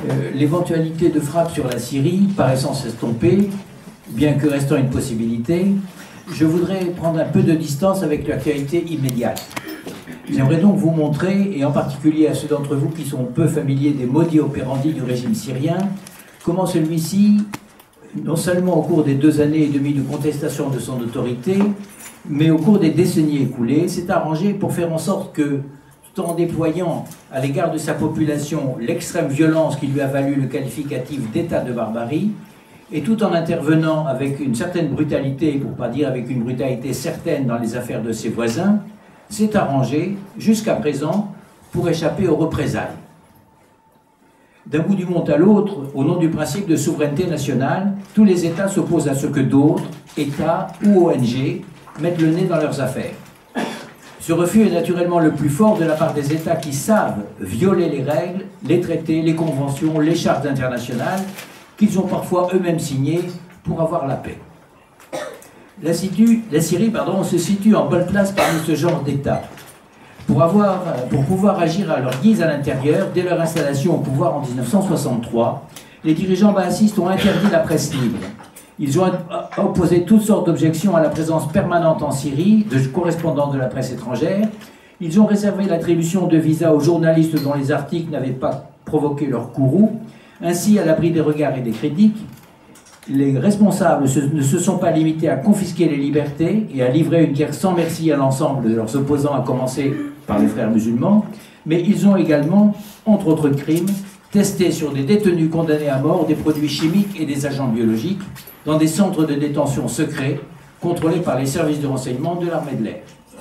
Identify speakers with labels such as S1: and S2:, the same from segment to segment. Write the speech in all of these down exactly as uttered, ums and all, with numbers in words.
S1: euh, l'éventualité de frappe sur la Syrie paraissant s'estomper, bien que restant une possibilité, je voudrais prendre un peu de distance avec l'actualité immédiate. J'aimerais donc vous montrer, et en particulier à ceux d'entre vous qui sont peu familiers des modus operandi du régime syrien, comment celui-ci, non seulement au cours des deux années et demie de contestation de son autorité, mais au cours des décennies écoulées, s'est arrangé pour faire en sorte que, tout en déployant à l'égard de sa population l'extrême violence qui lui a valu le qualificatif d'état de barbarie, et tout en intervenant avec une certaine brutalité, pour ne pas dire avec une brutalité certaine dans les affaires de ses voisins, s'est arrangé, jusqu'à présent, pour échapper aux représailles. D'un bout du monde à l'autre, au nom du principe de souveraineté nationale, tous les États s'opposent à ce que d'autres, États ou O N G, mettent le nez dans leurs affaires. Ce refus est naturellement le plus fort de la part des États qui savent violer les règles, les traités, les conventions, les chartes internationales qu'ils ont parfois eux-mêmes signées pour avoir la paix. La, situ, la Syrie pardon, se situe en bonne place parmi ce genre d'États. Pour, avoir, pour pouvoir agir à leur guise à l'intérieur, dès leur installation au pouvoir en mille neuf cent soixante-trois, les dirigeants baassistes ont interdit la presse libre. Ils ont opposé toutes sortes d'objections à la présence permanente en Syrie de correspondants de la presse étrangère. Ils ont réservé l'attribution de visas aux journalistes dont les articles n'avaient pas provoqué leur courroux. Ainsi, à l'abri des regards et des critiques, les responsables ne se sont pas limités à confisquer les libertés et à livrer une guerre sans merci à l'ensemble de leurs opposants, à commencer par les frères musulmans, mais ils ont également, entre autres crimes, testé sur des détenus condamnés à mort des produits chimiques et des agents biologiques dans des centres de détention secrets contrôlés par les services de renseignement de l'armée de l'air.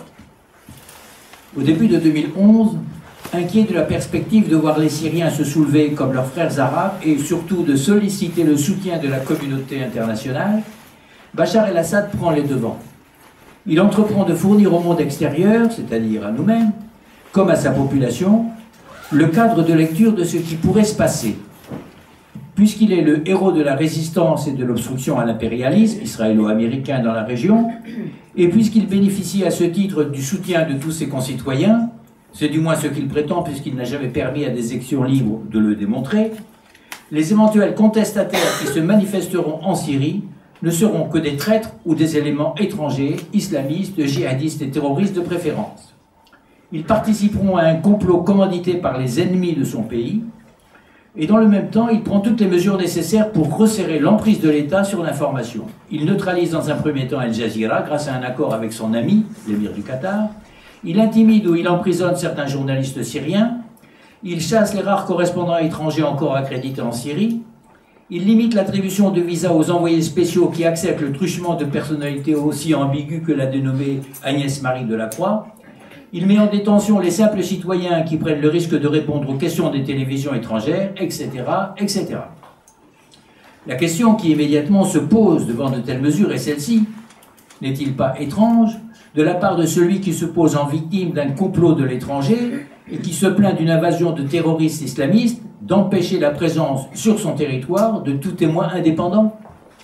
S1: Au début de deux mille onze, inquiets de la perspective de voir les Syriens se soulever comme leurs frères arabes et surtout de solliciter le soutien de la communauté internationale, Bachar el-Assad prend les devants. Il entreprend de fournir au monde extérieur, c'est-à-dire à nous-mêmes, comme à sa population, le cadre de lecture de ce qui pourrait se passer. Puisqu'il est le héros de la résistance et de l'obstruction à l'impérialisme israélo-américain dans la région, et puisqu'il bénéficie à ce titre du soutien de tous ses concitoyens, c'est du moins ce qu'il prétend puisqu'il n'a jamais permis à des élections libres de le démontrer, les éventuels contestataires qui se manifesteront en Syrie ne seront que des traîtres ou des éléments étrangers, islamistes, djihadistes et terroristes de préférence. Ils participeront à un complot commandité par les ennemis de son pays, et dans le même temps, il prend toutes les mesures nécessaires pour resserrer l'emprise de l'État sur l'information. Il neutralise dans un premier temps Al Jazeera grâce à un accord avec son ami, l'émir du Qatar. Il intimide ou il emprisonne certains journalistes syriens. Il chasse les rares correspondants étrangers encore accrédités en Syrie. Il limite l'attribution de visas aux envoyés spéciaux qui acceptent le truchement de personnalités aussi ambiguës que la dénommée Agnès Marie Delacroix. Il met en détention les simples citoyens qui prennent le risque de répondre aux questions des télévisions étrangères, et cetera, et cetera. La question qui immédiatement se pose devant de telles mesures est celle-ci. N'est-il pas étrange, de la part de celui qui se pose en victime d'un complot de l'étranger et qui se plaint d'une invasion de terroristes islamistes, d'empêcher la présence sur son territoire de tout témoin indépendant?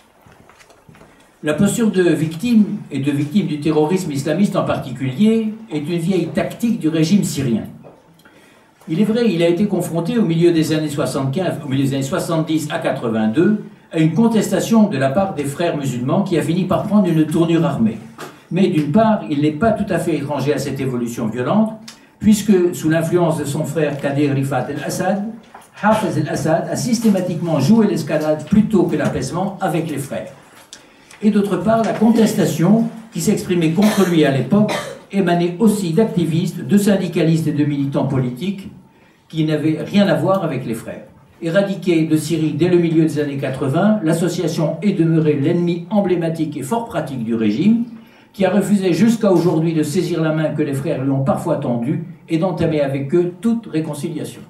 S1: La posture de victime, et de victime du terrorisme islamiste en particulier, est une vieille tactique du régime syrien. Il est vrai, il a été confronté au milieu des années soixante-quinze, au milieu des années soixante-dix à quatre-vingt-deux, à une contestation de la part des frères musulmans qui a fini par prendre une tournure armée. Mais d'une part, il n'est pas tout à fait étranger à cette évolution violente, puisque sous l'influence de son frère Kadir Rifat el-Assad, Hafez el-Assad a systématiquement joué l'escalade plutôt que l'apaisement avec les frères. Et d'autre part, la contestation qui s'exprimait contre lui à l'époque émanait aussi d'activistes, de syndicalistes et de militants politiques qui n'avaient rien à voir avec les frères. Éradiquée de Syrie dès le milieu des années quatre-vingt, l'association est demeurée l'ennemi emblématique et fort pratique du régime, qui a refusé jusqu'à aujourd'hui de saisir la main que les frères lui ont parfois tendue et d'entamer avec eux toute réconciliation.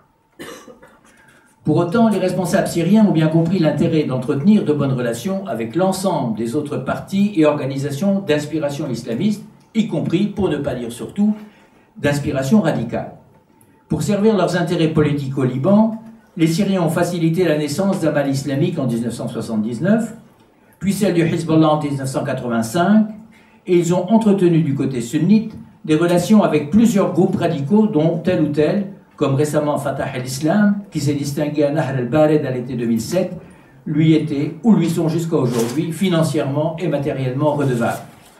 S1: Pour autant, les responsables syriens ont bien compris l'intérêt d'entretenir de bonnes relations avec l'ensemble des autres partis et organisations d'inspiration islamiste, y compris, pour ne pas dire surtout, d'inspiration radicale. Pour servir leurs intérêts politiques au Liban, les Syriens ont facilité la naissance d'un Mal islamique en mille neuf cent soixante-dix-neuf, puis celle du Hezbollah en mille neuf cent quatre-vingt-cinq, et ils ont entretenu du côté sunnite des relations avec plusieurs groupes radicaux, dont tel ou tel, comme récemment Fatah el-Islam, qui s'est distingué à Nahr el-Bared à l'été deux mille sept, lui étaient, ou lui sont jusqu'à aujourd'hui, financièrement et matériellement redevables.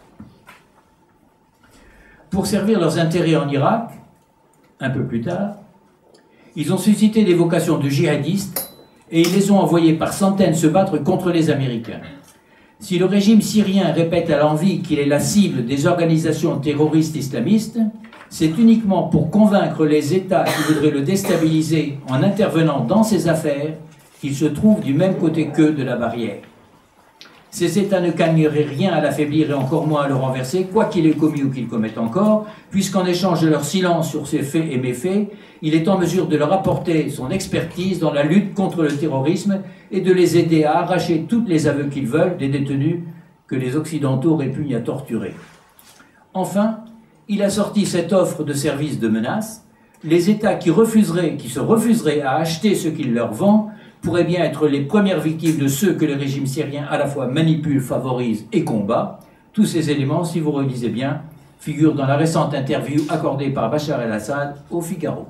S1: Pour servir leurs intérêts en Irak, un peu plus tard, ils ont suscité des vocations de djihadistes et ils les ont envoyés par centaines se battre contre les Américains. Si le régime syrien répète à l'envi qu'il est la cible des organisations terroristes islamistes, c'est uniquement pour convaincre les États qui voudraient le déstabiliser en intervenant dans ses affaires qu'il se trouve du même côté qu'eux de la barrière. Ces États ne gagneraient rien à l'affaiblir et encore moins à le renverser, quoi qu'il ait commis ou qu'il commette encore, puisqu'en échange de leur silence sur ses faits et méfaits, il est en mesure de leur apporter son expertise dans la lutte contre le terrorisme et de les aider à arracher tous les aveux qu'ils veulent des détenus que les Occidentaux répugnent à torturer. Enfin, il a sorti cette offre de service de menace. Les États qui refuseraient, qui se refuseraient à acheter ce qu'il leur vend pourraient bien être les premières victimes de ceux que le régime syrien à la fois manipule, favorise et combat. Tous ces éléments, si vous relisez bien, figurent dans la récente interview accordée par Bachar el-Assad au Figaro.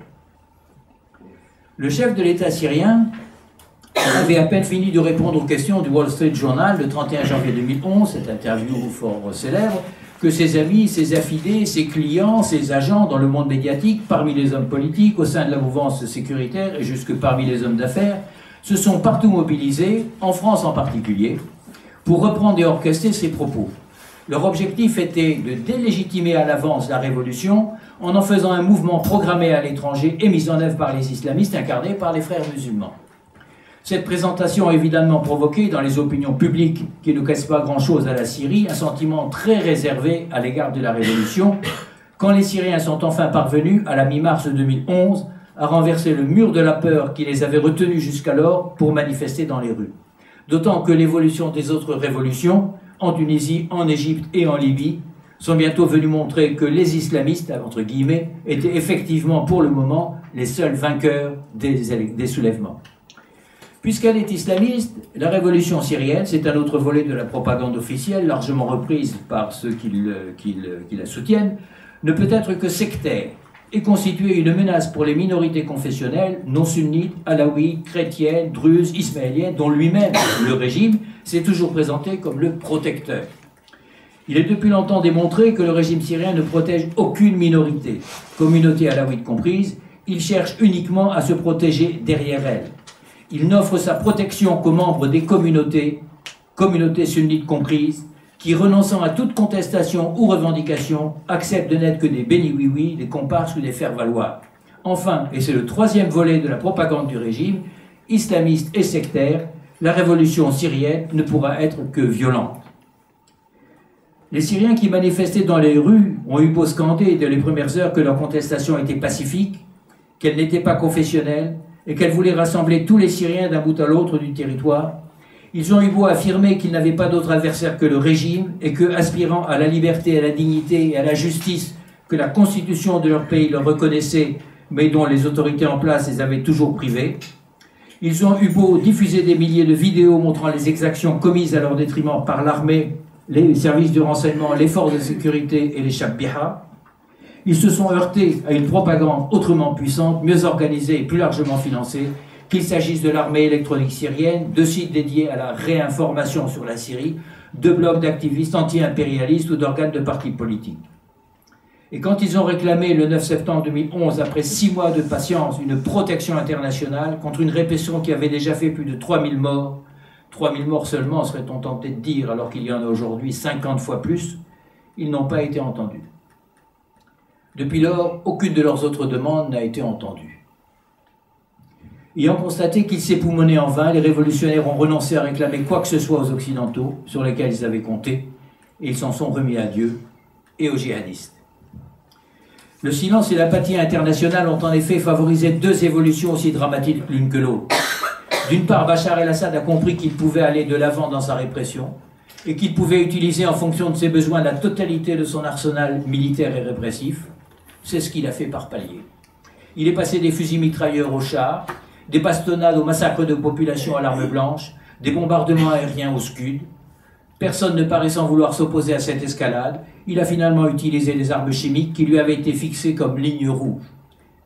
S1: Le chef de l'État syrien avait à peine fini de répondre aux questions du Wall Street Journal le trente et un janvier deux mille onze, cette interview fort célèbre, que ses amis, ses affidés, ses clients, ses agents dans le monde médiatique, parmi les hommes politiques, au sein de la mouvance sécuritaire et jusque parmi les hommes d'affaires, se sont partout mobilisés, en France en particulier, pour reprendre et orchestrer ses propos. Leur objectif était de délégitimer à l'avance la révolution en en faisant un mouvement programmé à l'étranger et mis en œuvre par les islamistes incarnés par les frères musulmans. Cette présentation a évidemment provoqué dans les opinions publiques qui ne cassent pas grand-chose à la Syrie un sentiment très réservé à l'égard de la révolution quand les Syriens sont enfin parvenus, à la mi-mars deux mille onze, à renverser le mur de la peur qui les avait retenus jusqu'alors pour manifester dans les rues. D'autant que l'évolution des autres révolutions, en Tunisie, en Égypte et en Libye, sont bientôt venus montrer que les islamistes, entre guillemets, étaient effectivement pour le moment les seuls vainqueurs des, des soulèvements. Puisqu'elle est islamiste, la révolution syrienne, c'est un autre volet de la propagande officielle, largement reprise par ceux qui, le, qui, le, qui la soutiennent, ne peut être que sectaire et constituer une menace pour les minorités confessionnelles non sunnites, alaouites, chrétiennes, druzes, ismaéliennes, dont lui-même, le régime, s'est toujours présenté comme le protecteur. Il est depuis longtemps démontré que le régime syrien ne protège aucune minorité, communauté alaouite comprise, il cherche uniquement à se protéger derrière elle. Il n'offre sa protection qu'aux membres des communautés, communautés sunnites comprises, qui, renonçant à toute contestation ou revendication, acceptent de n'être que des béni-oui-oui, des comparses ou des faire-valoir. Enfin, et c'est le troisième volet de la propagande du régime, islamiste et sectaire, la révolution syrienne ne pourra être que violente. Les Syriens qui manifestaient dans les rues ont eu beau scander dès les premières heures que leur contestation était pacifique, qu'elle n'était pas confessionnelle, et qu'elle voulait rassembler tous les Syriens d'un bout à l'autre du territoire. Ils ont eu beau affirmer qu'ils n'avaient pas d'autre adversaire que le régime et que, aspirant à la liberté, à la dignité et à la justice que la constitution de leur pays leur reconnaissait, mais dont les autorités en place les avaient toujours privés. Ils ont eu beau diffuser des milliers de vidéos montrant les exactions commises à leur détriment par l'armée, les services de renseignement, les forces de sécurité et les Shabbiha. Ils se sont heurtés à une propagande autrement puissante, mieux organisée et plus largement financée, qu'il s'agisse de l'armée électronique syrienne, de sites dédiés à la réinformation sur la Syrie, de blocs d'activistes anti-impérialistes ou d'organes de partis politiques. Et quand ils ont réclamé le neuf septembre deux mille onze, après six mois de patience, une protection internationale contre une répression qui avait déjà fait plus de trois mille morts, trois mille morts seulement, serait-on tenté de dire, alors qu'il y en a aujourd'hui cinquante fois plus, ils n'ont pas été entendus. Depuis lors, aucune de leurs autres demandes n'a été entendue. Ayant constaté qu'ils s'époumonaient en vain, les révolutionnaires ont renoncé à réclamer quoi que ce soit aux Occidentaux, sur lesquels ils avaient compté, et ils s'en sont remis à Dieu et aux djihadistes. Le silence et l'apathie internationale ont en effet favorisé deux évolutions aussi dramatiques l'une que l'autre. D'une part, Bachar el-Assad a compris qu'il pouvait aller de l'avant dans sa répression, et qu'il pouvait utiliser en fonction de ses besoins la totalité de son arsenal militaire et répressif. C'est ce qu'il a fait par palier. Il est passé des fusils mitrailleurs aux chars, des bastonnades aux massacres de population à l'arme blanche, des bombardements aériens aux Scuds. Personne ne paraissant vouloir s'opposer à cette escalade, il a finalement utilisé des armes chimiques qui lui avaient été fixées comme ligne rouge.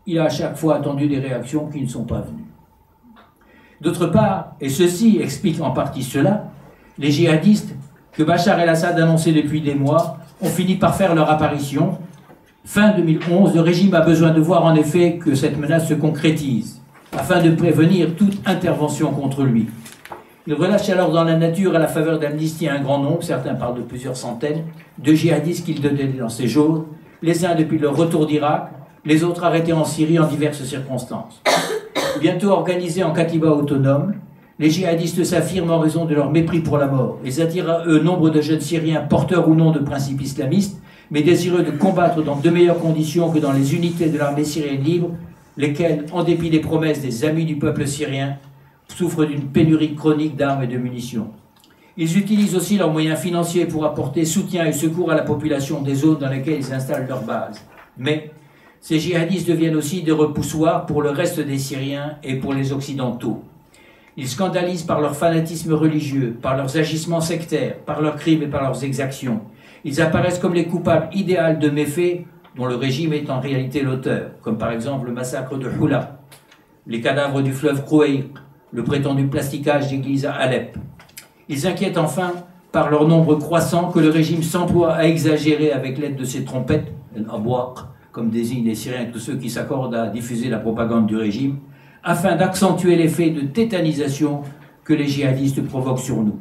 S1: il a à chaque fois attendu des réactions qui ne sont pas venues. D'autre part, et ceci explique en partie cela, les djihadistes que Bachar el-Assad annonçait depuis des mois ont fini par faire leur apparition. Fin deux mille onze, le régime a besoin de voir en effet que cette menace se concrétise, afin de prévenir toute intervention contre lui. Il relâche alors dans la nature, à la faveur d'Amnesty, un grand nombre, certains parlent de plusieurs centaines, de djihadistes qu'il donnait dans ses jours, les uns depuis leur retour d'Irak, les autres arrêtés en Syrie en diverses circonstances. Bientôt organisés en katiba autonome, les djihadistes s'affirment en raison de leur mépris pour la mort. Ils attirent à eux nombre de jeunes Syriens porteurs ou non de principes islamistes, mais désireux de combattre dans de meilleures conditions que dans les unités de l'armée syrienne libre, lesquelles, en dépit des promesses des amis du peuple syrien, souffrent d'une pénurie chronique d'armes et de munitions. Ils utilisent aussi leurs moyens financiers pour apporter soutien et secours à la population des zones dans lesquelles ils installent leur base. Mais ces djihadistes deviennent aussi des repoussoirs pour le reste des Syriens et pour les Occidentaux. Ils scandalisent par leur fanatisme religieux, par leurs agissements sectaires, par leurs crimes et par leurs exactions. Ils apparaissent comme les coupables idéaux de méfaits dont le régime est en réalité l'auteur, comme par exemple le massacre de Houla, les cadavres du fleuve Krouaïq, le prétendu plasticage d'églises à Alep. Ils inquiètent enfin, par leur nombre croissant, que le régime s'emploie à exagérer avec l'aide de ses trompettes, al-abwaq, comme désignent les Syriens et tous ceux qui s'accordent à diffuser la propagande du régime, afin d'accentuer l'effet de tétanisation que les djihadistes provoquent sur nous.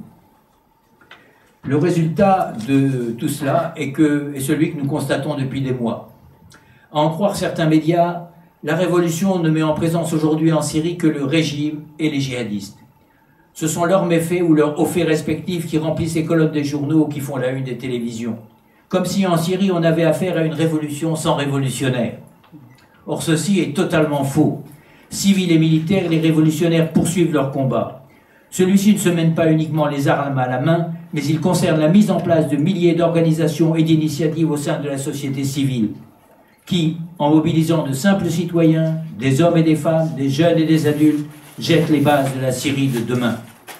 S1: Le résultat de tout cela est, que, est celui que nous constatons depuis des mois. À en croire certains médias, la révolution ne met en présence aujourd'hui en Syrie que le régime et les djihadistes. Ce sont leurs méfaits ou leurs hauts faits respectifs qui remplissent les colonnes des journaux ou qui font la une des télévisions. Comme si en Syrie on avait affaire à une révolution sans révolutionnaire. Or ceci est totalement faux. Civils et militaires, les révolutionnaires poursuivent leur combat. Celui-ci ne se mène pas uniquement les armes à la main, mais il concerne la mise en place de milliers d'organisations et d'initiatives au sein de la société civile, qui, en mobilisant de simples citoyens, des hommes et des femmes, des jeunes et des adultes, jettent les bases de la Syrie de demain.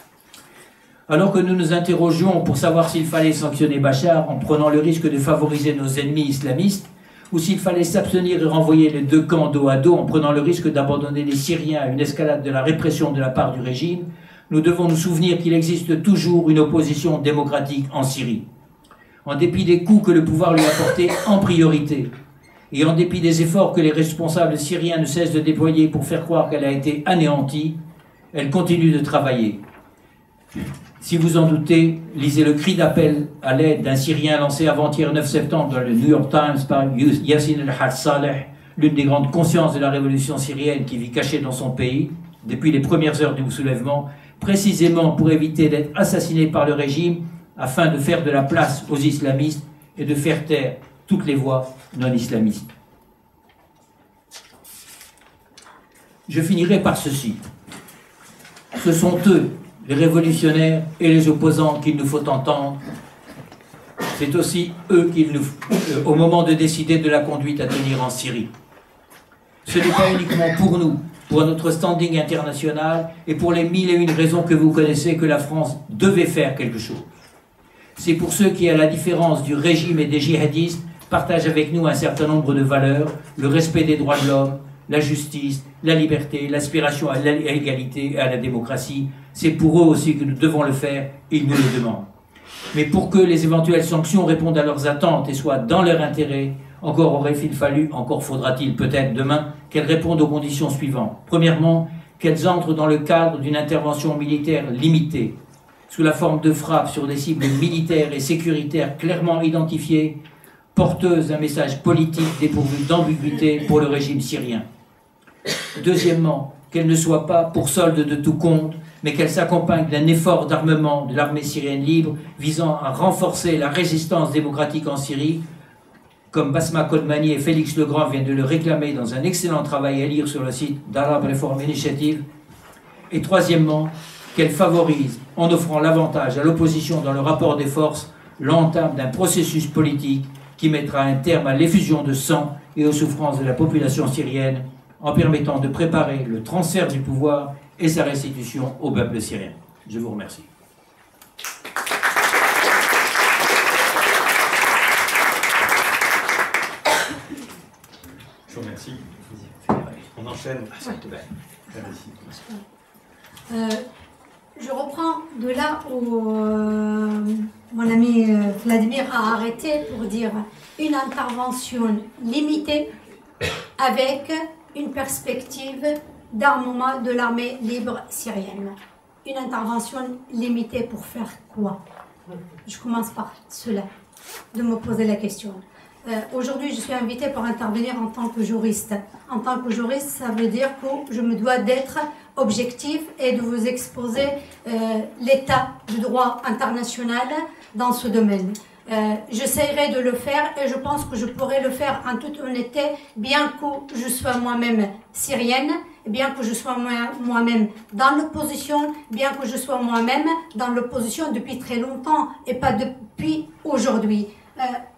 S1: Alors que nous nous interrogions pour savoir s'il fallait sanctionner Bachar en prenant le risque de favoriser nos ennemis islamistes, ou s'il fallait s'abstenir et renvoyer les deux camps dos à dos en prenant le risque d'abandonner les Syriens à une escalade de la répression de la part du régime, nous devons nous souvenir qu'il existe toujours une opposition démocratique en Syrie. En dépit des coups que le pouvoir lui a portés en priorité, et en dépit des efforts que les responsables syriens ne cessent de déployer pour faire croire qu'elle a été anéantie, elle continue de travailler. Si vous en doutez, lisez le cri d'appel à l'aide d'un Syrien lancé avant-hier neuf septembre dans le New York Times par Yassin al-Haj Saleh, l'une des grandes consciences de la révolution syrienne qui vit cachée dans son pays depuis les premières heures du soulèvement, précisément pour éviter d'être assassiné par le régime afin de faire de la place aux islamistes et de faire taire toutes les voix non-islamistes. Je finirai par ceci. Ce sont eux, les révolutionnaires et les opposants, qu'il nous faut entendre. C'est aussi eux qu'il nous, euh, au moment de décider de la conduite à tenir en Syrie. Ce n'est pas uniquement pour nous, pour notre standing international et pour les mille et une raisons que vous connaissez que la France devait faire quelque chose. C'est pour ceux qui, à la différence du régime et des djihadistes, partagent avec nous un certain nombre de valeurs, le respect des droits de l'homme, la justice, la liberté, l'aspiration à l'égalité et à la démocratie. C'est pour eux aussi que nous devons le faire, ils nous le demandent. Mais pour que les éventuelles sanctions répondent à leurs attentes et soient dans leur intérêt, encore aurait-il fallu, encore faudra-t-il peut-être demain, qu'elles répondent aux conditions suivantes. Premièrement, qu'elles entrent dans le cadre d'une intervention militaire limitée, sous la forme de frappes sur des cibles militaires et sécuritaires clairement identifiées, porteuses d'un message politique dépourvu d'ambiguïté pour le régime syrien. Deuxièmement, qu'elles ne soient pas pour solde de tout compte, mais qu'elles s'accompagnent d'un effort d'armement de l'armée syrienne libre visant à renforcer la résistance démocratique en Syrie, comme Basma Kodmani et Félix Legrand viennent de le réclamer dans un excellent travail à lire sur le site d'Arab Reform Initiative. Et troisièmement, qu'elles favorisent, en offrant l'avantage à l'opposition dans le rapport des forces, l'entame d'un processus politique qui mettra un terme à l'effusion de sang et aux souffrances de la population syrienne, en permettant de préparer le transfert du pouvoir et sa restitution au peuple syrien. Je vous remercie.
S2: Je vous remercie. Euh, je reprends de là où euh, mon ami euh, Vladimir a arrêté pour dire une intervention limitée avec une perspective d'armement de l'armée libre syrienne. Une intervention limitée pour faire quoi? Je commence par cela, de me poser la question. Euh, Aujourd'hui, je suis invitée pour intervenir en tant que juriste. En tant que juriste, ça veut dire que je me dois d'être objectif et de vous exposer euh, l'état du droit international dans ce domaine. Euh, J'essaierai de le faire et je pense que je pourrai le faire en toute honnêteté, bien que je sois moi-même syrienne, bien que je sois moi-même dans l'opposition, bien que je sois moi-même dans l'opposition depuis très longtemps et pas depuis aujourd'hui. Euh,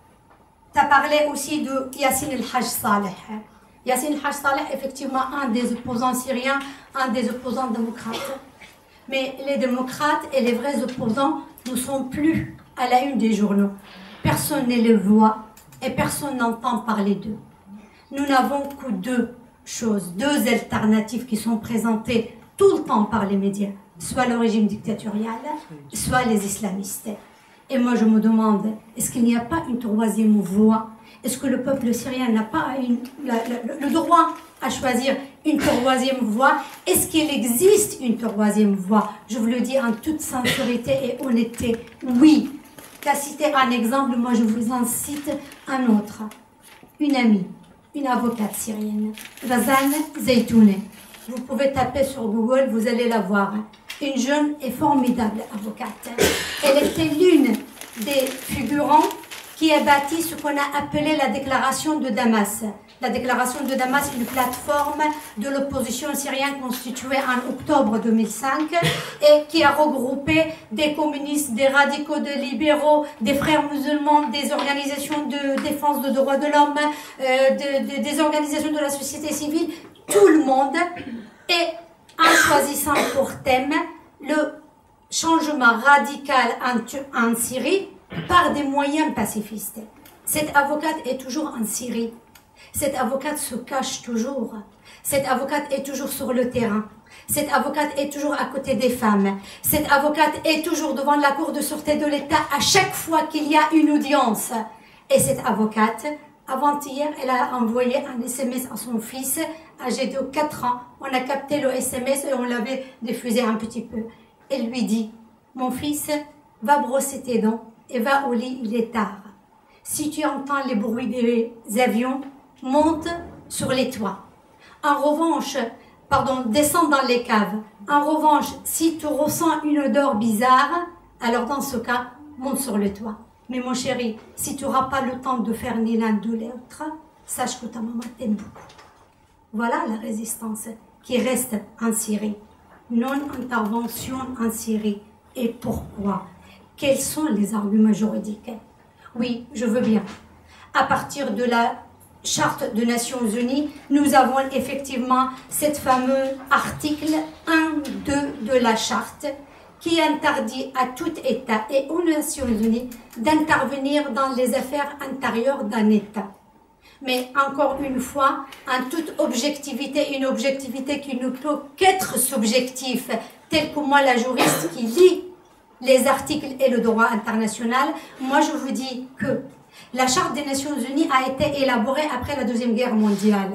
S2: tu as parlé aussi de Yassine El-Haj Saleh. Yassine El-Haj Saleh, effectivement, un des opposants syriens, un des opposants démocrates. Mais les démocrates et les vrais opposants ne sont plus à la une des journaux. Personne ne les voit et personne n'entend parler d'eux. Nous n'avons que deux choses, deux alternatives qui sont présentées tout le temps par les médias, soit le régime dictatorial, soit les islamistes. Et moi je me demande, est-ce qu'il n'y a pas une troisième voie? Est-ce que le peuple syrien n'a pas une, la, la, le droit à choisir une troisième voie? Est-ce qu'il existe une troisième voie? Je vous le dis en toute sincérité et honnêteté, oui. Tu as cité un exemple, moi je vous en cite un autre. Une amie, une avocate syrienne, Razan Zeytoune. Vous pouvez taper sur Google, vous allez la voir. Une jeune et formidable avocate. Elle était l'une des figurants qui a bâti ce qu'on a appelé la déclaration de Damas. La déclaration de Damas est une plateforme de l'opposition syrienne constituée en octobre deux mille cinq et qui a regroupé des communistes, des radicaux, des libéraux, des frères musulmans, des organisations de défense des droits de l'homme, euh, de, de, des organisations de la société civile, tout le monde, et en choisissant pour thème le changement radical en, en Syrie par des moyens pacifistes. Cette avocate est toujours en Syrie. Cette avocate se cache toujours. Cette avocate est toujours sur le terrain. Cette avocate est toujours à côté des femmes. Cette avocate est toujours devant la cour de sûreté de l'État à chaque fois qu'il y a une audience. Et cette avocate, avant-hier, elle a envoyé un S M S à son fils, âgé de quatre ans. On a capté le S M S et on l'avait diffusé un petit peu. Elle lui dit, mon fils, va brosser tes dents et va au lit, il est tard. Si tu entends les bruits des avions, monte sur les toits. En revanche, pardon, descends dans les caves. En revanche, si tu ressens une odeur bizarre, alors dans ce cas, monte sur le toit. Mais mon chéri, si tu n'auras pas le temps de faire ni l'un de l'autre, sache que ta maman t'aime beaucoup. Voilà la résistance qui reste en Syrie. Non-intervention en Syrie. Et pourquoi? Quels sont les arguments juridiques? Oui, je veux bien. À partir de la Charte des Nations Unies, nous avons effectivement cet fameux article un deux de la Charte qui interdit à tout État et aux Nations Unies d'intervenir dans les affaires intérieures d'un État. Mais encore une fois, en toute objectivité, une objectivité qui ne peut qu'être subjective, telle que moi, la juriste qui lit les articles et le droit international, moi je vous dis que la Charte des Nations Unies a été élaborée après la Deuxième Guerre mondiale.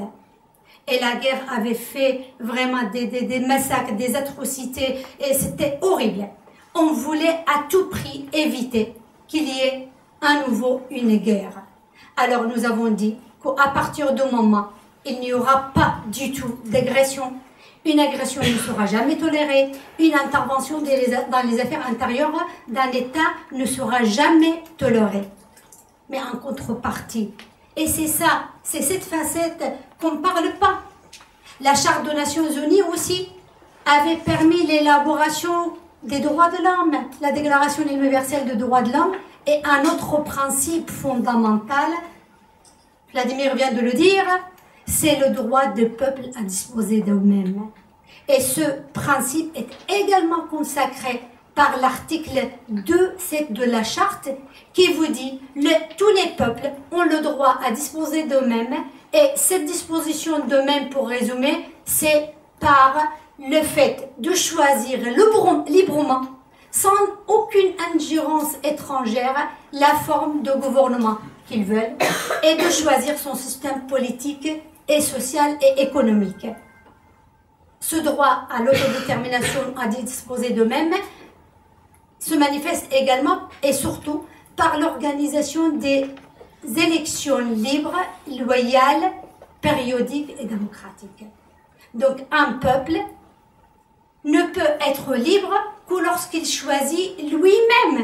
S2: Et la guerre avait fait vraiment des, des, des massacres, des atrocités, et c'était horrible. On voulait à tout prix éviter qu'il y ait à nouveau une guerre. Alors nous avons dit qu'à partir du moment où il n'y aura pas du tout d'agression, une agression ne sera jamais tolérée, une intervention dans les affaires intérieures d'un État ne sera jamais tolérée. Mais en contrepartie, et c'est ça, c'est cette facette qu'on ne parle pas. La Charte des Nations Unies aussi avait permis l'élaboration des droits de l'homme, la Déclaration universelle des droits de l'homme, et un autre principe fondamental, Vladimir vient de le dire, c'est le droit des peuples à disposer d'eux-mêmes. Et ce principe est également consacré par l'article deux sept de la Charte qui vous dit le, tous les peuples ont le droit à disposer d'eux-mêmes Et cette disposition de même, pour résumer, c'est par le fait de choisir librement, sans aucune ingérence étrangère, la forme de gouvernement qu'ils veulent et de choisir son système politique et social et économique. Ce droit à l'autodétermination, à disposer d'eux-mêmes, se manifeste également et surtout par l'organisation des élections libres, loyales, périodiques et démocratiques. Donc un peuple ne peut être libre que lorsqu'il choisit lui-même,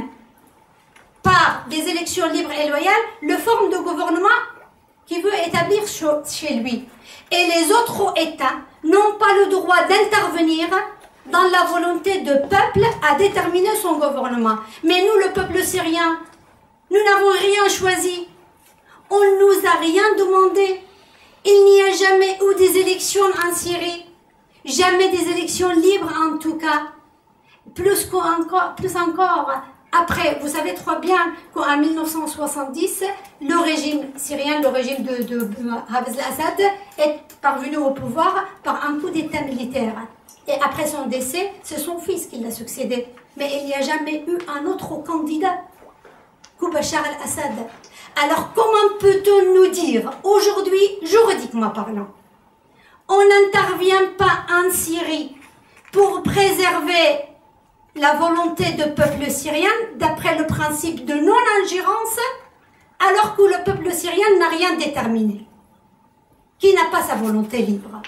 S2: par des élections libres et loyales, le forme de gouvernement qu'il veut établir chez lui. Et les autres États n'ont pas le droit d'intervenir dans la volonté de peuple à déterminer son gouvernement. Mais nous, le peuple syrien, nous n'avons rien choisi. On ne nous a rien demandé. Il n'y a jamais eu des élections en Syrie. Jamais des élections libres en tout cas. Plus encore, plus encore. Après, vous savez très bien qu'en mille neuf cent soixante-dix, le régime syrien, le régime de, de, de Hafez al-Assad, est parvenu au pouvoir par un coup d'État militaire. Et après son décès, c'est son fils qui l'a succédé. Mais il n'y a jamais eu un autre candidat que Bachar al-Assad. Alors comment peut-on nous dire, aujourd'hui, juridiquement parlant, on n'intervient pas en Syrie pour préserver la volonté du peuple syrien d'après le principe de non-ingérence, alors que le peuple syrien n'a rien déterminé, qui n'a pas sa volonté libre.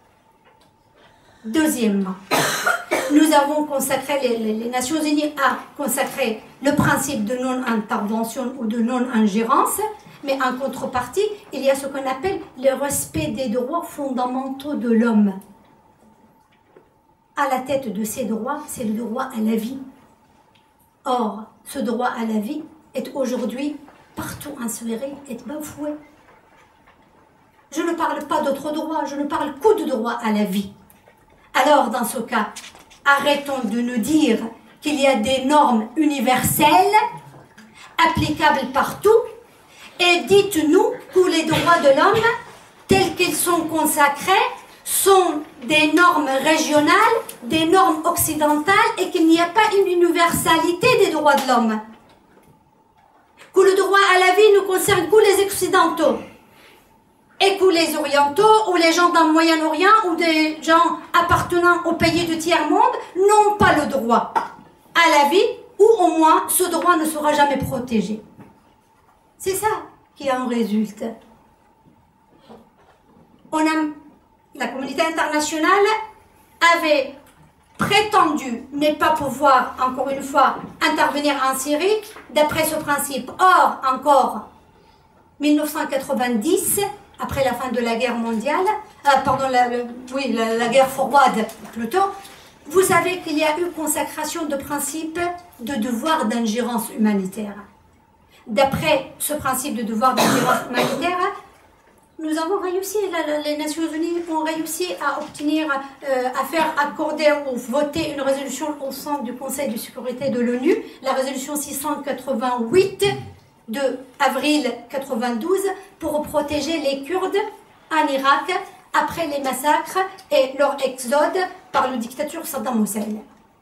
S2: Deuxièmement, nous avons consacré, les, les, les Nations Unies ont consacré le principe de non-intervention ou de non-ingérence, mais en contrepartie, il y a ce qu'on appelle le respect des droits fondamentaux de l'homme. À la tête de ces droits, c'est le droit à la vie. Or, ce droit à la vie est aujourd'hui partout inséré et bafoué. Je ne parle pas d'autres droits, je ne parle que de droit à la vie. Alors, dans ce cas, arrêtons de nous dire qu'il y a des normes universelles applicables partout et dites-nous que les droits de l'homme, tels qu'ils sont consacrés, sont des normes régionales, des normes occidentales et qu'il n'y a pas une universalité des droits de l'homme. Que le droit à la vie ne concerne que les occidentaux et que les orientaux ou les gens dans le Moyen-Orient ou des gens appartenant au pays du tiers-monde n'ont pas le droit à la vie ou au moins ce droit ne sera jamais protégé. C'est ça qui en résulte. On a La communauté internationale avait prétendu ne pas pouvoir, encore une fois, intervenir en Syrie d'après ce principe. Or, encore, mille neuf cent quatre-vingt-dix, après la fin de la guerre mondiale, euh, pardon, la, le, oui, la, la guerre froide plutôt, vous savez qu'il y a eu consacration de principe de devoir d'ingérence humanitaire. D'après ce principe de devoir d'ingérence humanitaire, nous avons réussi, les Nations Unies ont réussi à obtenir, euh, à faire accorder ou voter une résolution au sein du Conseil de sécurité de l'ONU, la résolution six cent quatre-vingt-huit de avril quatre-vingt-douze, pour protéger les Kurdes en Irak après les massacres et leur exode par la dictature Saddam Hussein.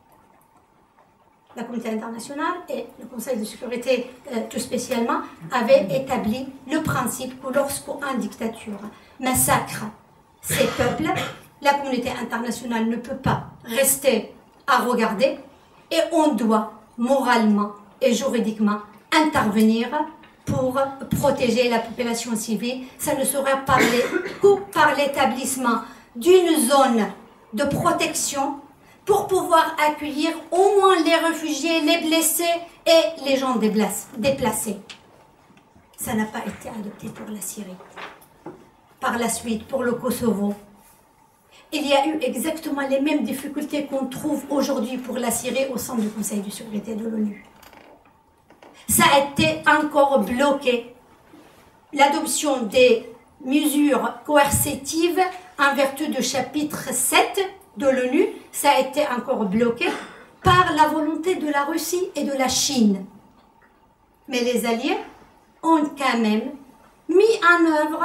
S2: La communauté internationale et le Conseil de sécurité euh, tout spécialement avaient établi le principe que lorsqu'une dictature massacre ces peuples, la communauté internationale ne peut pas rester à regarder et on doit moralement et juridiquement intervenir pour protéger la population civile. Ça ne sera par les, que par l'établissement d'une zone de protection pour pouvoir accueillir au moins les réfugiés, les blessés et les gens déplacés. Ça n'a pas été adopté pour la Syrie. Par la suite, pour le Kosovo, il y a eu exactement les mêmes difficultés qu'on trouve aujourd'hui pour la Syrie au sein du Conseil de sécurité de l'ONU. Ça a été encore bloqué. L'adoption des mesures coercitives en vertu du chapitre sept de l'ONU, ça a été encore bloqué par la volonté de la Russie et de la Chine. Mais les Alliés ont quand même mis en œuvre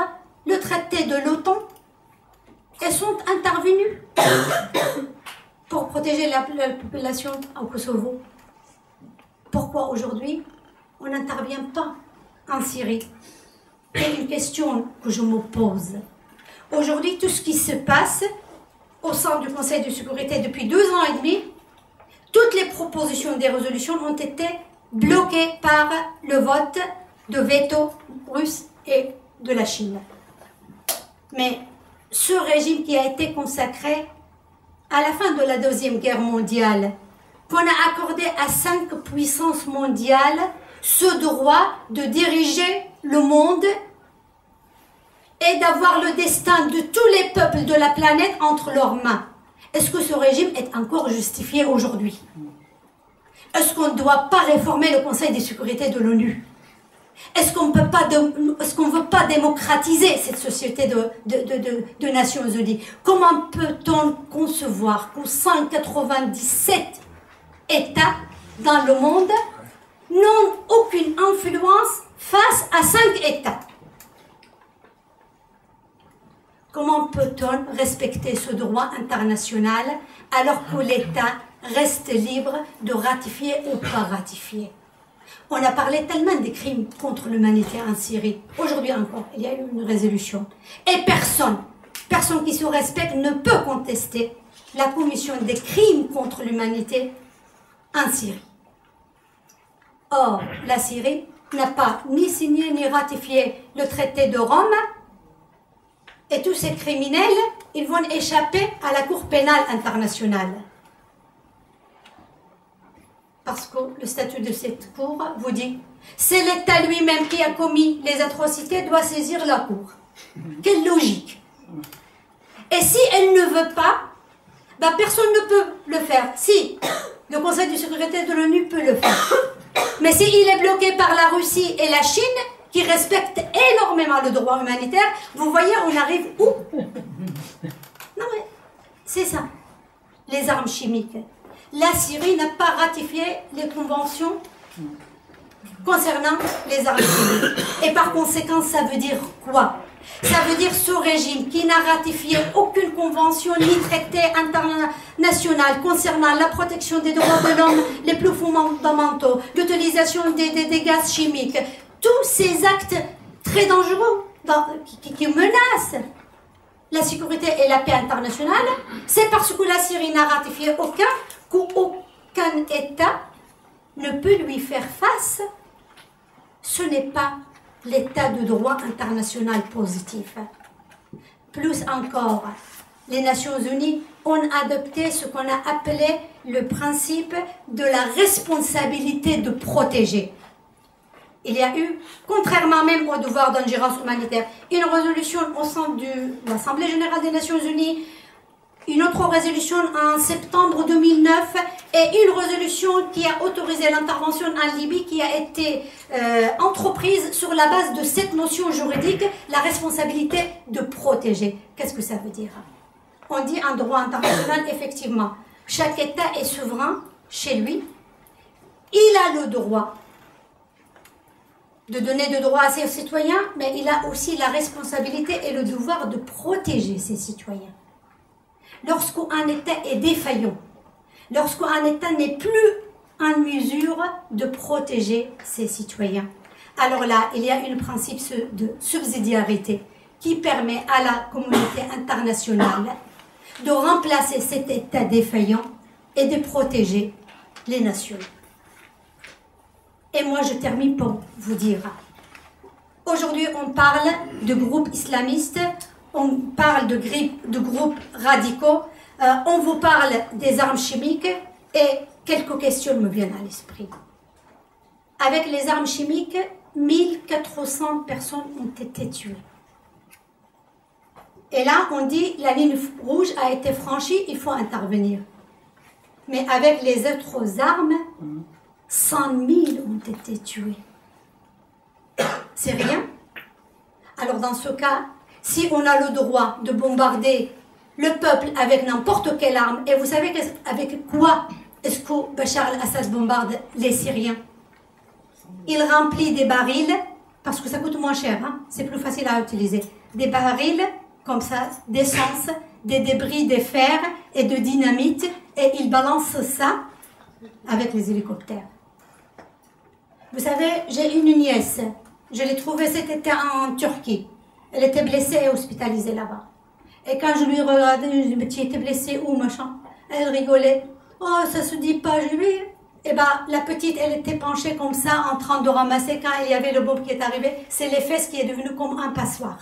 S2: le traité de l'OTAN et sont intervenus pour protéger la, la population au Kosovo. Pourquoi aujourd'hui on n'intervient pas en Syrie? C'est une question que je me pose. Aujourd'hui, tout ce qui se passe au sein du Conseil de sécurité depuis deux ans et demi, toutes les propositions des résolutions ont été bloquées par le vote de veto russe et de la Chine. Mais ce régime qui a été consacré à la fin de la Deuxième Guerre mondiale, qu'on a accordé à cinq puissances mondiales ce droit de diriger le monde et d'avoir le destin de tous les peuples de la planète entre leurs mains. Est-ce que ce régime est encore justifié aujourd'hui? Est-ce qu'on ne doit pas réformer le Conseil de sécurité de l'ONU? Est-ce qu'on peut pas de, est-ce qu'on veut pas démocratiser cette société de, de, de, de, de Nations Unies? Comment peut-on concevoir qu'aux cent quatre-vingt-dix-sept États dans le monde n'ont aucune influence face à cinq États? Comment peut-on respecter ce droit international alors que l'État reste libre de ratifier ou pas ratifier? On a parlé tellement des crimes contre l'humanité en Syrie. Aujourd'hui encore, il y a eu une résolution. Et personne, personne qui se respecte ne peut contester la commission des crimes contre l'humanité en Syrie. Or, la Syrie n'a pas ni signé ni ratifié le traité de Rome. Et tous ces criminels, ils vont échapper à la Cour pénale internationale. Parce que le statut de cette Cour vous dit, c'est l'État lui-même qui a commis les atrocités, doit saisir la Cour. Quelle logique! Et si elle ne veut pas, ben personne ne peut le faire. Si, le Conseil de sécurité de l'ONU peut le faire. Mais s'il est bloqué par la Russie et la Chine, qui respectent énormément le droit humanitaire, vous voyez, on arrive où? Non mais, c'est ça. Les armes chimiques. La Syrie n'a pas ratifié les conventions concernant les armes chimiques. Et par conséquent, ça veut dire quoi? Ça veut dire ce régime qui n'a ratifié aucune convention ni traité international concernant la protection des droits de l'homme les plus fondamentaux, l'utilisation des, des, des gaz chimiques, tous ces actes très dangereux dans, qui, qui menacent la sécurité et la paix internationale, c'est parce que la Syrie n'a ratifié aucun, qu'aucun État ne peut lui faire face. Ce n'est pas l'état de droit international positif. Plus encore, les Nations Unies ont adopté ce qu'on a appelé le principe de la responsabilité de protéger. Il y a eu, contrairement même au devoir d'ingérence humanitaire, une résolution au sein de l'Assemblée générale des Nations Unies, une autre résolution en septembre deux mille neuf et une résolution qui a autorisé l'intervention en Libye qui a été euh, entreprise sur la base de cette notion juridique, la responsabilité de protéger. Qu'est-ce que ça veut dire? On dit en droit international, effectivement, chaque État est souverain chez lui. Il a le droit de donner de droits à ses citoyens, mais il a aussi la responsabilité et le devoir de protéger ses citoyens. Lorsqu'un État est défaillant, lorsqu'un État n'est plus en mesure de protéger ses citoyens, alors là, il y a un principe de subsidiarité qui permet à la communauté internationale de remplacer cet État défaillant et de protéger les nations. Et moi, je termine pour vous dire, aujourd'hui, on parle de groupes islamistes, on parle de, de groupes radicaux, euh, on vous parle des armes chimiques et quelques questions me viennent à l'esprit. Avec les armes chimiques, mille quatre cents personnes ont été tuées. Et là, on dit la ligne rouge a été franchie, il faut intervenir. Mais avec les autres armes, cent mille ont été tués. C'est rien. Alors dans ce cas, si on a le droit de bombarder le peuple avec n'importe quelle arme, et vous savez avec quoi est-ce que Bachar al-Assad bombarde les Syriens? Il remplit des barils, parce que ça coûte moins cher, hein? C'est plus facile à utiliser, des barils, comme ça, d'essence, des débris de fer et de dynamite, et ils balancent ça avec les hélicoptères. Vous savez, j'ai une nièce, je l'ai trouvée cet été en Turquie. Elle était blessée et hospitalisée là-bas. Et quand je lui regardais, je lui disais, tu étais blessée où, machin? Elle rigolait. Oh, ça se dit pas, je lui. Et ben, la petite, elle était penchée comme ça, en train de ramasser quand il y avait le bombe qui est arrivé. C'est les fesses qui est devenu comme un passoire.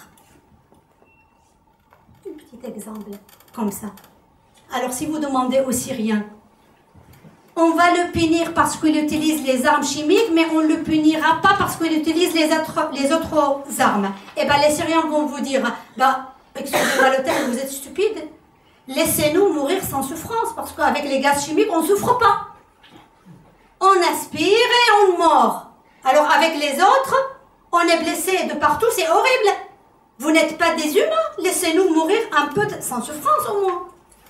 S2: Un petit exemple, comme ça. Alors, si vous demandez aux Syriens, on va le punir parce qu'il utilise les armes chimiques, mais on ne le punira pas parce qu'il utilise les autres, les autres armes. Et ben, les Syriens vont vous dire, bah, excusez-moi le terme, vous êtes stupide. Laissez-nous mourir sans souffrance, parce qu'avec les gaz chimiques, on ne souffre pas. On aspire et on mord. Alors avec les autres, on est blessé de partout, c'est horrible. Vous n'êtes pas des humains, laissez-nous mourir un peu de, sans souffrance au moins.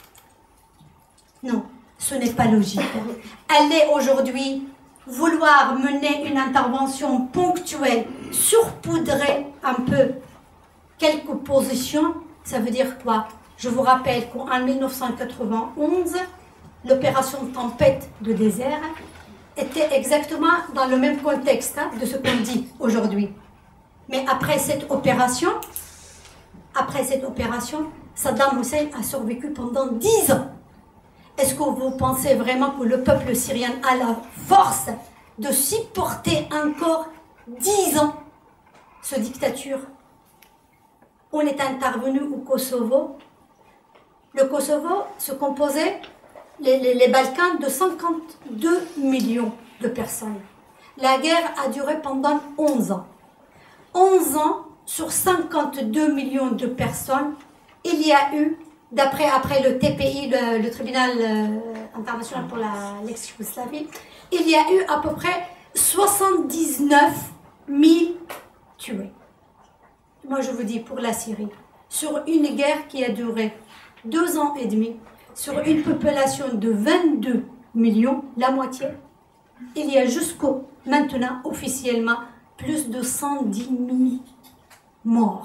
S2: Non, ce n'est pas logique. Aller aujourd'hui vouloir mener une intervention ponctuelle, surpoudrer un peu quelques positions, ça veut dire quoi? Je vous rappelle qu'en mille neuf cent quatre-vingt-onze, l'opération Tempête de désert était exactement dans le même contexte hein, de ce qu'on dit aujourd'hui. Mais après cette opération, après cette opération, Saddam Hussein a survécu pendant dix ans. Est-ce que vous pensez vraiment que le peuple syrien a la force de supporter encore dix ans cette dictature? On est intervenu au Kosovo. Le Kosovo se composait, les, les, les Balkans, de cinquante-deux millions de personnes. La guerre a duré pendant onze ans. onze ans sur cinquante-deux millions de personnes, il y a eu, d'après après le T P I, le, le tribunal euh, international pour l'ex-Yougoslavie, il y a eu à peu près soixante-dix-neuf mille tués. Moi je vous dis, pour la Syrie, sur une guerre qui a duré deux ans et demi, sur une population de vingt-deux millions, la moitié, il y a jusqu'au maintenant officiellement plus de cent dix mille morts.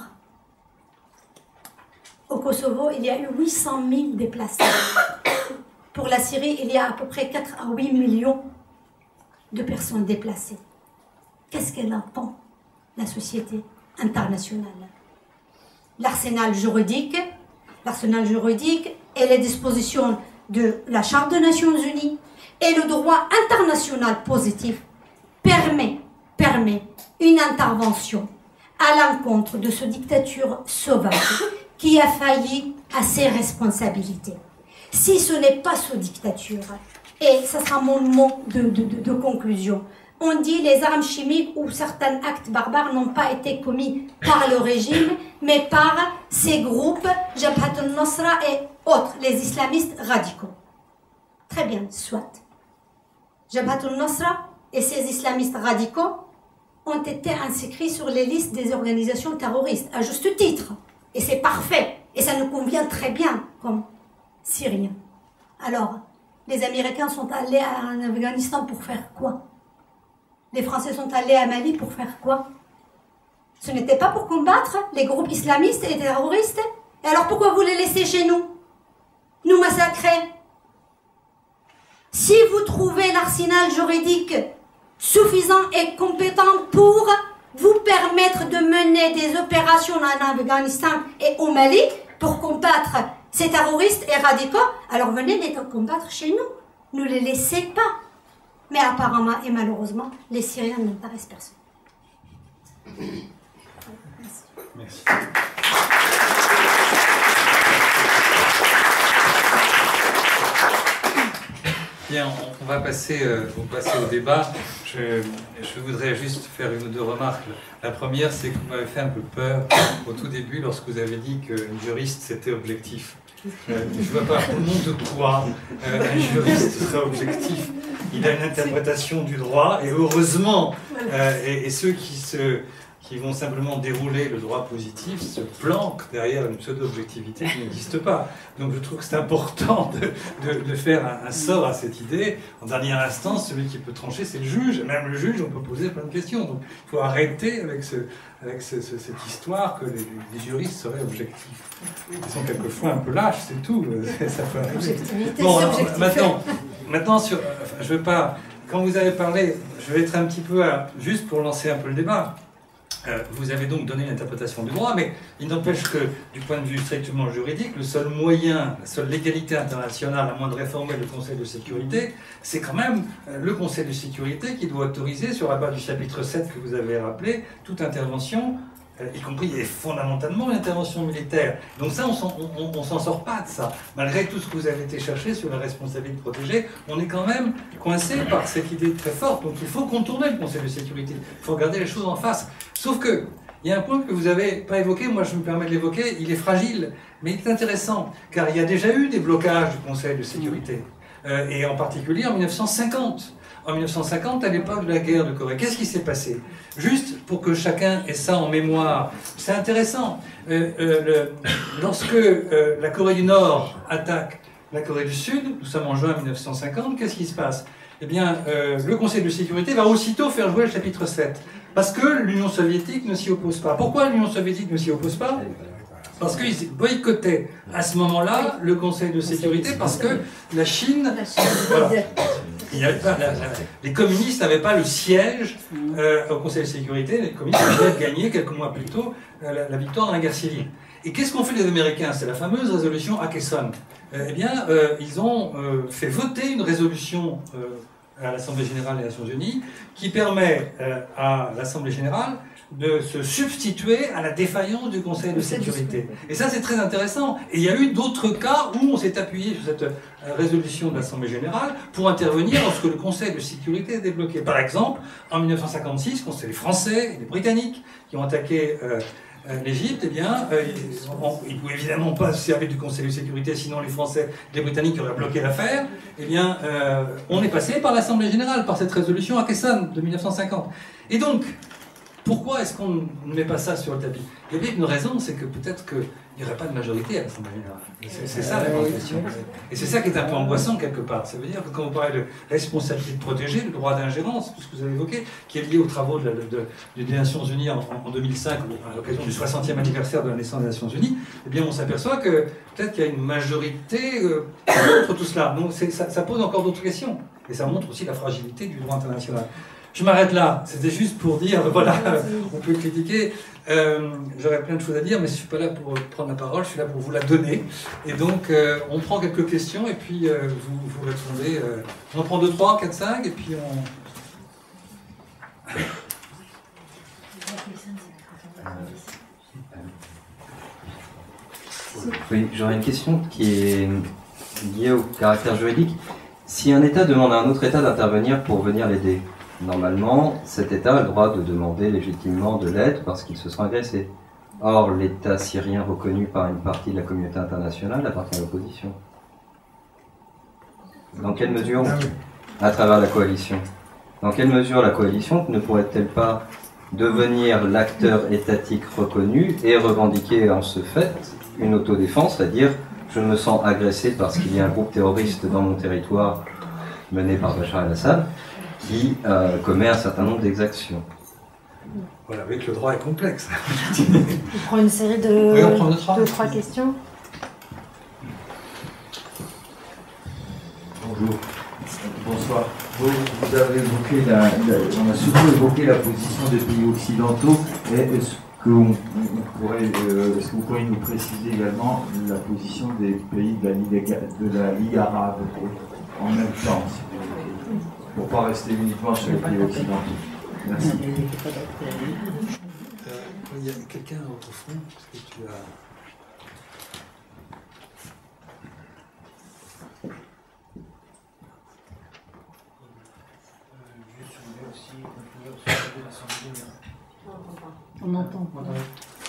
S2: Au Kosovo, il y a eu huit cent mille déplacés. Pour la Syrie, il y a à peu près quatre à huit millions de personnes déplacées. Qu'est-ce qu'elle attend, la société internationale? L'arsenal juridique, l'arsenal juridique et les dispositions de la Charte des Nations Unies et le droit international positif permet, permet une intervention à l'encontre de cette dictature sauvage qui a failli à ses responsabilités. Si ce n'est pas cette dictature, et ça sera mon mot de, de, de, de conclusion, on dit les armes chimiques ou certains actes barbares n'ont pas été commis par le régime, mais par ces groupes, Jabhat al-Nusra et autres, les islamistes radicaux. Très bien, soit. Jabhat al-Nusra et ces islamistes radicaux ont été inscrits sur les listes des organisations terroristes, à juste titre. Et c'est parfait, et ça nous convient très bien comme Syriens. Alors, les Américains sont allés en Afghanistan pour faire quoi? Les Français sont allés à Mali pour faire quoi? Ce n'était pas pour combattre les groupes islamistes et terroristes? Et alors pourquoi vous les laissez chez nous? Nous massacrer? Si vous trouvez l'arsenal juridique suffisant et compétent pour vous permettre de mener des opérations en Afghanistan et au Mali pour combattre ces terroristes et radicaux, alors venez les combattre chez nous. Ne les laissez pas. Mais apparemment et malheureusement, les Syriens n'intéressent personne. Merci.
S3: Merci. Bien, on, on va passer, euh, on va passer au débat. Je, je voudrais juste faire une ou deux remarques. La première, c'est que vous m'avez fait un peu peur au tout début lorsque vous avez dit qu'une juriste, c'était objectif. Euh, je ne vois pas au nom de quoi euh, un juriste serait objectif. il a une interprétation du droit, et heureusement, euh, et, et ceux qui, se, qui vont simplement dérouler le droit positif se planquent derrière une pseudo-objectivité qui n'existe pas. Donc je trouve que c'est important de, de, de faire un, un sort à cette idée. En dernière instance, celui qui peut trancher, c'est le juge. Même le juge, on peut poser plein de questions. Donc il faut arrêter avec, ce, avec ce, ce, cette histoire que les, les juristes seraient objectifs. Ils sont quelquefois un peu lâches, c'est tout. Ça peut arriver. Bon, alors, maintenant, maintenant sur, enfin, je veux pas. Quand vous avez parlé, je vais être un petit peu à, juste pour lancer un peu le débat. Euh, vous avez donc donné une interprétation du droit, mais il n'empêche que, du point de vue strictement juridique, le seul moyen, la seule légalité internationale, à moins de réformer le Conseil de sécurité, c'est quand même euh, le Conseil de sécurité qui doit autoriser, sur la base du chapitre sept que vous avez rappelé, toute intervention, euh, y compris et fondamentalement l'intervention militaire. Donc ça, on ne s'en sort pas de ça. Malgré tout ce que vous avez été chercher sur la responsabilité protégée, on est quand même coincé par cette idée très forte. Donc il faut contourner le Conseil de sécurité. Il faut regarder les choses en face. Sauf que, il y a un point que vous n'avez pas évoqué, moi je me permets de l'évoquer, il est fragile, mais il est intéressant, car il y a déjà eu des blocages du Conseil de sécurité, euh, et en particulier en mille neuf cent cinquante. En mille neuf cent cinquante, à l'époque de la guerre de Corée, qu'est-ce qui s'est passé? Juste pour que chacun ait ça en mémoire, c'est intéressant. Euh, euh, le, lorsque euh, la Corée du Nord attaque la Corée du Sud, nous sommes en juin mille neuf cent cinquante, qu'est-ce qui se passe? Eh bien, euh, le Conseil de sécurité va aussitôt faire jouer le chapitre sept. Parce que l'Union soviétique ne s'y oppose pas. Pourquoi l'Union soviétique ne s'y oppose pas? Parce qu'ils boycottaient à ce moment-là le Conseil de sécurité, parce que la Chine... Voilà, il y avait pas, la, la, les communistes n'avaient pas le siège euh, au Conseil de sécurité. Les communistes avaient gagné quelques mois plus tôt euh, la, la victoire dans la guerre civile. Et qu'est-ce qu'ont fait les Américains? C'est la fameuse résolution Akeson. Euh, eh bien, euh, ils ont euh, fait voter une résolution... Euh, à l'Assemblée Générale des Nations Unies, qui permet euh, à l'Assemblée Générale de se substituer à la défaillance du Conseil de sécurité. Et ça, c'est très intéressant. Et il y a eu d'autres cas où on s'est appuyé sur cette euh, résolution de l'Assemblée Générale pour intervenir lorsque le Conseil de sécurité est débloqué. Par exemple, en mille neuf cent cinquante-six, quand c'est les Français et les Britanniques qui ont attaqué euh, l'Égypte, eh bien, euh, ils ne pouvaient évidemment pas se servir du Conseil de sécurité, sinon les Français et les Britanniques auraient bloqué l'affaire. Eh bien, euh, on est passé par l'Assemblée Générale, par cette résolution Akeson de mille neuf cent cinquante. Et donc, pourquoi est-ce qu'on ne met pas ça sur le tapis? Il y avait une raison, c'est que peut-être qu'il n'y aurait pas de majorité à l'Assemblée Générale. C'est ça la grande question. Et c'est ça qui est un peu angoissant quelque part. Ça veut dire que quand vous parlez de responsabilité de protéger, le droit d'ingérence, tout ce que vous avez évoqué, qui est lié aux travaux de, de, de, des Nations Unies en, en deux mille cinq, à l'occasion du soixantième anniversaire de la naissance des Nations Unies, eh bien on s'aperçoit que peut-être qu'il y a une majorité euh, contre tout cela. Donc ça, ça pose encore d'autres questions. Et ça montre aussi la fragilité du droit international. Je m'arrête là, c'était juste pour dire, voilà, on peut critiquer, euh, j'aurais plein de choses à dire, mais je ne suis pas là pour prendre la parole, je suis là pour vous la donner. Et donc, euh, on prend quelques questions, et puis euh, vous, vous répondez, euh, on en prend deux, trois, quatre, cinq, et puis on...
S4: Oui, j'aurais une question qui est liée au caractère juridique. Si un État demande à un autre État d'intervenir pour venir l'aider, normalement, cet État a le droit de demander légitimement de l'aide parce qu'il se sera agressé. Or, l'État syrien reconnu par une partie de la communauté internationale appartient à l'opposition. Dans quelle mesure, à travers la coalition, dans quelle mesure la coalition ne pourrait-elle pas devenir l'acteur étatique reconnu et revendiquer en ce fait une autodéfense, c'est-à-dire je me sens agressé parce qu'il y a un groupe terroriste dans mon territoire mené par Bachar el-Assad qui euh, commet un certain nombre d'exactions.
S3: Voilà, avec le droit est complexe.
S5: On prend une série de
S3: oui, on prend deux, trois.
S5: deux, trois questions.
S6: Bonjour. Bonsoir. Vous, vous avez évoqué la, la, on a souvent évoqué la position des pays occidentaux. Est-ce que, on, on pourrait, euh, est-ce que vous pourriez nous préciser également la position des pays de la Ligue, de la Ligue arabe en même temps, pour ne pas rester uniquement sur les pays occidentaux? Merci.
S3: Euh, il y a quelqu'un au fond, est-ce que tu as...
S5: On entend.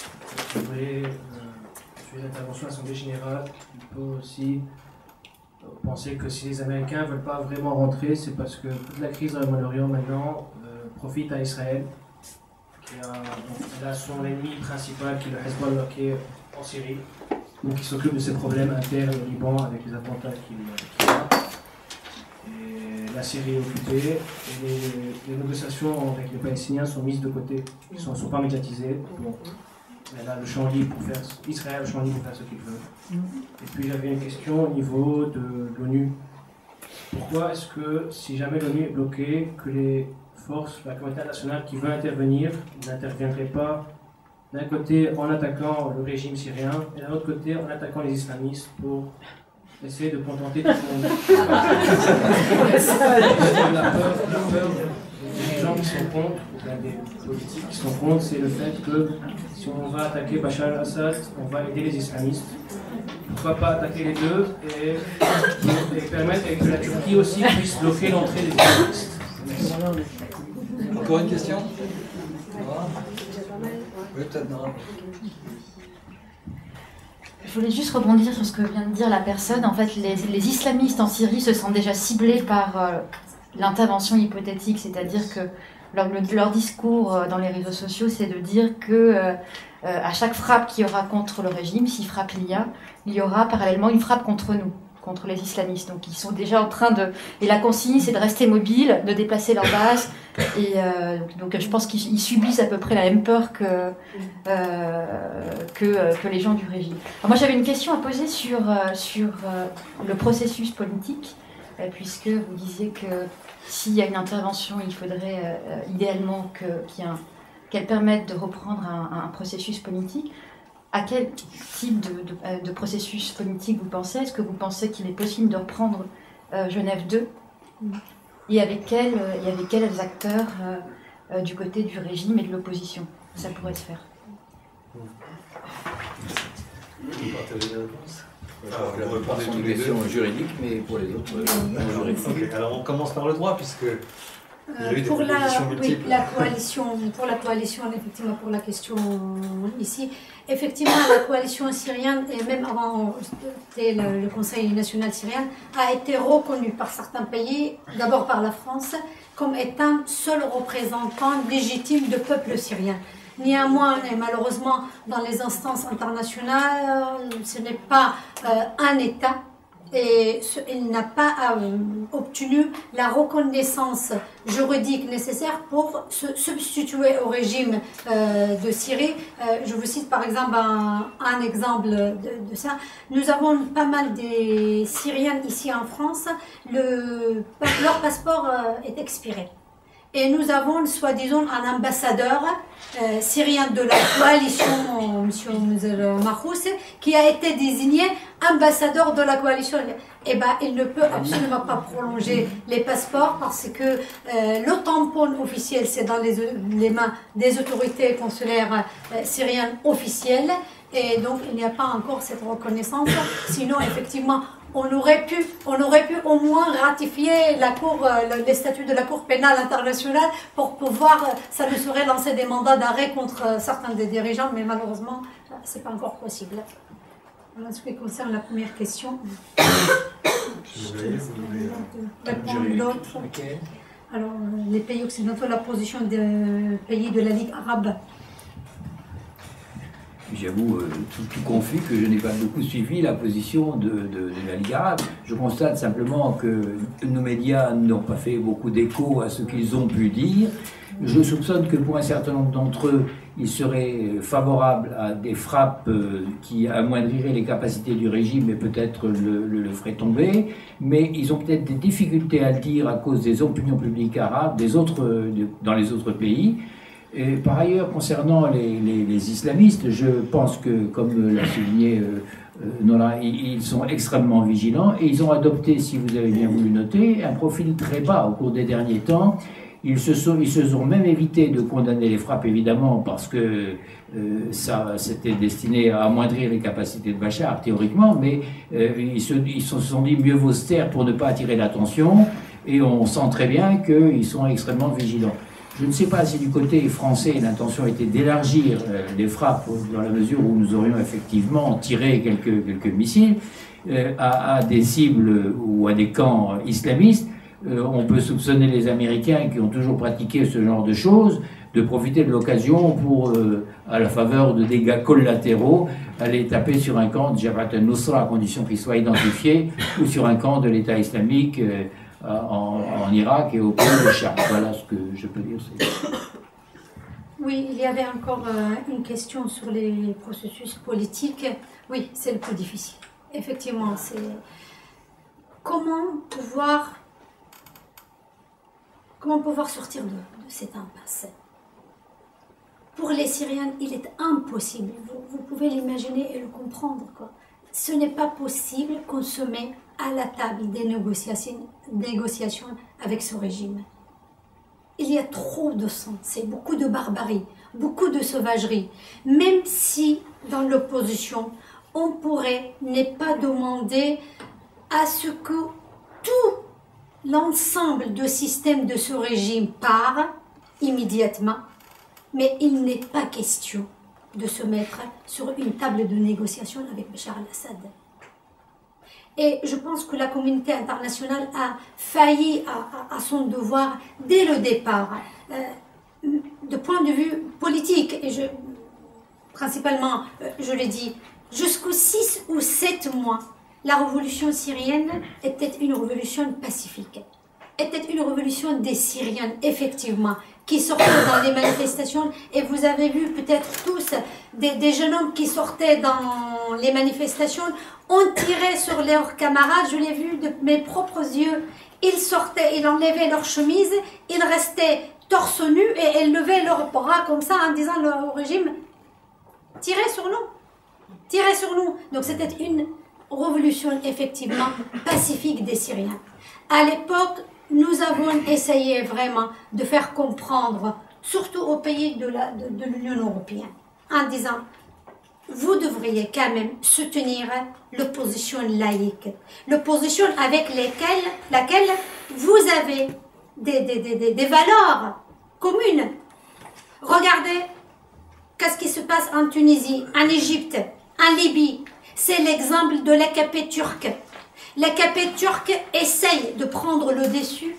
S7: Je voudrais, euh, sur l'intervention de l'Assemblée générale, il peut aussi penser que si les Américains ne veulent pas vraiment rentrer, c'est parce que toute la crise dans le Moyen-Orient maintenant euh, profite à Israël, qui a, donc, elle a son ennemi principal qui est le Hezbollah qui est en Syrie, donc il s'occupe de ses problèmes internes au Liban avec les attentats qu'il qu'il a. Et la Syrie est occupée et les, les négociations avec les Palestiniens sont mises de côté, ils ne sont, sont pas médiatisées. Bon. Elle a le champ libre pour faire, Israël a le champ libre pour faire ce qu'il veut. Et puis j'avais une question au niveau de l'ONU. Pourquoi est-ce que si jamais l'ONU est bloquée, que les forces, la communauté internationale qui veut intervenir n'interviendraient pas d'un côté en attaquant le régime syrien et d'un autre côté en attaquant les islamistes pour essayer de contenter tout le monde? La peur, la peur des gens qui sont contre, ou bien des politiques qui sont contre, c'est le fait que si on va attaquer Bachar al-Assad, on va aider les islamistes. Pourquoi pas attaquer les deux et, et permettre que la Turquie aussi puisse bloquer l'entrée des islamistes?
S3: Encore une question? Oui, peut-être non.
S8: Je voulais juste rebondir sur ce que vient de dire la personne. En fait, les, les islamistes en Syrie se sentent déjà ciblés par euh, l'intervention hypothétique, c'est-à-dire que leur, le, leur discours euh, dans les réseaux sociaux, c'est de dire que euh, euh, à chaque frappe qu'il y aura contre le régime, si frappe il y a, il y aura parallèlement une frappe contre nous, contre les islamistes. Donc ils sont déjà en train de... Et la consigne, c'est de rester mobile, de déplacer leur base. Et euh, donc je pense qu'ils subissent à peu près la même peur que, euh, que, euh, que les gens du régime. Alors moi j'avais une question à poser sur, euh, sur euh, le processus politique, euh, puisque vous disiez que s'il y a une intervention, il faudrait euh, idéalement que, qu'il y ait un, qu'elle permette de reprendre un, un processus politique. À quel type de, de, de processus politique vous pensez? Est-ce que vous pensez qu'il est possible de reprendre euh, Genève deux? Et avec quels, et avec quels acteurs euh, euh, du côté du régime et de l'opposition ça pourrait se faire?
S3: Vous partagez la réponse?
S1: Alors, on répond sur une question juridique, mais pour les autres, euh, juridique.
S3: Okay. Alors on commence par le droit, puisque il y a eu des
S2: pour la,
S3: multiples.
S2: oui, la coalition, pour la coalition, effectivement, pour la question ici, effectivement, la coalition syrienne, et même avant le, le Conseil national syrien, a été reconnue par certains pays, d'abord par la France, comme étant seul représentant légitime du peuple syrien. Néanmoins, et malheureusement, dans les instances internationales, ce n'est pas euh, un État et ce, il n'a pas euh, obtenu la reconnaissance juridique nécessaire pour se substituer au régime euh, de Syrie. Euh, je vous cite par exemple un, un exemple de, de ça. Nous avons pas mal de Syriens ici en France, le, leur passeport euh, est expiré. Et nous avons, soi-disant, un ambassadeur euh, syrien de la coalition, M. Mahous, qui a été désigné ambassadeur de la coalition. Eh ben, il ne peut absolument pas prolonger les passeports parce que euh, le tampon officiel, c'est dans les, les mains des autorités consulaires euh, syriennes officielles. Et donc, il n'y a pas encore cette reconnaissance. Sinon, effectivement, on aurait pu, on aurait pu au moins ratifier la cour, euh, les statuts de la Cour pénale internationale pour pouvoir, euh, ça nous serait lancer des mandats d'arrêt contre euh, certains des dirigeants, mais malheureusement, euh, c'est pas encore possible. Voilà ce qui concerne la première question. Répondre d'autres. Alors, euh, les pays occidentaux, la position des pays de la Ligue arabe.
S1: J'avoue, euh, tout, tout confus, que je n'ai pas beaucoup suivi la position de, de, de la Ligue arabe. Je constate simplement que nos médias n'ont pas fait beaucoup d'écho à ce qu'ils ont pu dire. Je soupçonne que pour un certain nombre d'entre eux, ils seraient favorables à des frappes euh, qui amoindriraient les capacités du régime et peut-être le, le, le feraient tomber. Mais ils ont peut-être des difficultés à le dire à cause des opinions publiques arabes des autres, de, dans les autres pays. Et par ailleurs, concernant les, les, les islamistes, je pense que, comme l'a souligné euh, euh, Nora, ils, ils sont extrêmement vigilants et ils ont adopté, si vous avez bien voulu noter, un profil très bas au cours des derniers temps. Ils se sont, ils se sont même évité de condamner les frappes, évidemment, parce que euh, ça c'était destiné à amoindrir les capacités de Bachar, théoriquement, mais euh, ils, se, ils se sont dit mieux vaut se taire pour ne pas attirer l'attention, et on sent très bien qu'ils sont extrêmement vigilants. Je ne sais pas si du côté français l'intention était d'élargir euh, les frappes dans la mesure où nous aurions effectivement tiré quelques, quelques missiles euh, à, à des cibles ou à des camps islamistes. Euh, on peut soupçonner les Américains qui ont toujours pratiqué ce genre de choses de profiter de l'occasion pour, euh, à la faveur de dégâts collatéraux, aller taper sur un camp de Jabhat al-Nusra à condition qu'il soit identifié ou sur un camp de l'État islamique euh, En, en Irak et au pays de Char. Voilà ce que je peux dire.
S2: Oui, il y avait encore euh, une question sur les processus politiques. Oui, c'est le plus difficile. Effectivement, c'est comment pouvoir, comment pouvoir sortir de, de cette impasse. Pour les Syriens, il est impossible. Vous, vous pouvez l'imaginer et le comprendre, quoi. Ce n'est pas possible qu'on se mette à la table des négociations, négociations avec ce régime. Il y a trop de sang, c'est beaucoup de barbarie, beaucoup de sauvagerie. Même si, dans l'opposition, on pourrait ne pas demander à ce que tout l'ensemble de système de ce régime part immédiatement, mais il n'est pas question de se mettre sur une table de négociation avec Bachar al-Assad. Et je pense que la communauté internationale a failli à, à, à son devoir dès le départ. Euh, de point de vue politique, et je, principalement, euh, je l'ai dit, jusqu'aux six ou sept mois, la révolution syrienne était une révolution pacifique. Était une révolution des Syriens, effectivement, qui sortaient dans les manifestations. Et vous avez vu peut-être tous des, des jeunes hommes qui sortaient dans les manifestations. On tirait sur leurs camarades, je l'ai vu de mes propres yeux. Ils sortaient, ils enlevaient leur chemise, ils restaient torse nu et ils levaient leurs bras comme ça en disant au régime « Tirez sur nous, tirez sur nous ». Donc c'était une révolution effectivement pacifique des Syriens. À l'époque, nous avons essayé vraiment de faire comprendre, surtout aux pays de la, de, de l'Union européenne, en disant vous devriez quand même soutenir l'opposition laïque, l'opposition avec lesquelles, laquelle vous avez des, des, des, des valeurs communes. Regardez qu'est-ce qui se passe en Tunisie, en Égypte, en Libye. C'est l'exemple de l'A K P turque. L'A K P turque essaye de prendre le dessus,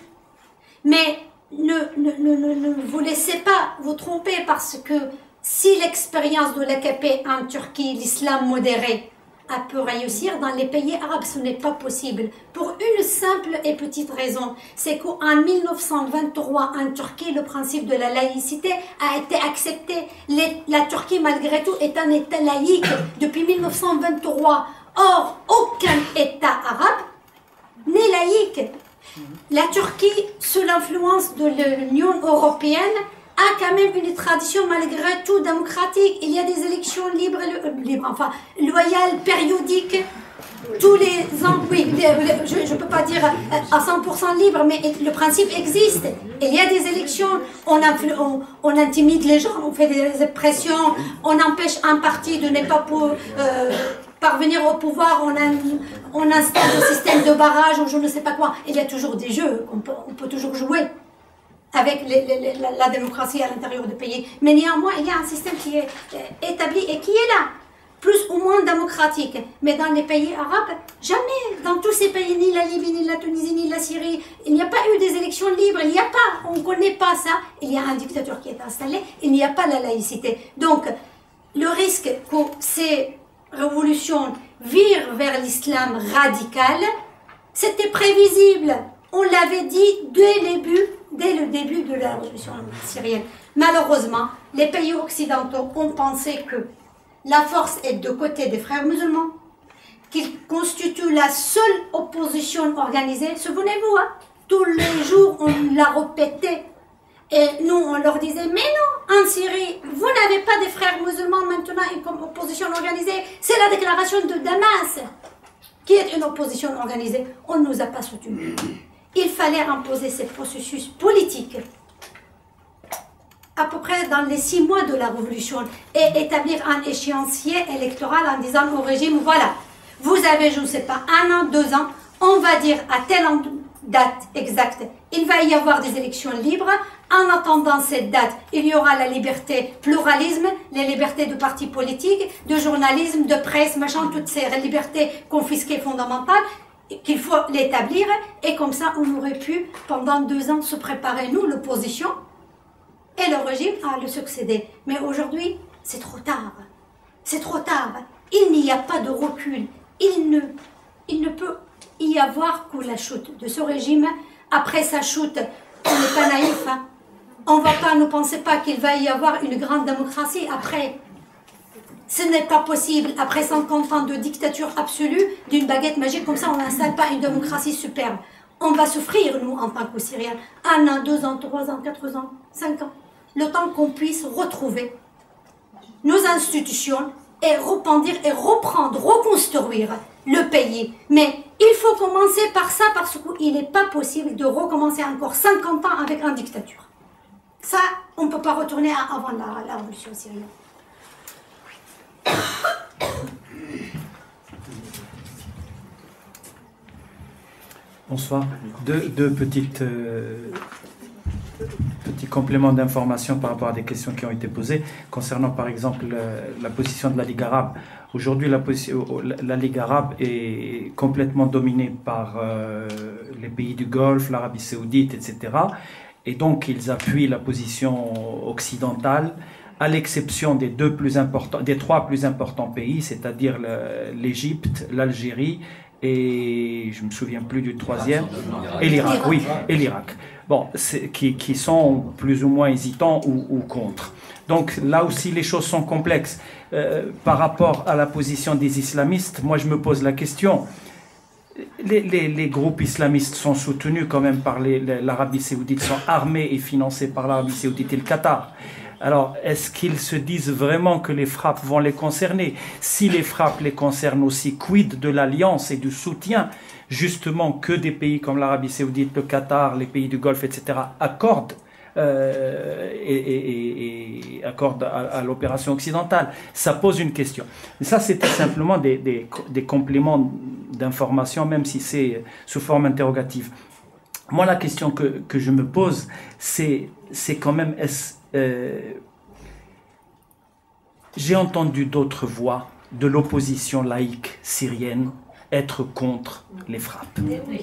S2: mais ne, ne, ne, ne vous laissez pas vous tromper parce que si l'expérience de l'A K P en Turquie, l'islam modéré, a pu réussir dans les pays arabes, ce n'est pas possible. Pour une simple et petite raison, c'est qu'en mille neuf cent vingt-trois, en Turquie, le principe de la laïcité a été accepté. Les, la Turquie, malgré tout, est un État laïque depuis mille neuf cent vingt-trois. Or, aucun État arabe n'est laïque. La Turquie, sous l'influence de l'Union européenne, a quand même une tradition malgré tout démocratique. Il y a des élections libres, libres enfin, loyales, périodiques, tous les ans. Oui, je ne peux pas dire à cent pour cent libre, mais le principe existe. Il y a des élections, on, on, on intimide les gens, on fait des pressions, on empêche un parti de ne pas pour, euh, parvenir au pouvoir, on, a, on installe le système de barrage ou je ne sais pas quoi. Il y a toujours des jeux, on peut, on peut toujours jouer avec les, les, la, la démocratie à l'intérieur du pays. Mais néanmoins, il y a un système qui est établi et qui est là, plus ou moins démocratique. Mais dans les pays arabes, jamais. Dans tous ces pays, ni la Libye, ni la Tunisie, ni la Syrie, il n'y a pas eu des élections libres. Il n'y a pas, on ne connaît pas ça. Il y a un dictateur qui est installé, il n'y a pas la laïcité. Donc, le risque que ces révolutions virent vers l'islam radical, c'était prévisible. On l'avait dit dès le début, dès le début de la révolution syrienne. Malheureusement, les pays occidentaux ont pensé que la force est de côté des frères musulmans, qu'ils constituent la seule opposition organisée. Souvenez-vous, hein, tous les jours on l'a répété. Et nous, on leur disait, mais non, en Syrie, vous n'avez pas des frères musulmans maintenant une opposition organisée. C'est la déclaration de Damas qui est une opposition organisée. On ne nous a pas soutenus. Il fallait imposer ces processus politiques à peu près dans les six mois de la révolution et établir un échéancier électoral en disant au régime, voilà, vous avez, je ne sais pas, un an, deux ans, on va dire à telle date exacte, il va y avoir des élections libres, En attendant cette date, il y aura la liberté, pluralisme, les libertés de partis politiques, de journalisme, de presse, machin, toutes ces libertés confisquées fondamentales, qu'il faut l'établir. Et comme ça, on aurait pu, pendant deux ans, se préparer, nous, l'opposition, et le régime à le succéder. Mais aujourd'hui, c'est trop tard. C'est trop tard. Il n'y a pas de recul. Il ne, il ne peut y avoir que la chute de ce régime. Après sa chute, on n'est pas naïf, hein. On ne va pas, ne pensez pas qu'il va y avoir une grande démocratie après. Ce n'est pas possible. Après cinquante ans de dictature absolue, d'une baguette magique comme ça, on n'installe pas une démocratie superbe. On va souffrir, nous, en tant que Syriens. Un an, deux ans, trois ans, quatre ans, cinq ans. Le temps qu'on puisse retrouver nos institutions et rependir et reprendre, reconstruire le pays. Mais il faut commencer par ça parce qu'il n'est pas possible de recommencer encore cinquante ans avec une dictature. Ça, on ne peut pas retourner à avant la, la révolution syrienne.
S9: Bonsoir. Deux, deux petites, euh, petits compléments d'information par rapport à des questions qui ont été posées concernant par exemple la, la position de la Ligue arabe. Aujourd'hui, la, la Ligue arabe est complètement dominée par euh, les pays du Golfe, l'Arabie saoudite, et cetera. Et donc, ils appuient la position occidentale, à l'exception des deux plus importants, des trois plus importants pays, c'est-à-dire l'Égypte, l'Algérie et je me souviens plus du troisième, et l'Irak, oui, et l'Irak. Bon, qui, qui sont plus ou moins hésitants ou, ou contre. Donc là aussi, les choses sont complexes. Euh, par rapport à la position des islamistes, moi je me pose la question. Les, les, les groupes islamistes sont soutenus quand même par l'Arabie saoudite, sont armés et financés par l'Arabie saoudite et le Qatar. Alors, est-ce qu'ils se disent vraiment que les frappes vont les concerner? Si les frappes les concernent aussi, quid de l'alliance et du soutien, justement, que des pays comme l'Arabie saoudite, le Qatar, les pays du Golfe, et cetera, accordent, euh, et, et, et accordent à, à l'opération occidentale? Ça pose une question. Mais ça, c'était simplement des, des, des compléments d'information, même si c'est sous forme interrogative. Moi, la question que, que je me pose, c'est quand même... Est-ce, Euh, j'ai entendu d'autres voix de l'opposition laïque syrienne être contre les frappes.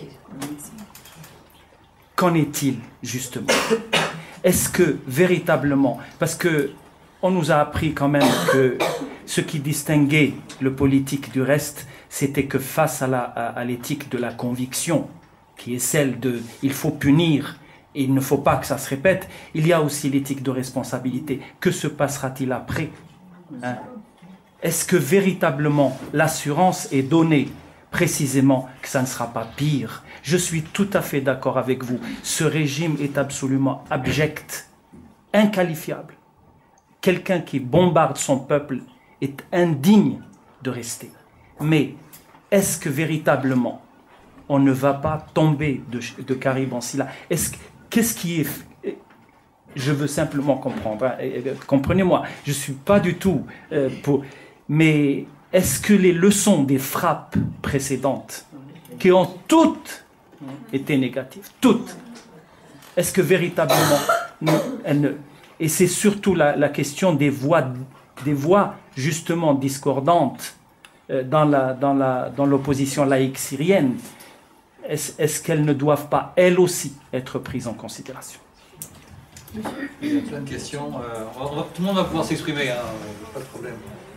S9: Qu'en est-il justement? Est-ce que véritablement, parce que on nous a appris quand même que ce qui distinguait le politique du reste, c'était que face à la, à, à l'éthique de la conviction, qui est celle de il faut punir, et il ne faut pas que ça se répète, il y a aussi l'éthique de responsabilité. Que se passera-t-il après, hein? Est-ce que véritablement l'assurance est donnée précisément que ça ne sera pas pire? Je suis tout à fait d'accord avec vous. Ce régime est absolument abject, inqualifiable. Quelqu'un qui bombarde son peuple est indigne de rester. Mais est-ce que véritablement on ne va pas tomber de, de Karib en Silla? Est-ce Qu'est-ce qui est... Je veux simplement comprendre. Hein, comprenez-moi, je ne suis pas du tout euh, pour... Mais est-ce que les leçons des frappes précédentes, qui ont toutes été négatives, toutes, est-ce que véritablement... Elles ne... Et c'est surtout la, la question des voix, des voix justement discordantes euh, dans la, dans la, dans l'opposition laïque syrienne. Est-ce, est-ce qu'elles ne doivent pas, elles aussi, être prises en considération?
S3: Il y a plein de questions. Euh, on va, tout le monde va pouvoir s'exprimer, hein, pas de problème.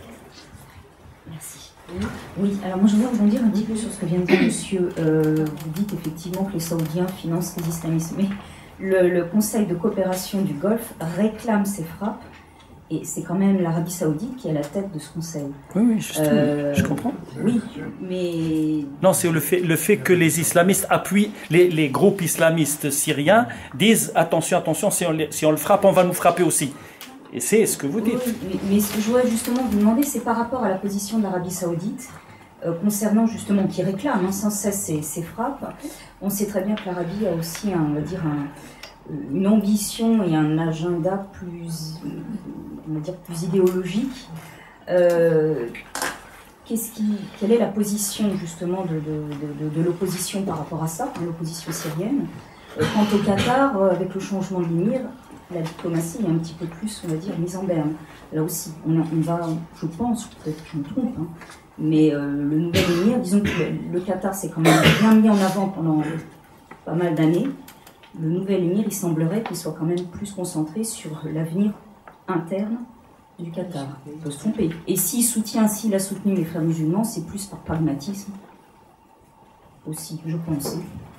S10: Merci. Oui, alors moi je voudrais rebondir un petit peu sur ce que vient de dire monsieur. Euh, vous dites effectivement que les Saoudiens financent les islamistes, mais le, le Conseil de coopération du Golfe réclame ces frappes. Et c'est quand même l'Arabie saoudite qui est à la tête de ce conseil.
S9: Oui, oui, justement, euh, je comprends.
S10: Oui, mais...
S9: Non, c'est le fait, le fait que les islamistes appuient, les, les groupes islamistes syriens disent « attention, attention, si on, les, si on le frappe, on va nous frapper aussi ». Et c'est ce que vous dites.
S10: Oui, mais, mais ce que je voudrais justement vous demander, c'est par rapport à la position de l'Arabie saoudite, euh, concernant justement, qui réclame hein, sans cesse ces, ces frappes. On sait très bien que l'Arabie a aussi, un, on va dire, un... une ambition et un agenda plus, on va dire, plus idéologique. Euh, qu'est-ce qui, quelle est la position justement de, de, de, de l'opposition par rapport à ça, l'opposition syrienne? Euh, Quant au Qatar, euh, avec le changement de l'émir, la diplomatie est un petit peu plus, on va dire, mise en berne. Là aussi, on, a- on va, je pense, peut-être que je me trompe, hein, mais euh, le nouvel émir, disons que le, le Qatar s'est quand même bien mis en avant pendant pas mal d'années. Le nouvel émir, il semblerait qu'il soit quand même plus concentré sur l'avenir interne du Qatar. Il peut se tromper. Et s'il soutient, s'il a soutenu les frères musulmans, c'est plus par pragmatisme aussi, je pense.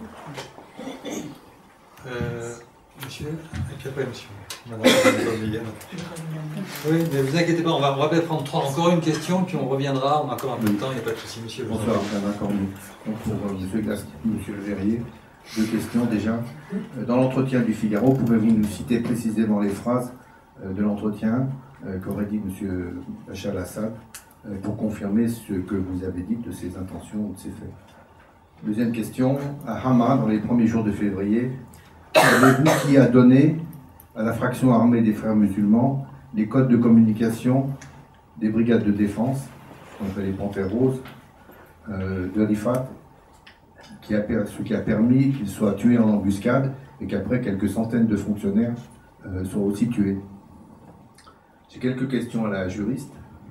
S3: Euh, monsieur, et puis après monsieur. Madame, vous avez oublié. Oui, mais vous inquiétez pas, on va, on va peut-être prendre trois- encore une question, puis on reviendra, on a encore un peu de temps, il n'y a pas de souci, monsieur.
S6: Bonsoir, Madame Cornu. Donc pour euh, Monsieur Glas- Monsieur Le Verrier, deux questions déjà. Euh, Dans l'entretien du Figaro, pouvez-vous nous citer précisément les phrases euh, de l'entretien euh, qu'aurait dit Monsieur Bachar al-Assad euh, pour confirmer ce que vous avez dit de ses intentions ou de ses faits? Deuxième question, à Hama, dans les premiers jours de février, savez-vous qui a donné à la fraction armée des frères musulmans les codes de communication des brigades de défense, qu'on appelle les Panthères Roses, euh, de Rifat, qui a, per- ce qui a permis qu'ils soient tués en embuscade et qu'après quelques centaines de fonctionnaires euh, soient aussi tués? J'ai quelques questions à la juriste.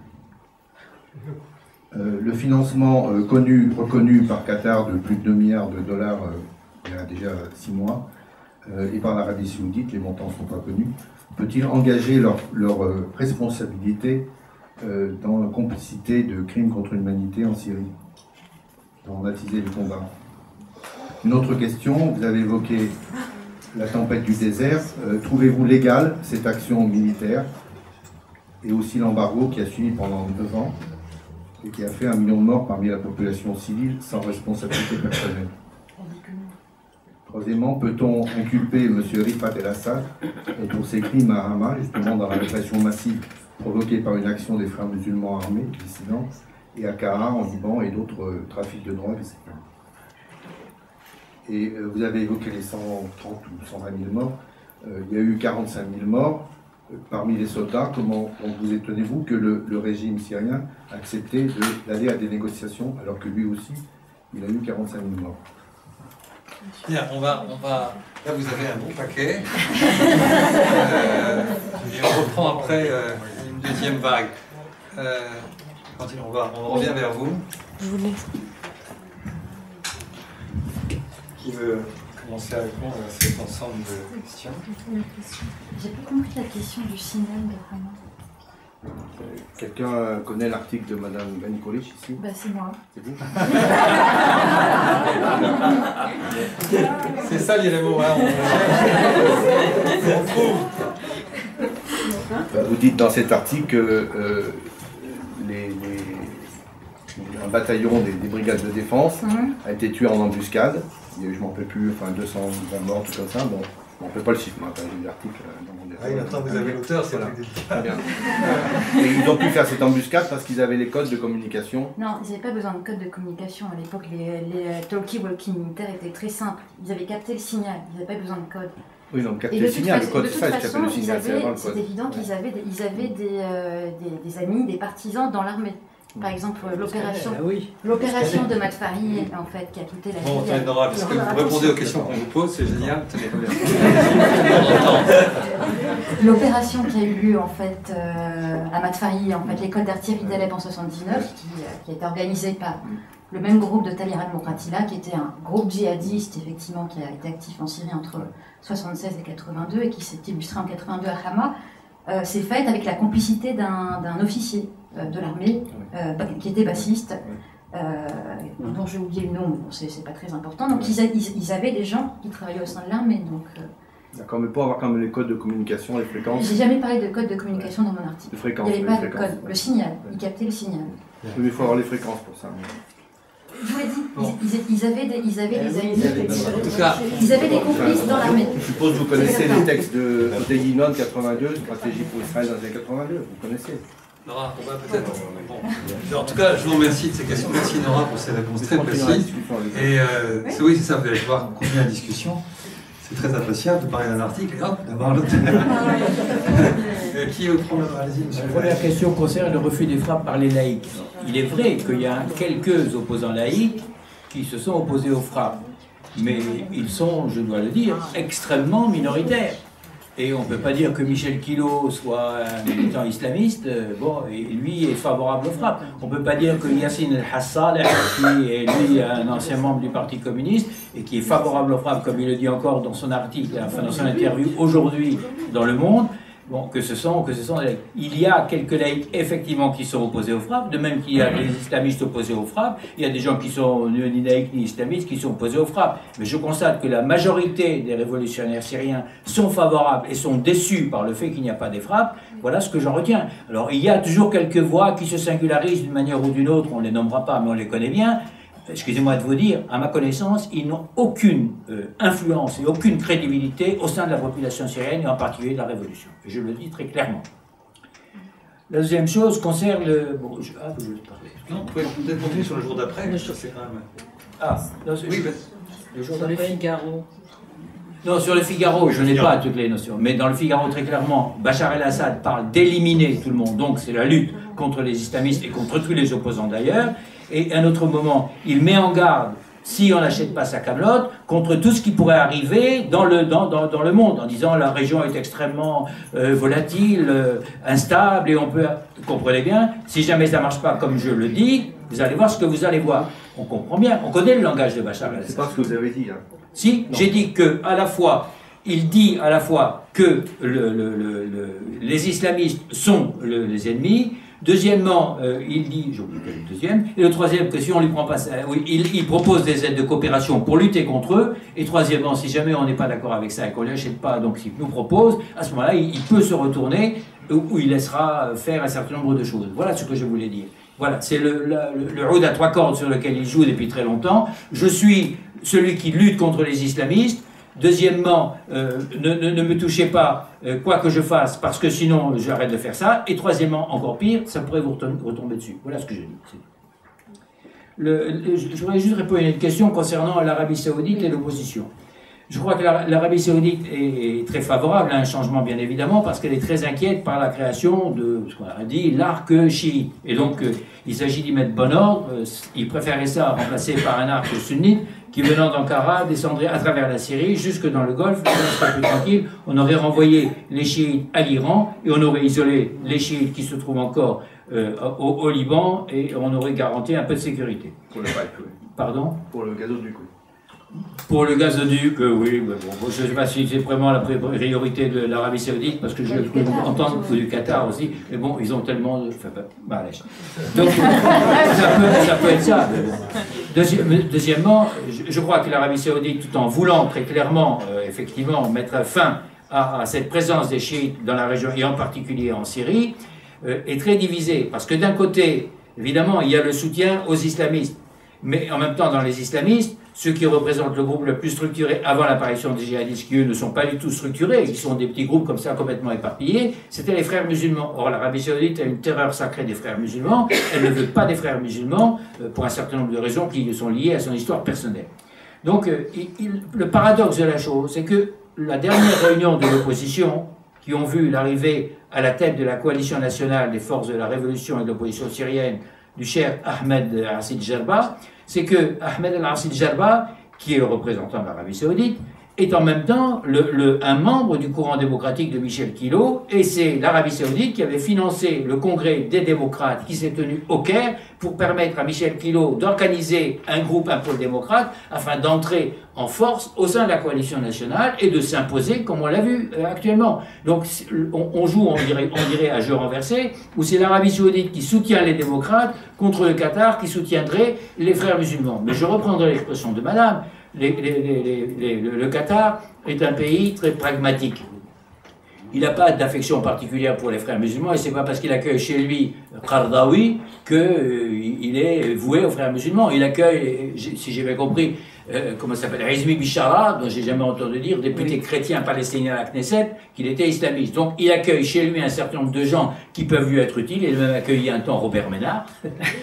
S6: Euh, le financement euh, connu, reconnu par Qatar de plus de deux milliards de dollars euh, il y a déjà six mois, euh, et par l'Arabie Saoudite, les montants ne sont pas connus, peut-il engager leur, leur euh, responsabilité euh, dans la complicité de crimes contre l'humanité en Syrie, dans attiser le combat? Une autre question, vous avez évoqué la tempête du désert. Euh, Trouvez-vous légale cette action militaire et aussi l'embargo qui a suivi pendant deux ans et qui a fait un million de morts parmi la population civile sans responsabilité personnelle? Troisièmement, peut-on inculper M. Rifat el-Assad pour ses crimes à Hama, justement dans la répression massive provoquée par une action des frères musulmans armés, dissidents, et à Kara, en Liban, et d'autres euh, trafics de drogue, et cetera. Et euh, vous avez évoqué les cent trente ou cent vingt mille morts. Euh, il y a eu quarante-cinq mille morts. Euh, parmi les soldats, comment comment vous étonnez-vous que le, le régime syrien a accepté de- d'aller à des négociations, alors que lui aussi, il a eu quarante-cinq mille morts?
S3: Bien, on va, on va. Là, vous avez un bon paquet. Euh, et on reprend après euh, une deuxième vague. Euh, continue, on, va, on revient vers vous.
S5: Je vous laisse.
S3: Qui veut commencer à répondre à cet ensemble de questions?
S8: J'ai pas compris la question du signal de Hama.
S6: Quelqu'un euh, connaît l'article de Madame Ben Kolich ici?
S8: Bah, c'est moi.
S6: C'est vous?
S3: C'est ça l'Irémo, hein, on... on trouve.
S6: Vous dites dans cet article que euh, les, les- un bataillon des, des brigades de défense
S8: Mhm.
S6: a été tué en embuscade. Il y a eu, je ne m'en rappelle plus, enfin deux cent vingt morts, tout comme ça. Bon, je ne me rappelle pas le chiffre, moi, quand j'ai lu l'article. euh, dans mon
S3: Ah oui, maintenant vous avez l'auteur, c'est
S6: Voilà.
S3: plus
S6: Très bien. Et ils ont pu faire cette embuscade parce qu'ils avaient les codes de communication.
S8: Non, ils n'avaient pas besoin de code de communication. À l'époque, les, les talkie-walkie militaires étaient très simples. Ils avaient capté le signal, ils n'avaient pas besoin de code.
S6: Oui, donc capter
S8: Et de
S6: le
S8: toute
S6: signal, le
S8: façon,
S6: code,
S8: de
S6: c'est
S8: toute
S6: ça, ils
S8: façon,
S6: captaient le
S8: ils
S6: signal, c'est
S8: avaient-
S6: avant le
S8: c'est
S6: code.
S8: évident qu'ils avaient, des, ils avaient des, euh, des, des amis, des partisans dans l'armée. Par exemple, l'opération
S1: Ah oui.
S8: l'opération de Matfari, en fait, qui a quitté la
S3: Bon,
S8: Syrie.
S3: tenez, Nora, parce que vous répondez aux questions qu'on vous pose, c'est génial. Tenez.
S8: L'opération qui a eu lieu en fait euh, à Matfari, en fait l'école d'artillerie d'Alep en soixante-dix-neuf, qui, euh, qui a été organisée par le même groupe de Talira al-Muqatila, qui était un groupe djihadiste effectivement qui a été actif en Syrie entre soixante-seize et quatre-vingt-deux et qui s'est illustré en quatre-vingt-deux à Hama, euh, s'est faite avec la complicité d'un d'un officier euh, de l'armée euh, qui était bassiste. Euh, dont j'ai oublié le nom, mais bon, c'est c'est pas très important. Donc ils, a- ils, ils avaient des gens qui travaillaient au sein de l'armée. Donc euh,
S6: D'accord, mais pour avoir quand même les codes de communication, les fréquences.
S8: j'ai jamais parlé de code de communication dans mon article.
S6: Les fréquences,
S8: Il n'y avait
S6: les
S8: pas de
S6: fréquences.
S8: code, le signal, ils captaient le signal.
S6: Oui, mais il faut avoir les fréquences pour ça.
S8: Je vous l'ai dit, ils, ils- ils avaient des, ils avaient des amis,
S3: En tout cas,
S8: ils avaient des complices dans l'armée.
S6: Je suppose que vous connaissez les textes de Odeyinon quatre-vingt-deux, Stratégie pour Israël dans les années quatre-vingt-deux, vous connaissez.
S3: Nora, on va peut-être. Bon. En tout cas, je vous remercie de ces questions. Merci Nora pour ces réponses très précises. Et euh, c'est- oui, c'est ça, vous allez voir, on continue la discussion. C'est très appréciable de parler d'un article et hop, d'avoir l'autre. Euh, Qui veut prendre la Allez-y, monsieur.
S1: La première question concerne le refus des frappes par les laïcs. Il est vrai qu'il y a quelques opposants laïcs qui se sont opposés aux frappes. mais ils sont, je dois le dire, extrêmement minoritaires. Et on ne peut pas dire que Michel Quilot soit un militant islamiste, bon, et lui est favorable aux frappes. On ne peut pas dire que Yassine El-Hassaleh, qui est lui un ancien membre du Parti communiste, et qui est favorable aux frappes, comme il le dit encore dans son article, enfin dans son interview aujourd'hui dans Le Monde, bon, que ce sont, que ce sont des... Il y a quelques laïcs, effectivement, qui sont opposés aux frappes, de même qu'il y a des islamistes opposés aux frappes, il y a des gens qui sont ni laïcs ni islamistes qui sont opposés aux frappes. Mais je constate que la majorité des révolutionnaires syriens sont favorables et sont déçus par le fait qu'il n'y a pas des frappes. Voilà ce que j'en retiens. Alors, il y a toujours quelques voix qui se singularisent d'une manière ou d'une autre, on ne les nommera pas, mais on les connaît bien. Excusez-moi de vous dire, à ma connaissance, ils n'ont aucune euh, influence et aucune crédibilité au sein de la population syrienne et en particulier de la révolution. Je le dis très clairement. La deuxième chose concerne le... Bon, je... Ah, je vais parler.
S3: Non, vous pouvez peut-être continuer sur le jour d'après.
S1: Ah, non,
S3: oui,
S1: le jour
S5: Sur le
S1: d'après.
S5: Figaro.
S1: Non, sur le Figaro, je n'ai pas toutes les notions. Mais dans le Figaro, très clairement, Bachar el-Assad parle d'éliminer tout le monde. Donc, c'est la lutte contre les islamistes et contre tous les opposants d'ailleurs. Et à un autre moment, il met en garde, si on n'achète pas sa camelote, contre tout ce qui pourrait arriver dans le, dans, dans, dans le monde, en disant la région est extrêmement euh, volatile, euh, instable, et on peut... Vous comprenez bien, si jamais ça ne marche pas comme je le dis, vous allez voir ce que vous allez voir. On comprend bien, on connaît le langage de Bachar el-Assad.
S11: C'est pas ce que vous avez dit, hein.
S1: Si, j'ai dit que, à la fois, il dit à la fois que le, le, le, le, les islamistes sont le, les ennemis. Deuxièmement, euh, il dit, j'ai oublié le deuxième, et le troisième, que si on lui prend pas ça, oui, il, il propose des aides de coopération pour lutter contre eux, et troisièmement, si jamais on n'est pas d'accord avec ça et qu'on ne l'achète pas, donc s'il nous propose, à ce moment-là, il, il peut se retourner, où, où il laissera faire un certain nombre de choses. Voilà ce que je voulais dire. Voilà, c'est le, le, le oud à trois cordes sur lequel il joue depuis très longtemps. Je suis celui qui lutte contre les islamistes. Deuxièmement, euh, ne, ne, ne me touchez pas, euh, quoi que je fasse, parce que sinon j'arrête de faire ça. Et troisièmement, encore pire, ça pourrait vous retomber dessus. Voilà ce que je dis. Le, le, je voudrais juste répondre à une question concernant l'Arabie Saoudite et l'opposition. Je crois que l'Arabie Saoudite est très favorable à un changement, bien évidemment, parce qu'elle est très inquiète par la création de ce qu'on a dit l'arc chiite. Et donc, euh, il s'agit d'y mettre bon ordre. Euh, il préférait ça remplacé par un arc sunnite qui, venant d'Ankara, descendrait à travers la Syrie jusque dans le Golfe. On serait plus tranquille. On aurait renvoyé les chiites à l'Iran et on aurait isolé les chiites qui se trouvent encore euh, au, au Liban et on aurait garanti un peu de sécurité.
S11: Pour le pipe, oui.
S1: Pardon ?
S11: Pour le gazoduc, oui.
S1: Pour le gazoduc, euh, oui, mais bon, je ne sais pas si c'est vraiment la priorité de l'Arabie Saoudite, parce que je peux entendre du Qatar aussi, mais bon, ils ont tellement de... Enfin, bah, donc, ça peut, ça peut être ça. Mais bon. Deuxi- deuxièmement, je, je crois que l'Arabie Saoudite, tout en voulant très clairement, euh, effectivement, mettre fin à, à cette présence des chiites dans la région, et en particulier en Syrie, euh, est très divisée, parce que d'un côté, évidemment, il y a le soutien aux islamistes, mais en même temps, dans les islamistes, ceux qui représentent le groupe le plus structuré avant l'apparition des djihadistes, qui eux ne sont pas du tout structurés, qui sont des petits groupes comme ça complètement éparpillés, c'était les frères musulmans. Or, l'Arabie Saoudite a une terreur sacrée des frères musulmans, elle ne veut pas des frères musulmans, euh, pour un certain nombre de raisons qui sont liées à son histoire personnelle. Donc, euh, il, il, le paradoxe de la chose, c'est que la dernière réunion de l'opposition, qui ont vu l'arrivée à la tête de la coalition nationale des forces de la révolution et de l'opposition syrienne, du cher Ahmed Assid Jarba, c'est que Ahmed Assid Jarba, qui est le représentant de l'Arabie Saoudite, est en même temps le, le, un membre du courant démocratique de Michel Quilot, et c'est l'Arabie Saoudite qui avait financé le congrès des démocrates qui s'est tenu au Caire pour permettre à Michel Quilot d'organiser un groupe, un pôle démocrate, afin d'entrer en force au sein de la coalition nationale et de s'imposer comme on l'a vu euh, actuellement. Donc on, on joue, on dirait, on dirait à jeu renversé, où c'est l'Arabie Saoudite qui soutient les démocrates contre le Qatar qui soutiendrait les frères musulmans. Mais je reprendrai l'expression de madame, les, les, les, les, le, le Qatar est un pays très pragmatique. Il n'a pas d'affection particulière pour les frères musulmans, et c'est pas parce qu'il accueille chez lui Qardawi qu'il euh, est voué aux frères musulmans. Il accueille, si j'ai bien compris, euh, comment ça s'appelle, Izmi Bishara, dont j'ai jamais entendu dire, député chrétien palestinien à la Knesset, qu'il était islamiste. Donc il accueille chez lui un certain nombre de gens qui peuvent lui être utiles. Il a même accueilli un temps Robert Ménard.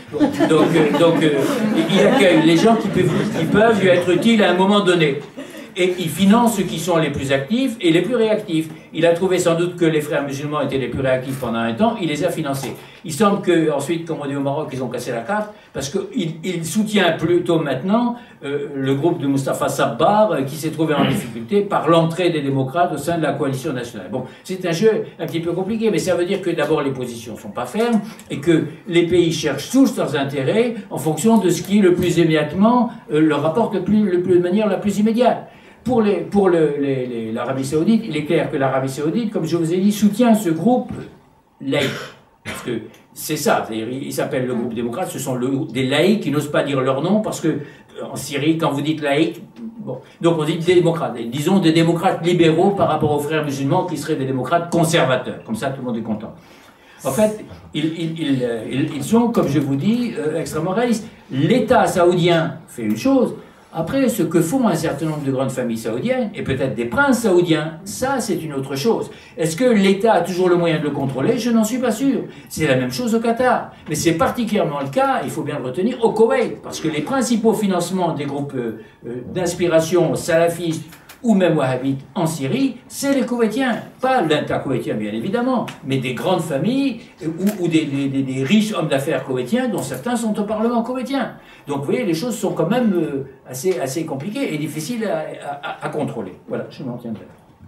S1: donc euh, donc euh, il accueille les gens qui peuvent, qui peuvent lui être utiles à un moment donné. Et il finance ceux qui sont les plus actifs et les plus réactifs. Il a trouvé sans doute que les frères musulmans étaient les plus réactifs pendant un temps, il les a financés. Il semble qu'ensuite, comme on dit au Maroc, ils ont cassé la carte, parce qu'il il soutient plutôt maintenant euh, le groupe de Moustapha Sabbar, euh, qui s'est trouvé en difficulté par l'entrée des démocrates au sein de la coalition nationale. Bon, c'est un jeu un petit peu compliqué, mais ça veut dire que d'abord les positions ne sont pas fermes, et que les pays cherchent tous leurs intérêts en fonction de ce qui, le plus immédiatement, euh, leur rapporte le plus, le plus, de manière la plus immédiate. Pour l'Arabie pour le, les, les, l'Arabie Saoudite, il est clair que l'Arabie Saoudite, comme je vous ai dit, soutient ce groupe laïque. Parce que c'est ça, il s'appelle le groupe démocrate, ce sont le, des laïcs qui n'osent pas dire leur nom, parce que en Syrie, quand vous dites laïque, bon, donc on dit des démocrates, disons des démocrates libéraux par rapport aux frères musulmans qui seraient des démocrates conservateurs, comme ça tout le monde est content. En fait, ils, ils, ils, ils sont, comme je vous dis, euh, extrêmement réalistes. L'État saoudien fait une chose. Après, ce que font un certain nombre de grandes familles saoudiennes, et peut-être des princes saoudiens, ça c'est une autre chose. Est-ce que l'État a toujours le moyen de le contrôler? Je n'en suis pas sûr. C'est la même chose au Qatar. Mais c'est particulièrement le cas, il faut bien le retenir, au Koweït. Parce que les principaux financements des groupes euh, d'inspiration salafistes ou même wahhabites en Syrie, c'est les Koweïtiens. Pas l'inter-koweïtien, bien évidemment, mais des grandes familles ou, ou des, des, des riches hommes d'affaires koweïtiens, dont certains sont au Parlement koweïtien. Donc, vous voyez, les choses sont quand même euh, assez, assez compliquées et difficiles à, à, à contrôler. Voilà, je m'en tiendrai.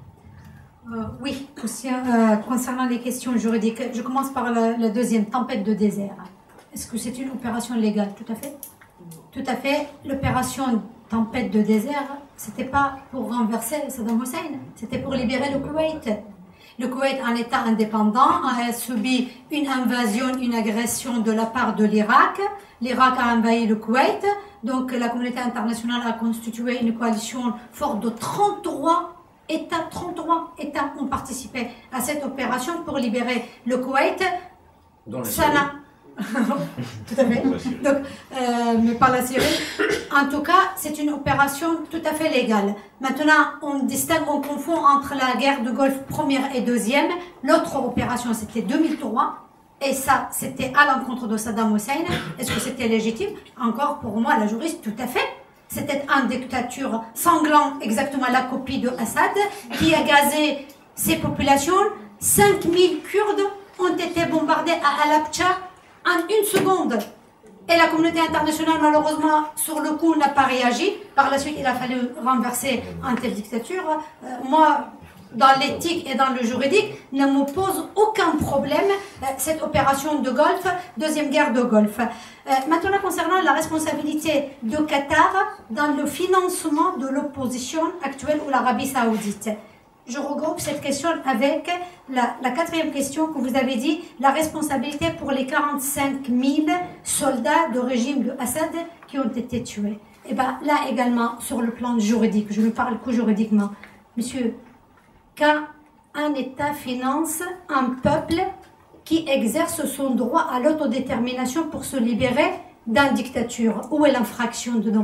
S2: Euh, oui, aussi, euh, concernant les questions juridiques, je commence par la, la deuxième, tempête de désert. Est-ce que c'est une opération légale? Tout à fait. Tout à fait. L'opération tempête de désert, c'était pas pour renverser Saddam Hussein, c'était pour libérer le Koweït. Le Koweït, en état indépendant, a subi une invasion, une agression de la part de l'Irak. L'Irak a envahi le Koweït, donc la communauté internationale a constitué une coalition forte de trente-trois États, trente-trois États ont participé à cette opération pour libérer le Koweït. Ça n'a tout à fait. Donc, euh, mais pas la Syrie. En tout cas, c'est une opération tout à fait légale. Maintenant, on distingue, on confond entre la guerre de Golfe première et deuxième. L'autre opération, c'était deux mille trois. Et ça, c'était à l'encontre de Saddam Hussein. Est-ce que c'était légitime? Encore pour moi, la juriste, tout à fait. C'était une dictature sanglante, exactement la copie de Assad, qui a gazé ses populations. cinq mille Kurdes ont été bombardés à Halabja en une seconde. Et la communauté internationale, malheureusement, sur le coup, n'a pas réagi. Par la suite, il a fallu renverser une telle dictature. Euh, moi, dans l'éthique et dans le juridique, ne me pose aucun problème euh, cette opération de Golfe, deuxième guerre de Golfe. Euh, maintenant, concernant la responsabilité de Qatar dans le financement de l'opposition actuelle ou l'Arabie Saoudite. Je regroupe cette question avec la, la quatrième question que vous avez dit, la responsabilité pour les quarante-cinq mille soldats de régime de Assad qui ont été tués. Et bien là également, sur le plan juridique, je ne parle que juridiquement. Monsieur, quand un État finance un peuple qui exerce son droit à l'autodétermination pour se libérer d'une dictature, où est l'infraction dedans?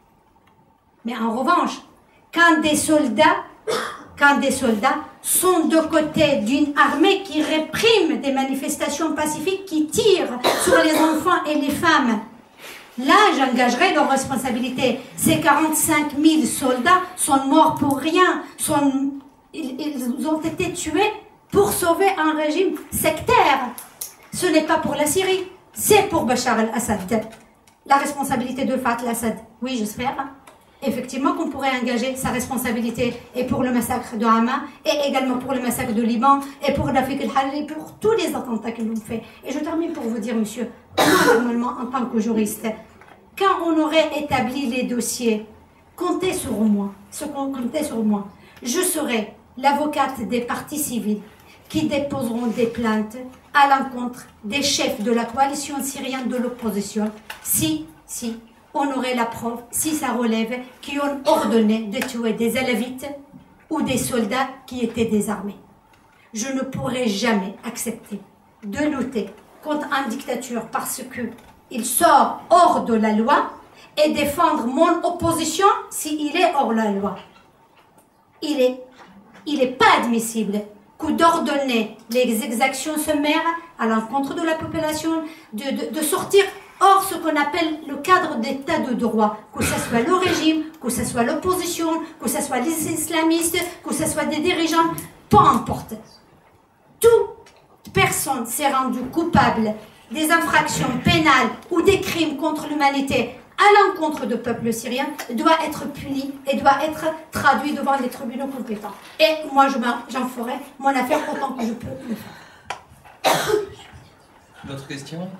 S2: Mais en revanche, quand des soldats quand des soldats sont de côté d'une armée qui réprime des manifestations pacifiques, qui tire sur les enfants et les femmes, là, j'engagerai leur responsabilité. Ces quarante-cinq mille soldats sont morts pour rien, sont, ils, ils ont été tués pour sauver un régime sectaire. Ce n'est pas pour la Syrie, c'est pour Bachar el-Assad. La responsabilité de Fath al-Assad, oui, j'espère. Effectivement qu'on pourrait engager sa responsabilité et pour le massacre de Hama et également pour le massacre de Liban et pour Rafik el-Hariri, pour tous les attentats qu'ils ont fait. Et je termine pour vous dire, monsieur, moi, normalement, en tant que juriste, quand on aurait établi les dossiers, comptez sur moi, comptez sur moi, je serai l'avocate des parties civiles qui déposeront des plaintes à l'encontre des chefs de la coalition syrienne de l'opposition, si, si, on aurait la preuve, si ça relève, qui ont ordonné de tuer des Alavites ou des soldats qui étaient désarmés. Je ne pourrai jamais accepter de lutter contre une dictature parce qu'il sort hors de la loi et défendre mon opposition s'il est hors la loi. Il est, il est pas admissible que d'ordonner les exactions sommaires à l'encontre de la population, de, de, de sortir hors ce qu'on appelle le cadre d'état de droit, que ce soit le régime, que ce soit l'opposition, que ce soit les islamistes, que ce soit des dirigeants, peu importe. Toute personne s'est rendue coupable des infractions pénales ou des crimes contre l'humanité à l'encontre du peuple syrien doit être punie et doit être traduit devant les tribunaux compétents. Et moi, j'en ferai mon affaire autant que je peux le faire.
S3: D'autres questions?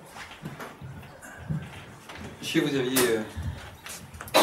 S3: Chez vous aviez... Euh...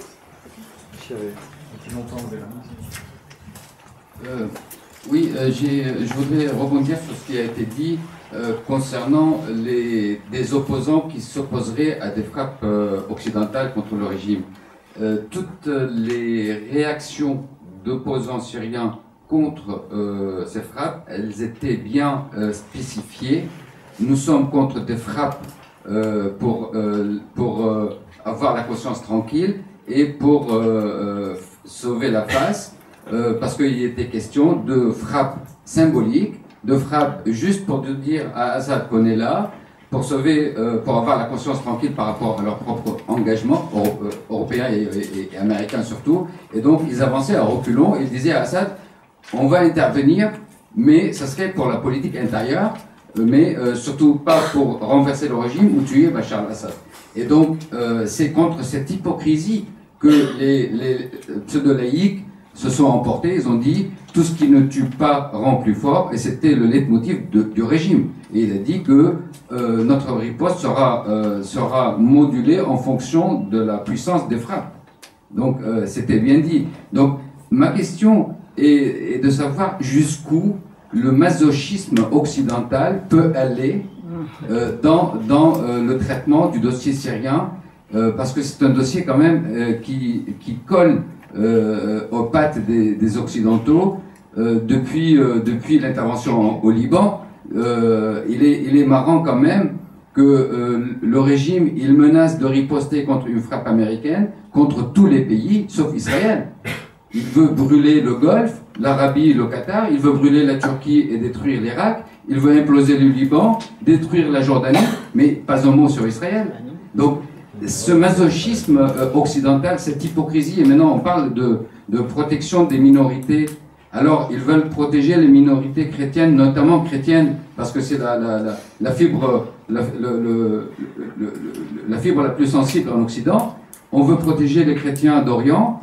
S11: Euh, oui, euh, je voudrais rebondir sur ce qui a été dit euh, concernant les, des opposants qui s'opposeraient à des frappes euh, occidentales contre le régime. Euh, toutes les réactions d'opposants syriens contre euh, ces frappes, elles étaient bien euh, spécifiées. Nous sommes contre des frappes euh, pour, euh, pour euh, avoir la conscience tranquille et pour euh, euh, sauver la face, euh, parce qu'il était question de frappes symboliques, de frappes juste pour dire à Assad qu'on est là, pour sauver, euh, pour avoir la conscience tranquille par rapport à leur propre engagement, euro, euh, européen et, et, et américain surtout. Et donc ils avançaient à reculons, ils disaient à Assad, on va intervenir, mais ça serait pour la politique intérieure, mais euh, surtout pas pour renverser le régime ou tuer Bachar al-Assad. Et donc, euh, c'est contre cette hypocrisie que les, les pseudo-laïcs se sont emportés. Ils ont dit, tout ce qui ne tue pas rend plus fort, et c'était le leitmotiv de, du régime. Et il a dit que euh, notre riposte sera, euh, sera modulée en fonction de la puissance des frappes. Donc, euh, c'était bien dit. Donc, ma question est, est de savoir jusqu'où le masochisme occidental peut aller euh, dans, dans euh, le traitement du dossier syrien, euh, parce que c'est un dossier quand même euh, qui, qui colle euh, aux pattes des, des Occidentaux euh, depuis, euh, depuis l'intervention au Liban. Euh, il, est, il est marrant quand même que euh, le régime, il menace de riposter contre une frappe américaine, contre tous les pays, sauf Israël. Il veut brûler le Golfe, l'Arabie, le Qatar, il veut brûler la Turquie et détruire l'Irak, il veut imploser le Liban, détruire la Jordanie, mais pas un mot sur Israël. Donc, ce masochisme euh, occidental, cette hypocrisie, et maintenant on parle de, de protection des minorités. Alors, ils veulent protéger les minorités chrétiennes, notamment chrétiennes, parce que c'est la, la, la, la, fibre, la, le, le, le, la fibre la plus sensible en Occident. On veut protéger les chrétiens d'Orient,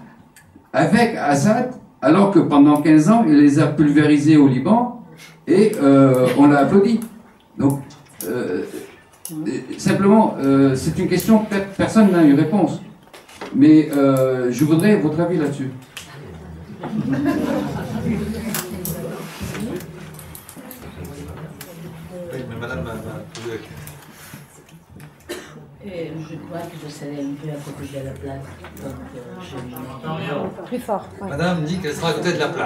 S11: avec Assad, alors que pendant quinze ans, il les a pulvérisés au Liban et euh, on l'a applaudi. Donc, euh, simplement, euh, c'est une question, peut-être personne n'a une réponse. Mais euh, je voudrais votre avis là-dessus.
S3: Madame m'a posé la question.
S12: Et je crois que je serai un peu à côté de la plaque. Donc, euh, je...
S5: Plus fort. Ouais.
S3: Madame dit qu'elle sera à côté de la plaque.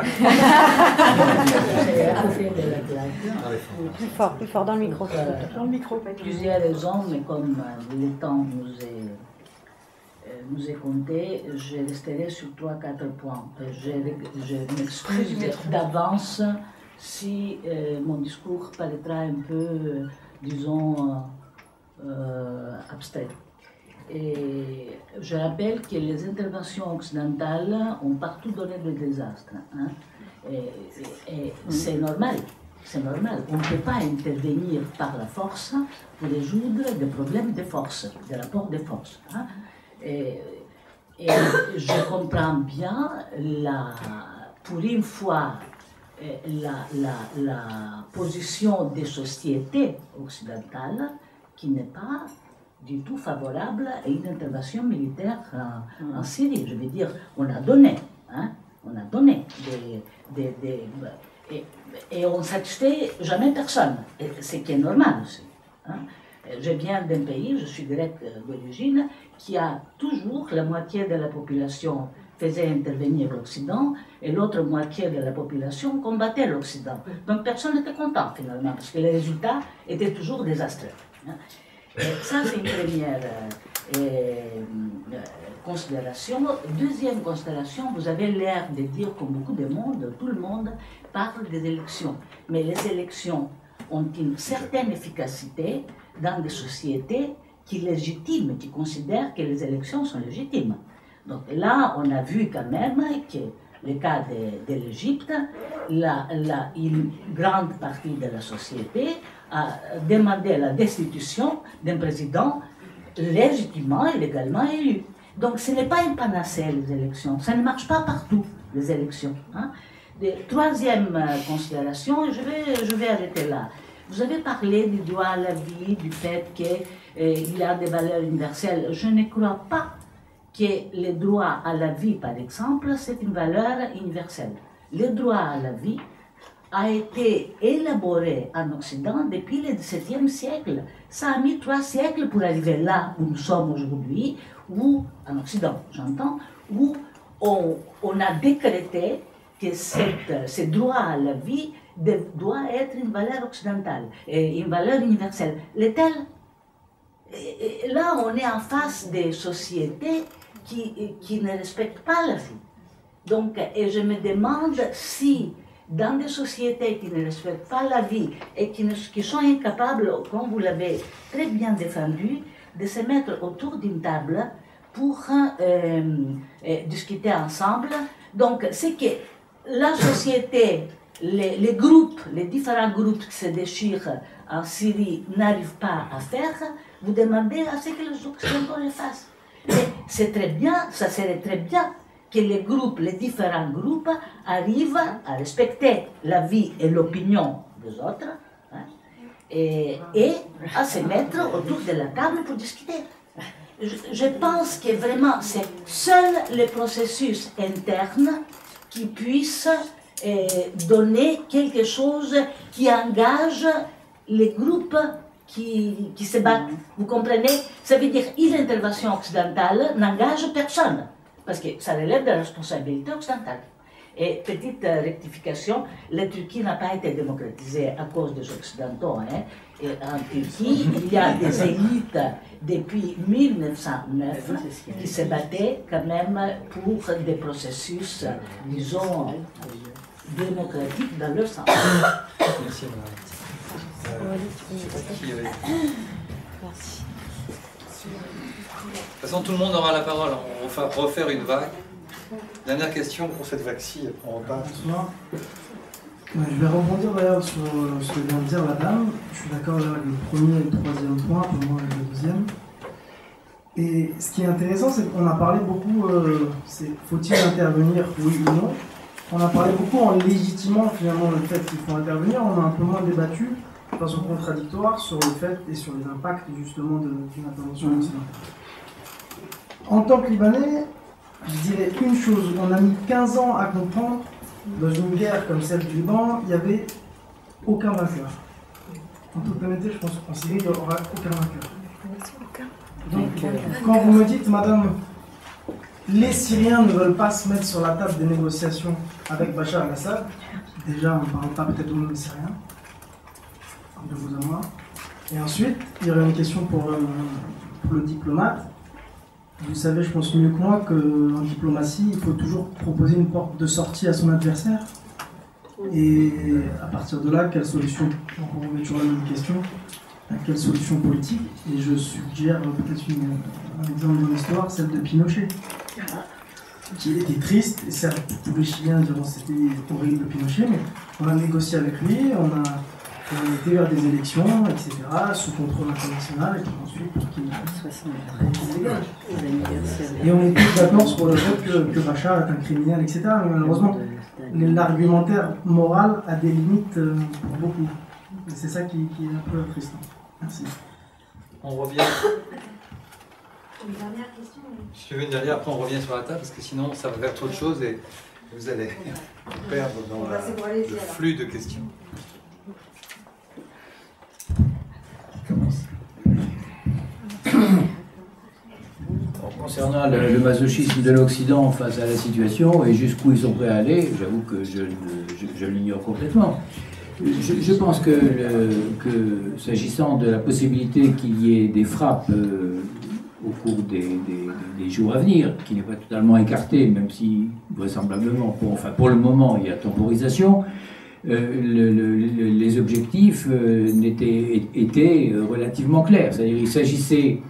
S12: à côté de la plaque.
S5: Plus fort, plus fort dans le micro.
S12: Euh,
S5: dans le micro.
S12: Plusieurs raisons, mais comme le temps nous est, nous est compté, je resterai sur trois quatre points. Je, je m'excuse d'avance si euh, mon discours paraîtra un peu, euh, disons, euh, Euh, abstrait. Et je rappelle que les interventions occidentales ont partout donné des désastres. Hein? Et, et, et c'est normal, c'est normal. On ne peut pas intervenir par la force pour résoudre des problèmes de force, des rapports de force. Hein? Et, et je comprends bien, la, pour une fois, la, la, la position des sociétés occidentales qui n'est pas du tout favorable à une intervention militaire en, en Syrie. Je veux dire, on a donné, hein, on a donné des... des, des et, et on ne satisfait jamais personne, ce qui est normal aussi. Hein. Je viens d'un pays, je suis direct d'origine, qui a toujours la moitié de la population faisait intervenir l'Occident et l'autre moitié de la population combattait l'Occident. Donc personne n'était content finalement, parce que les résultats étaient toujours désastreux. Et ça, c'est une première euh, euh, considération. Deuxième considération, vous avez l'air de dire, comme beaucoup de monde, tout le monde parle des élections. Mais les élections ont une certaine efficacité dans des sociétés qui légitiment, qui considèrent que les élections sont légitimes. Donc là, on a vu quand même que le cas de, de l'Égypte, la, la, une grande partie de la société a demandé la destitution d'un président légitimement et légalement élu. Donc ce n'est pas une panacée, les élections. Ça ne marche pas partout, les élections. Hein. De, troisième euh, considération, je vais, je vais arrêter là. Vous avez parlé du droit à la vie, du fait qu'il euh, y a des valeurs universelles. Je ne crois pas que le droit à la vie, par exemple, c'est une valeur universelle. Le droit à la vie a été élaboré en Occident depuis le dix-septième siècle. Ça a mis trois siècles pour arriver là où nous sommes aujourd'hui, où, en Occident, j'entends, où on, on a décrété que cette, ce droit à la vie de, doit être une valeur occidentale, et une valeur universelle. L'est-elle? Là, on est en face des sociétés qui, qui ne respectent pas la vie. Donc, et je me demande si, dans des sociétés qui ne respectent pas la vie et qui, ne, qui sont incapables, comme vous l'avez très bien défendu, de se mettre autour d'une table pour euh, euh, discuter ensemble. Donc, c'est que la société, les, les groupes, les différents groupes qui se déchirent en Syrie n'arrivent pas à faire, vous demandez à ce que les Occidentaux le fassent. Mais c'est très bien, ça serait très bien que les groupes, les différents groupes arrivent à respecter la vie et l'opinion des autres, hein, et, et à se mettre autour de la table pour discuter. Je, je pense que vraiment c'est seul le processus interne qui puisse euh, donner quelque chose qui engage les groupes qui, qui se battent. Vous comprenez? Ça veut dire que l'intervention occidentale n'engage personne, parce que ça relève de la responsabilité occidentale. Et petite euh, rectification, la Turquie n'a pas été démocratisée à cause des Occidentaux. Hein. Et en Turquie, il y a des élites depuis mille neuf cent neuf qui se battaient quand même pour des processus, disons, démocratiques dans leur sens.
S3: Merci, madame. Euh, qui avait...
S8: Merci.
S3: De toute façon, tout le monde aura la parole. On va refaire une vague. Dernière question pour cette vague-ci, après on repart.
S13: Bonsoir. Ouais, je vais rebondir d'ailleurs sur euh, ce que vient de dire la dame. Je suis d'accord avec le premier et le troisième point, pour moi avec le deuxième. Et ce qui est intéressant, c'est qu'on a parlé beaucoup, euh, c'est faut-il intervenir, oui ou non. On a parlé beaucoup en légitimant finalement le fait qu'il faut intervenir. On a un peu moins débattu de façon contradictoire sur le fait et sur les impacts justement d'une intervention occidentale. En tant que Libanais, je dirais une chose, on a mis quinze ans à comprendre, dans une guerre comme celle du Liban, il n'y avait aucun vainqueur. En toute honnêteté, je pense qu'en Syrie, il n'y aura aucun vainqueur. Donc, quand vous me dites, madame, les Syriens ne veulent pas se mettre sur la table des négociations avec Bachar el-Assad, déjà, on ne parle pas peut-être au nom des Syriens, de vous à moi. Et ensuite, il y aurait une question pour, euh, pour le diplomate. Vous savez, je pense mieux que moi qu'en diplomatie, il faut toujours proposer une porte de sortie à son adversaire. Et à partir de là, quelle solution? Donc on remet toujours la même question. Quelle solution politique? Et je suggère peut-être un exemple dans l'histoire, celle de Pinochet, qui était triste. Et certes, tous les Chiliens diront que c'était horrible de Pinochet, mais on a négocié avec lui, on a... On était vers des élections, et cetera, sous contrôle international, et puis ensuite, pour qu'il dégage. Et on était d'accord sur le fait que, que Bachar est un criminel, et cetera. Mais malheureusement, l'argumentaire moral a des limites pour beaucoup. Et c'est ça qui, qui est un peu attristant. Merci.
S3: On revient.
S2: Une dernière question.
S3: Si tu veux une dernière, après on revient sur la table, parce que sinon ça va faire trop de choses et vous allez perdre dans la, le flux de questions.
S1: Concernant le, le masochisme de l'Occident face à la situation et jusqu'où ils sont prêts à aller, j'avoue que je, je, je l'ignore complètement. Je, je pense que, le, que s'agissant de la possibilité qu'il y ait des frappes euh, au cours des, des, des jours à venir, qui n'est pas totalement écarté, même si vraisemblablement, pour, enfin pour le moment, il y a temporisation, euh, le, le, les objectifs euh, étaient, étaient relativement clairs. C'est-à-dire qu'il s'agissait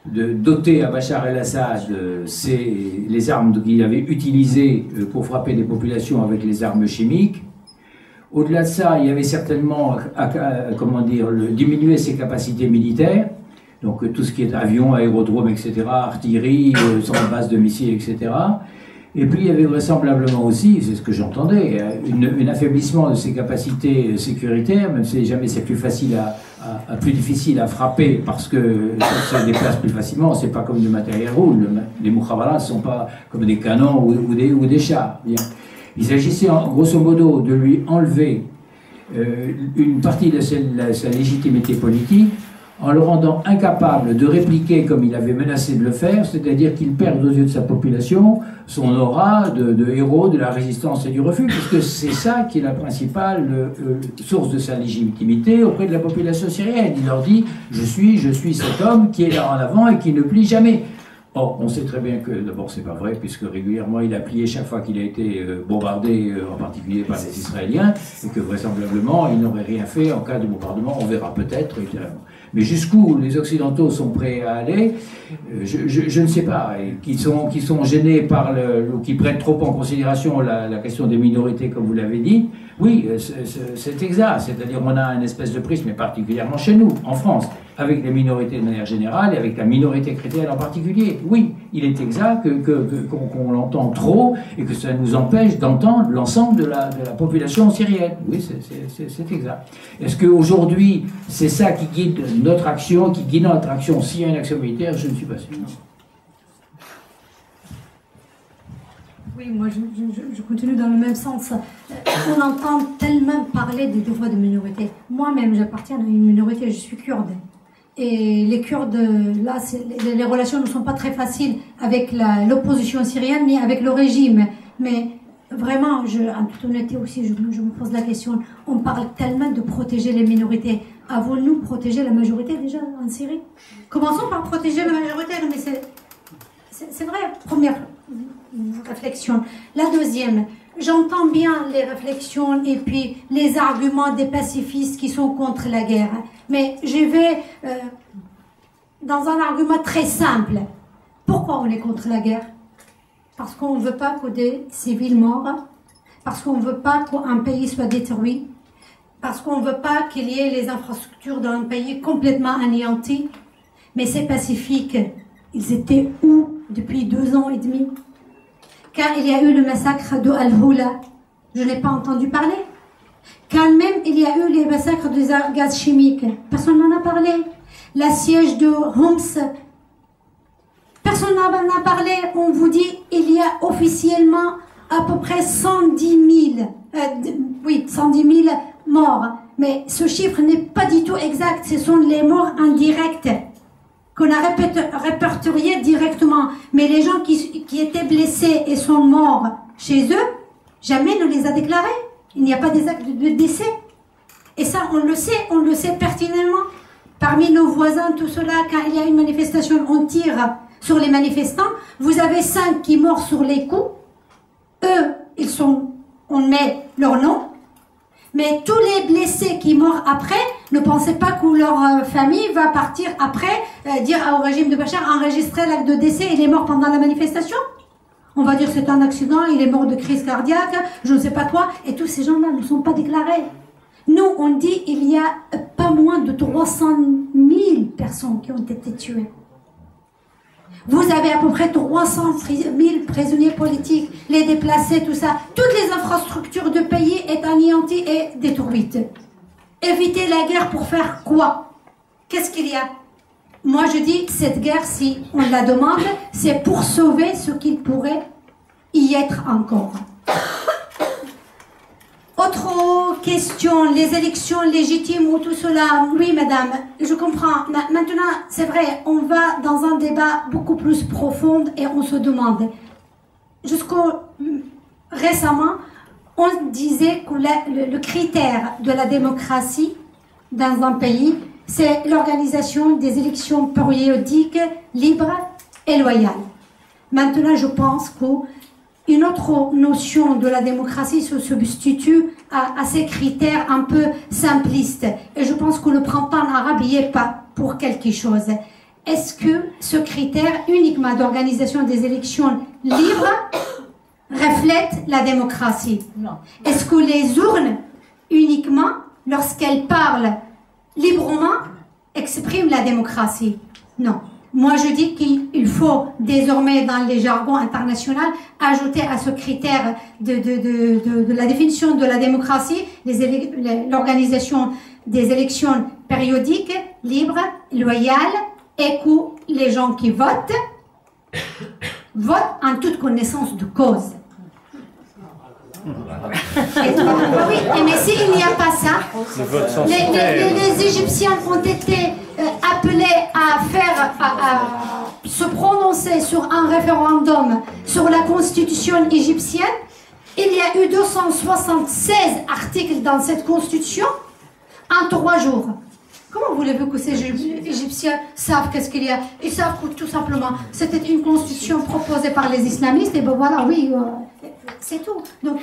S1: de doter à Bachar el-Assad euh, les armes qu'il avait utilisées euh, pour frapper des populations avec les armes chimiques. Au-delà de ça, il y avait certainement, à, à, comment dire, le, diminuer ses capacités militaires, donc euh, tout ce qui est avions, aérodromes, et cetera, artillerie, euh, sans base de missiles, et cetera. Et puis il y avait vraisemblablement aussi, c'est ce que j'entendais, un affaiblissement de ses capacités sécuritaires, même si jamais c'est plus facile à, à, à, plus difficile à frapper parce que ça se déplace plus facilement, c'est pas comme du matériel roule, les mukhabaras ne sont pas comme des canons ou, ou, des, ou des chars. Bien. Il s'agissait grosso modo de lui enlever euh, une partie de sa, de sa légitimité politique en le rendant incapable de répliquer comme il avait menacé de le faire, c'est-à-dire qu'il perde aux yeux de sa population son aura de, de héros de la résistance et du refus, puisque c'est ça qui est la principale euh, source de sa légitimité auprès de la population syrienne. Il leur dit « je suis, je suis cet homme qui est là en avant et qui ne plie jamais ». Or, on sait très bien que, d'abord, c'est pas vrai, puisque régulièrement, il a plié chaque fois qu'il a été euh, bombardé, euh, en particulier par les Israéliens, et que vraisemblablement, il n'aurait rien fait en cas de bombardement, on verra peut-être, évidemment. Mais jusqu'où les Occidentaux sont prêts à aller, euh, je, je, je ne sais pas, et qui sont, qui sont gênés par le, ou qui prennent trop en considération la, la question des minorités, comme vous l'avez dit, oui, c'est exact, c'est-à-dire on a une espèce de prisme, mais particulièrement chez nous, en France, avec les minorités de manière générale et avec la minorité chrétienne en particulier. Oui, il est exact qu'on que, que, qu'on, qu'on l'entend trop et que ça nous empêche d'entendre l'ensemble de la, de la population syrienne. Oui, c'est exact. Est-ce qu'aujourd'hui, c'est ça qui guide notre action, qui guide notre action s'il y a une action militaire? Je ne suis pas sûr.
S2: Oui, moi je, je, je continue dans le même sens. On entend tellement parler des droits de minorité. Moi-même, j'appartiens à une minorité, je suis kurde. Et les Kurdes, là, les, les relations ne sont pas très faciles avec l'opposition syrienne, ni avec le régime. Mais vraiment, je, en toute honnêteté aussi, je, je me pose la question, on parle tellement de protéger les minorités. Avons-nous protégé la majorité déjà en Syrie? Commençons par protéger la majorité, mais c'est vrai, première réflexion. La deuxième, j'entends bien les réflexions et puis les arguments des pacifistes qui sont contre la guerre. Mais je vais euh, dans un argument très simple. Pourquoi on est contre la guerre? Parce qu'on ne veut pas que des civils meurent, parce qu'on ne veut pas qu'un pays soit détruit, parce qu'on ne veut pas qu'il y ait les infrastructures d'un pays complètement anéanties. Mais ces pacifiques, ils étaient où depuis deux ans et demi? Quand il y a eu le massacre de Al-Hula, je n'ai pas entendu parler. Quand même il y a eu les massacres de gaz chimiques, personne n'en a parlé. La siège de Homs, personne n'en a parlé. On vous dit il y a officiellement à peu près cent dix mille, euh, oui, cent dix mille morts. Mais ce chiffre n'est pas du tout exact, ce sont les morts indirects qu'on a répertoriés directement. Mais les gens qui, qui étaient blessés et sont morts chez eux, jamais ne les a déclarés. Il n'y a pas des actes de décès. Et ça, on le sait, on le sait pertinemment. Parmi nos voisins, tout cela, quand il y a une manifestation, on tire sur les manifestants. Vous avez cinq qui meurent sur les coups. Eux, ils sont, on met leur nom. Mais tous les blessés qui meurent après, ne pensez pas que leur euh, famille va partir après, euh, dire au régime de Bachar, enregistrer l'acte de décès, il est mort pendant la manifestation. On va dire c'est un accident, il est mort de crise cardiaque, je ne sais pas quoi, et tous ces gens-là ne sont pas déclarés. Nous, on dit il y a pas moins de trois cent mille personnes qui ont été tuées. Vous avez à peu près trois cent mille prisonniers politiques, les déplacés, tout ça. Toutes les infrastructures de pays sont anéanties et détruites. Éviter la guerre pour faire quoi? Qu'est-ce qu'il y a? Moi je dis, cette guerre, si on la demande, c'est pour sauver ce qu'il pourrait y être encore. Autre question, les élections légitimes ou tout cela. Oui, madame, je comprends. Maintenant, c'est vrai, on va dans un débat beaucoup plus profond et on se demande. Jusqu'au récemment, on disait que le, le critère de la démocratie dans un pays, c'est l'organisation des élections périodiques, libres et loyales. Maintenant, je pense que une autre notion de la démocratie se substitue à, à ces critères un peu simplistes. Et je pense que le printemps arabe n'y est pas pour quelque chose. est-ce que ce critère uniquement d'organisation des élections libres reflète la démocratie?
S12: Non.
S2: Est-ce que les urnes, uniquement, lorsqu'elles parlent librement, expriment la démocratie? Non. Moi, je dis qu'il faut désormais, dans les jargons internationaux, ajouter à ce critère de, de, de, de, de la définition de la démocratie l'organisation des élections périodiques, libres, loyales, et que les gens qui votent votent en toute connaissance de cause. Oui, mais s'il n'y a pas ça, les, les, les Égyptiens ont été euh, appelés à faire, à, à se prononcer sur un référendum sur la constitution égyptienne. Il y a eu deux cent soixante-seize articles dans cette constitution en trois jours. Comment voulez-vous que ces Égyptiens savent qu'est-ce qu'il y a? Ils savent que tout simplement, c'était une constitution proposée par les islamistes, et ben voilà, oui, euh, c'est tout. Donc,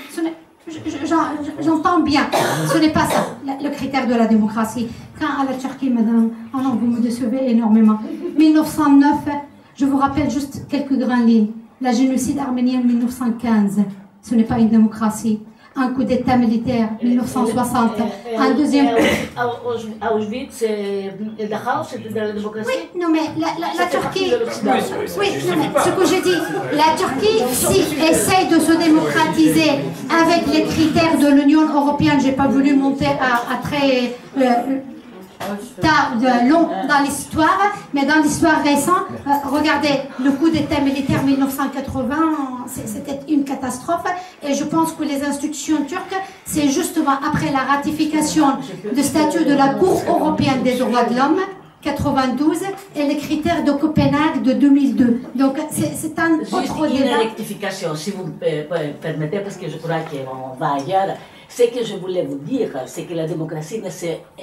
S2: j'entends bien, ce n'est pas ça, le critère de la démocratie. Quand à la Turquie, madame, oh non, vous me décevez énormément. mille neuf cent neuf, je vous rappelle juste quelques grandes lignes. La génocide arménien mille neuf cent quinze, ce n'est pas une démocratie. Un coup d'État militaire, mille neuf cent soixante. Un deuxième.
S12: Auschwitz, Dachau, c'était de la démocratie?
S2: Oui, non, mais la, la, la Turquie. Oui, non, mais ce que j'ai dit, la Turquie, si essaye de se démocratiser avec les critères de l'Union européenne, j'ai pas voulu monter à, à très. Euh, tard, de, long dans l'histoire, mais dans l'histoire récente, euh, regardez, le coup d'État militaire mille neuf cent quatre-vingts, c'était une catastrophe, et je pense que les institutions turques, c'est justement après la ratification du statut de la Cour européenne des droits de l'homme, quatre-vingt-douze, et les critères de Copenhague de deux mille deux. Donc, c'est un
S12: Juste
S2: autre
S12: une
S2: débat.
S12: rectification, si vous me permettez, parce que je crois qu'on va ailleurs. Ce que je voulais vous dire, c'est que la démocratie ne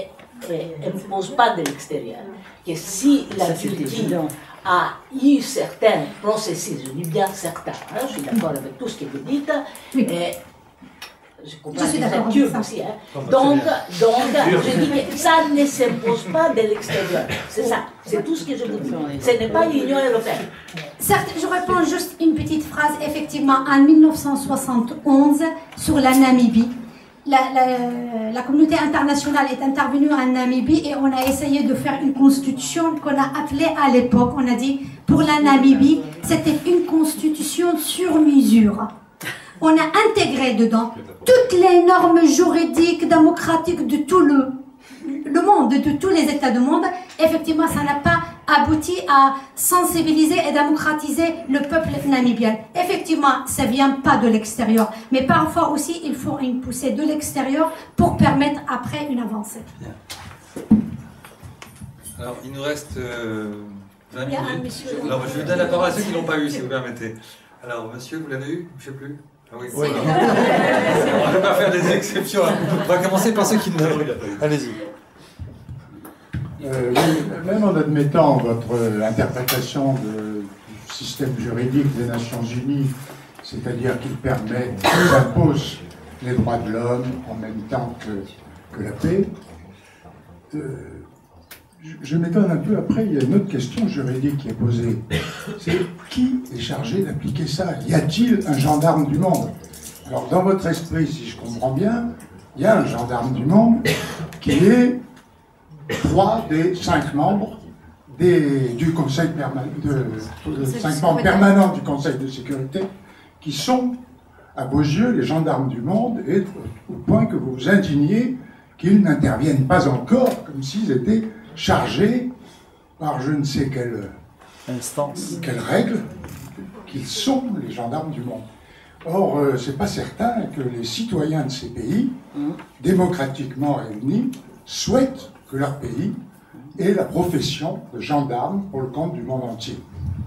S12: s'impose pas de l'extérieur. Que si la Turquie a eu certains processus, je dis bien certains, hein, je suis d'accord avec tout ce que vous dites, et je comprends
S2: Je suis
S12: que vous
S2: d'accord
S12: êtes
S2: avec
S12: turc
S2: ça.
S12: aussi. Hein. Donc, donc, je dis que ça ne s'impose pas de l'extérieur. C'est ça, c'est tout ce que je vous dis. Ce n'est pas l'Union européenne.
S2: Certes, je réponds juste une petite phrase. Effectivement, en mille neuf cent soixante-onze, sur la Namibie, la, la, la communauté internationale est intervenue en Namibie et on a essayé de faire une constitution qu'on a appelée à l'époque, on a dit, pour la Namibie, c'était une constitution sur mesure. On a intégré dedans toutes les normes juridiques, démocratiques de tout le, le monde, de tous les États du monde. Effectivement, ça n'a pas abouti à sensibiliser et démocratiser le peuple namibien. Effectivement, ça ne vient pas de l'extérieur, mais parfois aussi, il faut une poussée de l'extérieur pour permettre après une avancée.
S3: Bien. Alors, il nous reste euh, vingt minutes. Alors, je donne la parole à ceux qui ne l'ont pas eu, si vous permettez. Alors, monsieur, vous l'avez eu? Je ne sais plus. Ah oui, oui. On ne va pas faire des exceptions. On va commencer par ceux qui ne l'ont pas eu. Allez-y.
S14: Euh, oui, même en admettant votre euh, interprétation de, du système juridique des Nations Unies, c'est-à-dire qu'il permet, qu'il impose les droits de l'homme en même temps que, que la paix, euh, je, je m'étonne un peu. Après, il y a une autre question juridique qui est posée. C'est qui est chargé d'appliquer ça? Y a-t-il un gendarme du monde? Alors, dans votre esprit, si je comprends bien, il y a un gendarme du monde qui est trois des cinq membres des, du Conseil permanent, de, de cinq membres permanents du Conseil de sécurité, qui sont, à vos yeux, les gendarmes du monde, et au point que vous vous indigniez qu'ils n'interviennent pas encore, comme s'ils étaient chargés par je ne sais quelle instance, quelle règle, qu'ils sont les gendarmes du monde. Or, euh, c'est pas certain que les citoyens de ces pays, démocratiquement réunis, souhaitent que leur pays ait la profession de gendarme pour le compte du monde entier.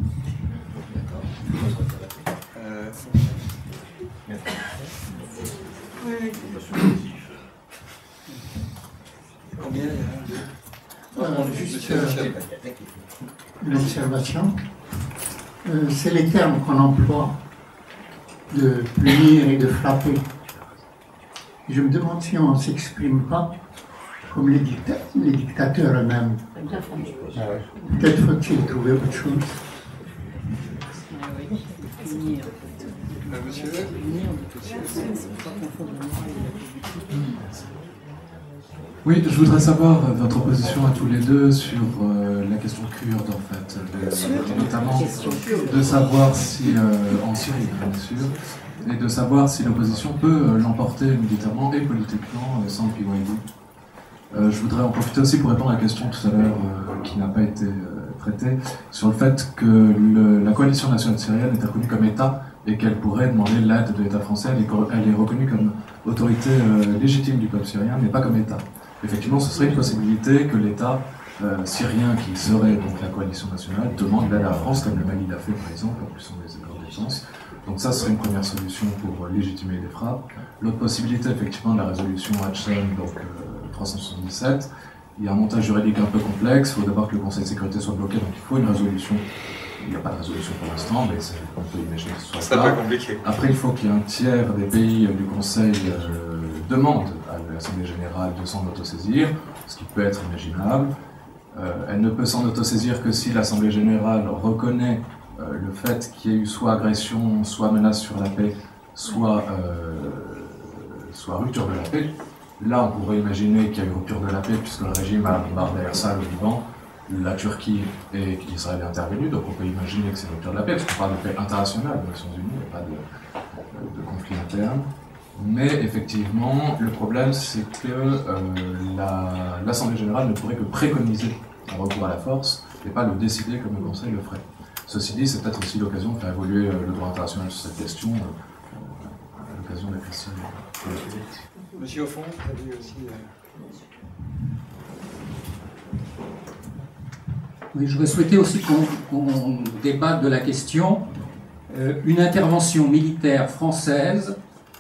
S3: Euh... Combien il y a
S15: euh, Juste euh, une observation. Euh, c'est les termes qu'on emploie de punir et de frapper. Je me demande si on ne s'exprime pas comme les, dicta les dictateurs eux-mêmes. Peut-être faut-il trouver autre chose.
S3: Monsieur
S16: Oui, je voudrais savoir votre position à tous les deux sur euh, la question kurde, en fait, de, notamment de savoir si, euh, en Syrie bien sûr, et de savoir si l'opposition peut euh, l'emporter militairement et politiquement euh, sans le P Y D. Euh, je voudrais en profiter aussi pour répondre à la question tout à l'heure euh, qui n'a pas été euh, traitée, sur le fait que le, la coalition nationale syrienne est reconnue comme État et qu'elle pourrait demander l'aide de l'État français. Elle est, elle est reconnue comme autorité euh, légitime du peuple syrien, mais pas comme État. Effectivement, ce serait une possibilité que l'État euh, syrien, qui serait donc la coalition nationale, demande l'aide à la France, comme le Mali l'a fait par exemple, en plus on des accords de défense. Donc ça serait une première solution pour euh, légitimer les frappes. L'autre possibilité, effectivement, de la résolution Hatchem, donc euh, trois cent soixante-dix-sept, il y a un montage juridique un peu complexe, il faut d'abord que le Conseil de sécurité soit bloqué, donc il faut une résolution. Il n'y a pas de résolution pour l'instant, mais on peut imaginer que ce soit
S3: ça.
S16: Ça
S3: peut compliqué.
S16: Après, il faut qu'il y ait un tiers des pays du Conseil euh, demande à l'Assemblée générale de s'en autosaisir, ce qui peut être imaginable. Euh, elle ne peut s'en autosaisir que si l'Assemblée générale reconnaît euh, le fait qu'il y ait eu soit agression, soit menace sur la paix, soit, euh, soit rupture de la paix. Là, on pourrait imaginer qu'il y a eu rupture de la paix puisque le régime a bombardé Ersal au Liban. La Turquie et Israël est intervenu, donc on peut imaginer que c'est une rupture de la paix, parce qu'on parle de paix internationale des Nations Unies, et pas de, de conflit interne. Mais effectivement, le problème, c'est que euh, l'Assemblée la, générale ne pourrait que préconiser un recours à la force, et pas le décider comme le Conseil le ferait. Ceci dit, c'est peut-être aussi l'occasion de faire évoluer euh, le droit international sur cette question, euh, à l'occasion de la question.
S3: Monsieur, au fond, vous avez aussi... Euh...
S17: Oui, j'aurais souhaité aussi qu'on qu'on débatte de la question euh, une intervention militaire française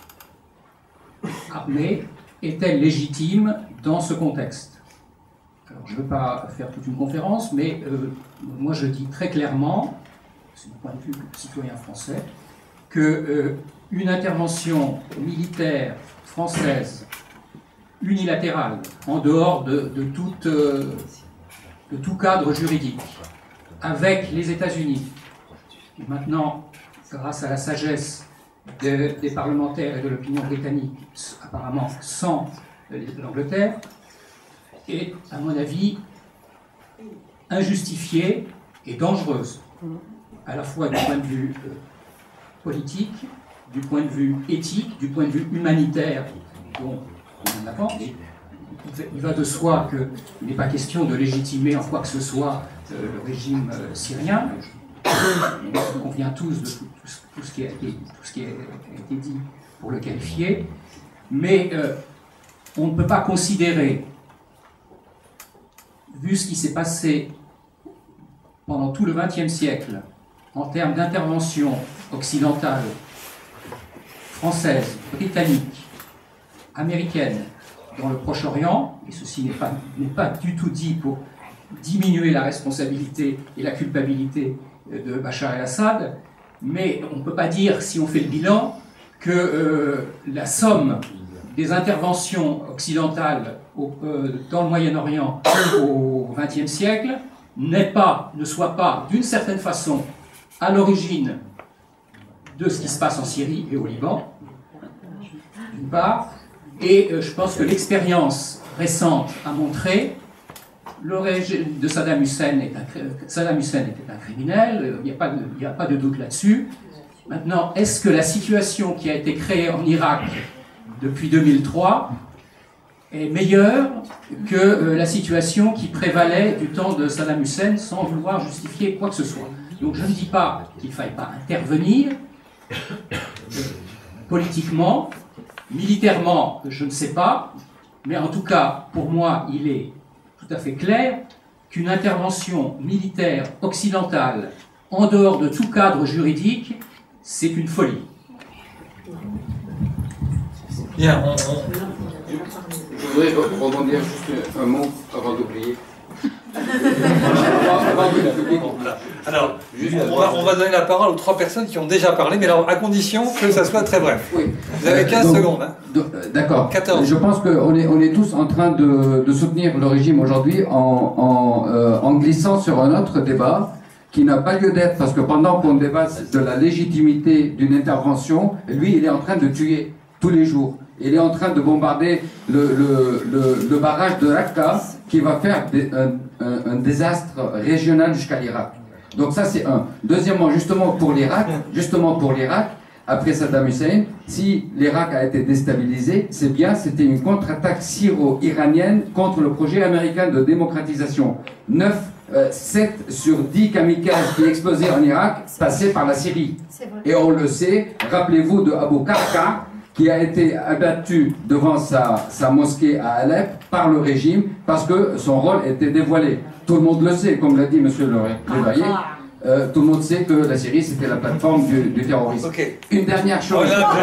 S17: armée est-elle légitime dans ce contexte? Alors, je ne veux pas faire toute une conférence, mais euh, moi je dis très clairement, c'est mon point de vue citoyen français, que euh, une intervention militaire française unilatérale, en dehors de, de toute... Euh, de tout cadre juridique, avec les États-Unis, et maintenant, grâce à la sagesse de, des parlementaires et de l'opinion britannique, apparemment sans l'Angleterre, est, à mon avis, injustifiée et dangereuse, à la fois du point de vue euh, politique, du point de vue éthique, du point de vue humanitaire, dont on en avance. Il va de soi qu'il n'est pas question de légitimer en quoi que ce soit euh, le régime euh, syrien. On convient tous de tout, tout, tout, ce qui a été, tout ce qui a été dit pour le qualifier. Mais euh, on ne peut pas considérer, vu ce qui s'est passé pendant tout le vingtième siècle, en termes d'intervention occidentale, française, britannique, américaine, dans le Proche-Orient, et ceci n'est pas, n'est pas du tout dit pour diminuer la responsabilité et la culpabilité de Bachar el-Assad, mais on ne peut pas dire, si on fait le bilan, que euh, la somme des interventions occidentales au, euh, dans le Moyen-Orient au vingtième siècle n'est pas, ne soit pas, d'une certaine façon, à l'origine de ce qui se passe en Syrie et au Liban, d'une part. Et euh, je pense que l'expérience récente a montré le régime de Saddam Hussein, est un, Saddam Hussein était un criminel, il n'y a pas de, il n'y a pas de doute là-dessus. Maintenant, est-ce que la situation qui a été créée en Irak depuis deux mille trois est meilleure que euh, la situation qui prévalait du temps de Saddam Hussein, sans vouloir justifier quoi que ce soit? Donc je ne dis pas qu'il ne faille pas intervenir politiquement. Militairement, je ne sais pas, mais en tout cas, pour moi, il est tout à fait clair qu'une intervention militaire occidentale, en dehors de tout cadre juridique, c'est une folie.
S3: Bien, on, on...
S11: Je voudrais rebondir juste un mot avant d'oublier.
S3: Alors, on va, on va donner la parole aux trois personnes qui ont déjà parlé, mais alors à condition que ça soit très bref.
S11: Oui,
S3: Vous avez quinze
S11: Donc,
S3: secondes. Hein.
S11: D'accord. Je pense qu'on est, on est tous en train de, de soutenir le régime aujourd'hui en, en, euh, en glissant sur un autre débat qui n'a pas lieu d'être, parce que pendant qu'on débat de la légitimité d'une intervention, lui, il est en train de tuer tous les jours. Il est en train de bombarder le, le, le, le barrage de Raqqa qui va faire des, un, un, un désastre régional jusqu'à l'Irak. Donc ça, c'est un. Deuxièmement, justement pour l'Irak, justement pour l'Irak, après Saddam Hussein, si l'Irak a été déstabilisé, c'est bien, c'était une contre-attaque syro-iranienne contre le projet américain de démocratisation. neuf, sept sur dix kamikazes qui explosaient en Irak passaient par la Syrie. Et on le sait, rappelez-vous de Abu Qarqa, qui a été abattu devant sa, sa mosquée à Alep par le régime parce que son rôle était dévoilé. Tout le monde le sait, comme l'a dit M. le Réveillé. Euh, tout le monde sait que la Syrie c'était la plateforme du, du terrorisme. Okay. Une dernière chose. Oh, là,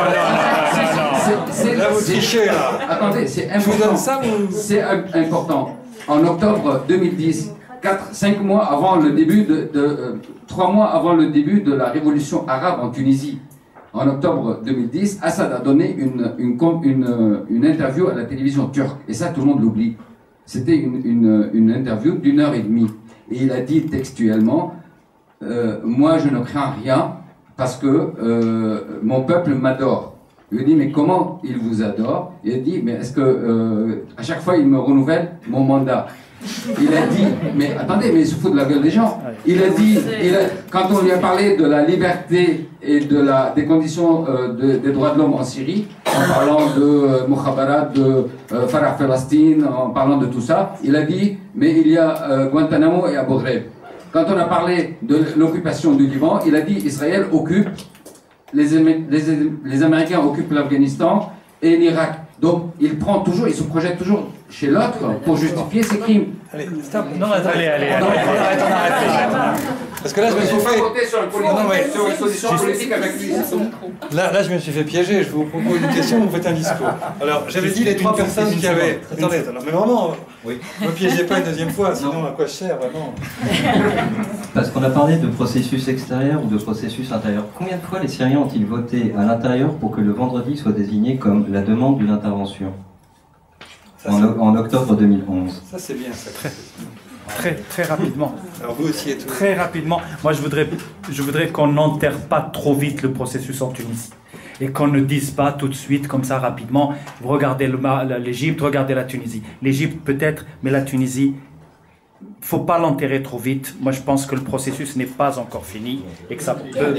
S11: c'est, là, vous trichez, là. Attendez, c'est important. C'est important. En octobre deux mille dix, quatre, cinq mois avant le début de, de euh, trois mois avant le début de la révolution arabe en Tunisie, en octobre deux mille dix, Assad a donné une, une, une, une interview à la télévision turque. Et ça, tout le monde l'oublie. C'était une, une, une interview d'une heure et demie. Et il a dit textuellement, euh, moi je ne crains rien parce que euh, mon peuple m'adore. Il lui dit, mais comment il vous adore? Il a dit, mais est-ce que euh, à chaque fois il me renouvelle mon mandat? Il a dit, mais attendez, mais il se fout de la gueule des gens. Il a dit, il a, quand on lui a parlé de la liberté et de la, des conditions euh, de, des droits de l'homme en Syrie, en parlant de euh, Mukhabarat, de euh, Farah Palestine, en parlant de tout ça, il a dit, mais il y a euh, Guantanamo et Abu Ghraib. Quand on a parlé de l'occupation du Liban, il a dit, Israël occupe, les, les, les Américains occupent l'Afghanistan et l'Irak. Donc, il prend toujours, il se projette toujours chez l'autre pour justifier ses crimes.
S3: Allez, stop. Non, allez, allez, allez. Arrête, arrête, arrête. Parce que là, je me suis fait... Non, mais... sur une solution politique avec lui. Là, là, je me suis fait piéger. Je vous propose une question, vous faites un discours. Alors, j'avais dit les trois personnes qui avaient... Attendez, attendez, mais vraiment, oui. Ne me piégez pas une deuxième fois, sinon à quoi je sers, vraiment?
S4: Parce qu'on a parlé de processus extérieur ou de processus intérieur. Combien de fois les Syriens ont-ils voté à l'intérieur pour que le vendredi soit désigné comme la demande d'une intervention? Ça, en, en octobre deux mille onze.
S3: Ça, c'est bien, ça.
S9: Très, très, très rapidement.
S3: Alors, vous aussi et tout.
S9: Très rapidement. Moi, je voudrais, je voudrais qu'on n'enterre pas trop vite le processus en Tunisie. Et qu'on ne dise pas tout de suite, comme ça, rapidement, vous regardez l'Égypte, regardez la Tunisie. L'Égypte, peut-être, mais la Tunisie, il ne faut pas l'enterrer trop vite. Moi, je pense que le processus n'est pas encore fini et que ça peut...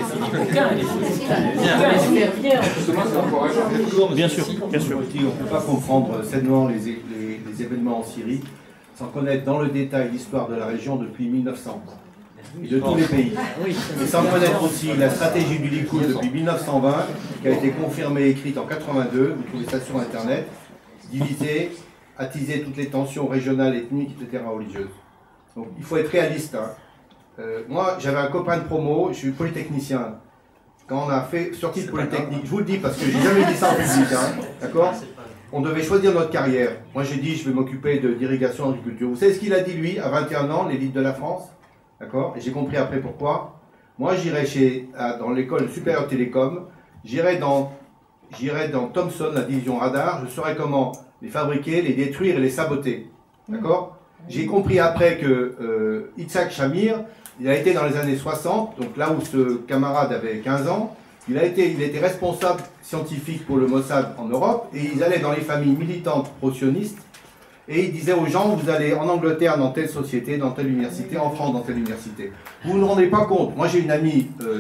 S18: Bien sûr, bien sûr. On ne peut pas comprendre sainement les, les, les événements en Syrie sans connaître dans le détail l'histoire de la région depuis mille neuf cents et de tous les pays. Et sans connaître aussi la stratégie du Likoud depuis mille neuf cent vingt, qui a été confirmée et écrite en quatre-vingt-deux, vous trouvez ça sur Internet, diviser, attiser toutes les tensions régionales, ethniques, et cetera religieuses. Donc il faut être réaliste. Hein. Euh, moi, j'avais un copain de promo, je suis polytechnicien. Quand on a fait sortie de Polytechnique, je vous le dis parce que j'ai jamais dit ça en public, hein, d'accord? On devait choisir notre carrière. Moi j'ai dit je vais m'occuper d'irrigation, d'agriculture. Vous savez ce qu'il a dit lui, à vingt et un ans, l'élite de la France? D'accord? Et j'ai compris après pourquoi. Moi j'irai chez, dans l'école supérieure télécom, j'irai dans, j'irai dans Thomson, la division radar, je saurai comment les fabriquer, les détruire et les saboter. D'accord? J'ai compris après que euh, Itzhak Shamir, il a été dans les années soixante, donc là où ce camarade avait quinze ans, il a été, il était responsable scientifique pour le Mossad en Europe, et ils allaient dans les familles militantes pro-sionistes, et il disait aux gens, vous allez en Angleterre dans telle société, dans telle université, en France dans telle université. Vous ne vous rendez pas compte, moi j'ai une amie... Euh,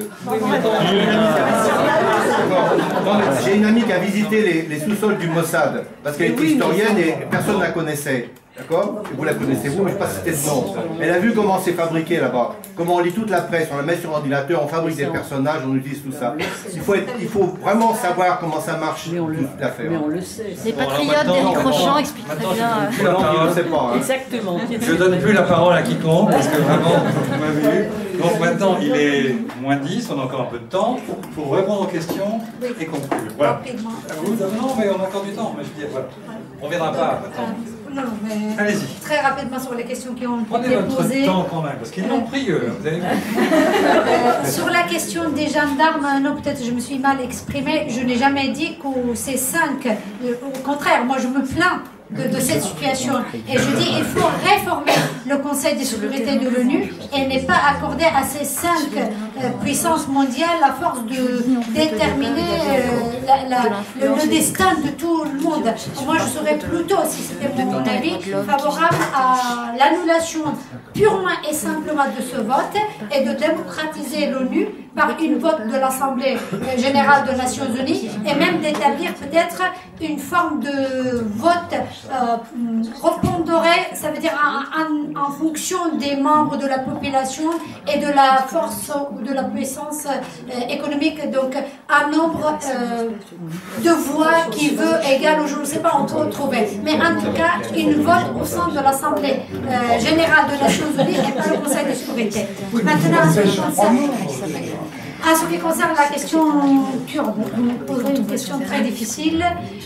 S18: j'ai une amie qui a visité les, les sous-sols du Mossad, parce qu'elle était historienne et personne ne la connaissait. D'accord? Et vous la connaissez vous, mais je ne sais pas si c'était le nom. Elle a vu comment c'est fabriqué là-bas. Comment on lit toute la presse, on la met sur l'ordinateur, on fabrique des personnages, on utilise tout ça. Il faut, être, il faut vraiment savoir comment ça marche, toute l'affaire.
S8: Mais on le sait. Les patriotes d'Éric Rochant expliquent très bien.
S18: Non, il ne le sait pas. Hein.
S8: Exactement.
S3: Je ne donne plus la parole à quiconque, parce que vraiment, vous m'avez vu. Donc maintenant, il est moins dix, on a encore un peu de temps pour répondre aux questions et conclure. Voilà. À vous, non, mais on a encore du temps. Mais je dis, voilà. On ne viendra pas. Attends.
S2: Non, non, mais
S3: Allez-y.
S2: très rapidement sur les questions qui ont
S3: Prenez
S2: été
S3: votre
S2: posées.
S3: temps quand même, parce qu'ils l'ont pris, eux, vous avez vu.
S2: Euh, sur la question des gendarmes, non, peut-être je me suis mal exprimée. Je n'ai jamais dit que ces cinq. euh, Au contraire, moi je me plains de, de cette situation. Et je dis il faut réformer le Conseil de sécurité de l'ONU et ne pas accorder à ces cinq euh, puissances mondiales la force de déterminer euh, la- la- le, le destin de tout le monde. Moi je serais plutôt, si c'était mon avis, favorable à l'annulation purement et simplement de ce vote et de démocratiser l'ONU par une vote de l'Assemblée générale des Nations Unies et même d'établir peut-être une forme de vote euh, repondéré, ça veut dire en, en- en fonction des membres de la population et de la force ou de la puissance euh, économique, donc un nombre euh, de voix qui veut égal ou je ne sais pas, on peut trouver. Mais en tout cas, une vote au sein de l'Assemblée euh, générale des Nations Unies et pas le Conseil de sécurité. Maintenant, en ce qui concerne, en ce qui concerne la question kurde, vous me posez une question très difficile,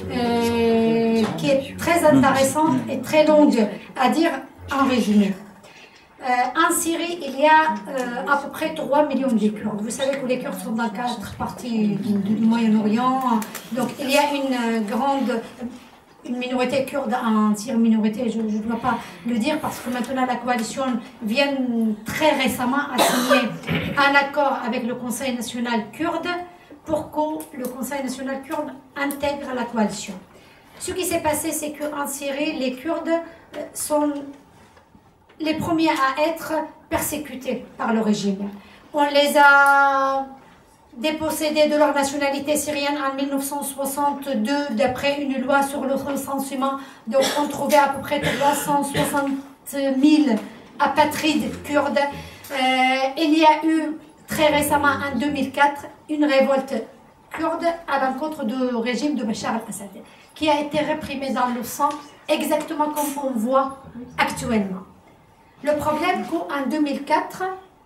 S2: euh, qui est très intéressante et très longue à dire en résumé. Euh, en Syrie, il y a euh, à peu près trois millions de Kurdes. Vous savez que les Kurdes sont dans quatre parties du, du Moyen-Orient. Donc il y a une euh, grande une minorité kurde en Syrie, minorité, je ne dois pas le dire parce que maintenant la coalition vient très récemment à signer un accord avec le Conseil national kurde pour que le Conseil national kurde intègre la coalition. Ce qui s'est passé, c'est qu'en Syrie, les Kurdes sont les premiers à être persécutés par le régime. On les a dépossédés de leur nationalité syrienne en mille neuf cent soixante-deux d'après une loi sur le recensement. Donc on trouvait à peu près trois cent soixante mille apatrides kurdes. Euh, il y a eu très récemment en deux mille quatre une révolte kurde à l'encontre du régime de Bachar al-Assad qui a été réprimée dans le sang exactement comme on voit actuellement. Le problème qu'en deux mille quatre,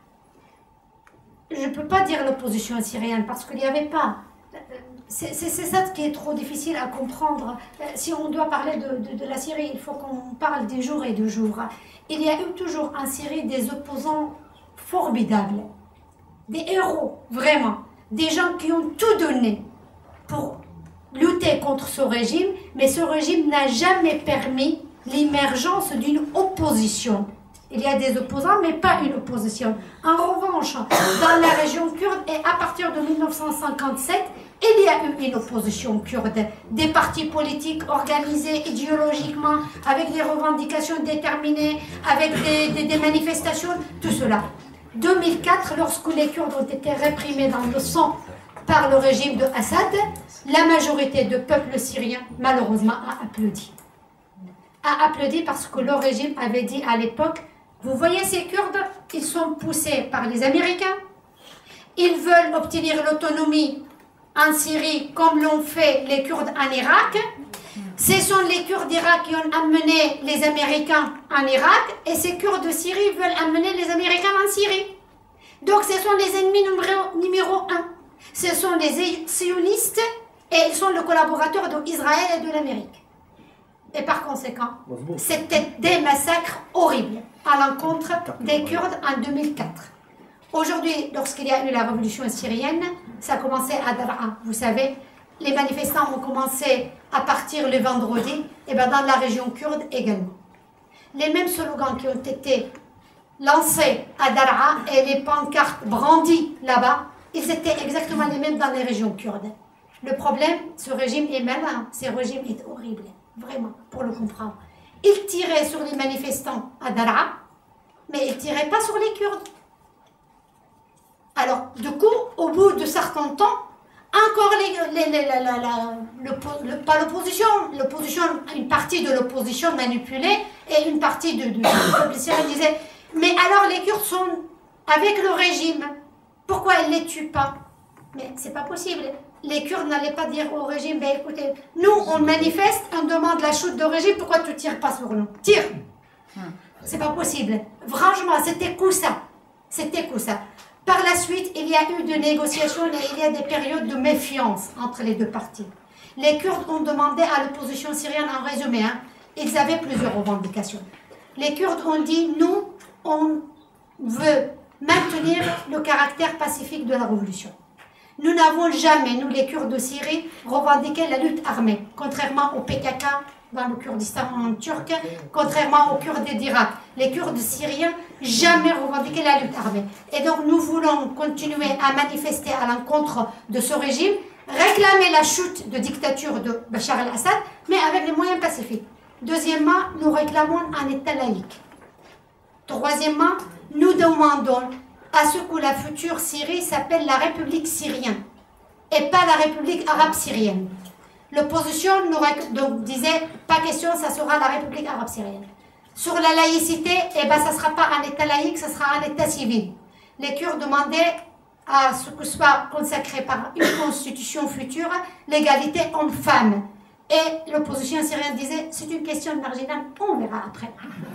S2: je ne peux pas dire l'opposition syrienne parce qu'il n'y avait pas. C'est ça qui est trop difficile à comprendre. Si on doit parler de, de, de la Syrie, il faut qu'on parle des jours et de jours. Il y a eu toujours en Syrie des opposants formidables, des héros, vraiment, des gens qui ont tout donné pour lutter contre ce régime, mais ce régime n'a jamais permis l'émergence d'une opposition. Il y a des opposants, mais pas une opposition. En revanche, dans la région kurde, et à partir de mille neuf cent cinquante-sept, il y a eu une opposition kurde. Des partis politiques organisés idéologiquement, avec des revendications déterminées, avec des, des, des manifestations, tout cela. deux mille quatre, lorsque les Kurdes ont été réprimés dans le sang par le régime de Assad, la majorité du peuple syrien, malheureusement, a applaudi. A applaudi parce que le régime avait dit à l'époque: vous voyez ces Kurdes, ils sont poussés par les Américains. Ils veulent obtenir l'autonomie en Syrie comme l'ont fait les Kurdes en Irak. Ce sont les Kurdes d'Irak qui ont amené les Américains en Irak et ces Kurdes de Syrie veulent amener les Américains en Syrie. Donc ce sont les ennemis numéro, numéro un. Ce sont les sionistes et ils sont le collaborateur d'Israël et de l'Amérique. Et par conséquent, c'était des massacres horribles à l'encontre des Kurdes en deux mille quatre. Aujourd'hui, lorsqu'il y a eu la révolution syrienne, ça a commencé à Daraa. Vous savez, les manifestants ont commencé à partir le vendredi, et bien dans la région kurde également. Les mêmes slogans qui ont été lancés à Daraa et les pancartes brandies là-bas, ils étaient exactement les mêmes dans les régions kurdes. Le problème, ce régime est malin, ce régime est horrible. Vraiment, pour le comprendre. Il tirait sur les manifestants à Daraa, mais il ne tirait pas sur les Kurdes. Alors, du coup, au bout de certains temps, encore les, les, les, la, la, la, le, le, pas l'opposition, l'opposition, une partie de l'opposition manipulée et une partie de, de, de peuple syrien disait: mais alors les Kurdes sont avec le régime, pourquoi ils ne les tuent pas? Mais c'est pas possible. Les Kurdes n'allaient pas dire au régime: ben écoutez, nous on manifeste, on demande la chute de régime, pourquoi tu ne tires pas sur nous? Tire! C'est pas possible. Franchement, c'était coup ça. C'était coup ça. Par la suite, il y a eu des négociations et il y a des périodes de méfiance entre les deux parties. Les Kurdes ont demandé à l'opposition syrienne, en résumé, hein, ils avaient plusieurs revendications. Les Kurdes ont dit, nous, on veut maintenir le caractère pacifique de la révolution. Nous n'avons jamais, nous les Kurdes de Syrie, revendiqué la lutte armée, contrairement au P K K dans le Kurdistan turc, contrairement aux Kurdes d'Irak. Les Kurdes syriens, jamais revendiqué la lutte armée. Et donc nous voulons continuer à manifester à l'encontre de ce régime, réclamer la chute de dictature de Bachar el-Assad, mais avec des moyens pacifiques. Deuxièmement, nous réclamons un État laïque. Troisièmement, nous demandons à ce que la future Syrie s'appelle la République syrienne et pas la République arabe syrienne. L'opposition nous donc disait, pas question, ça sera la République arabe syrienne. Sur la laïcité, eh ben, ça ne sera pas un État laïque, ça sera un État civil. Les Kurdes demandaient à ce que soit consacré par une constitution future l'égalité homme-femme. Et l'opposition syrienne disait, c'est une question marginale, on verra après.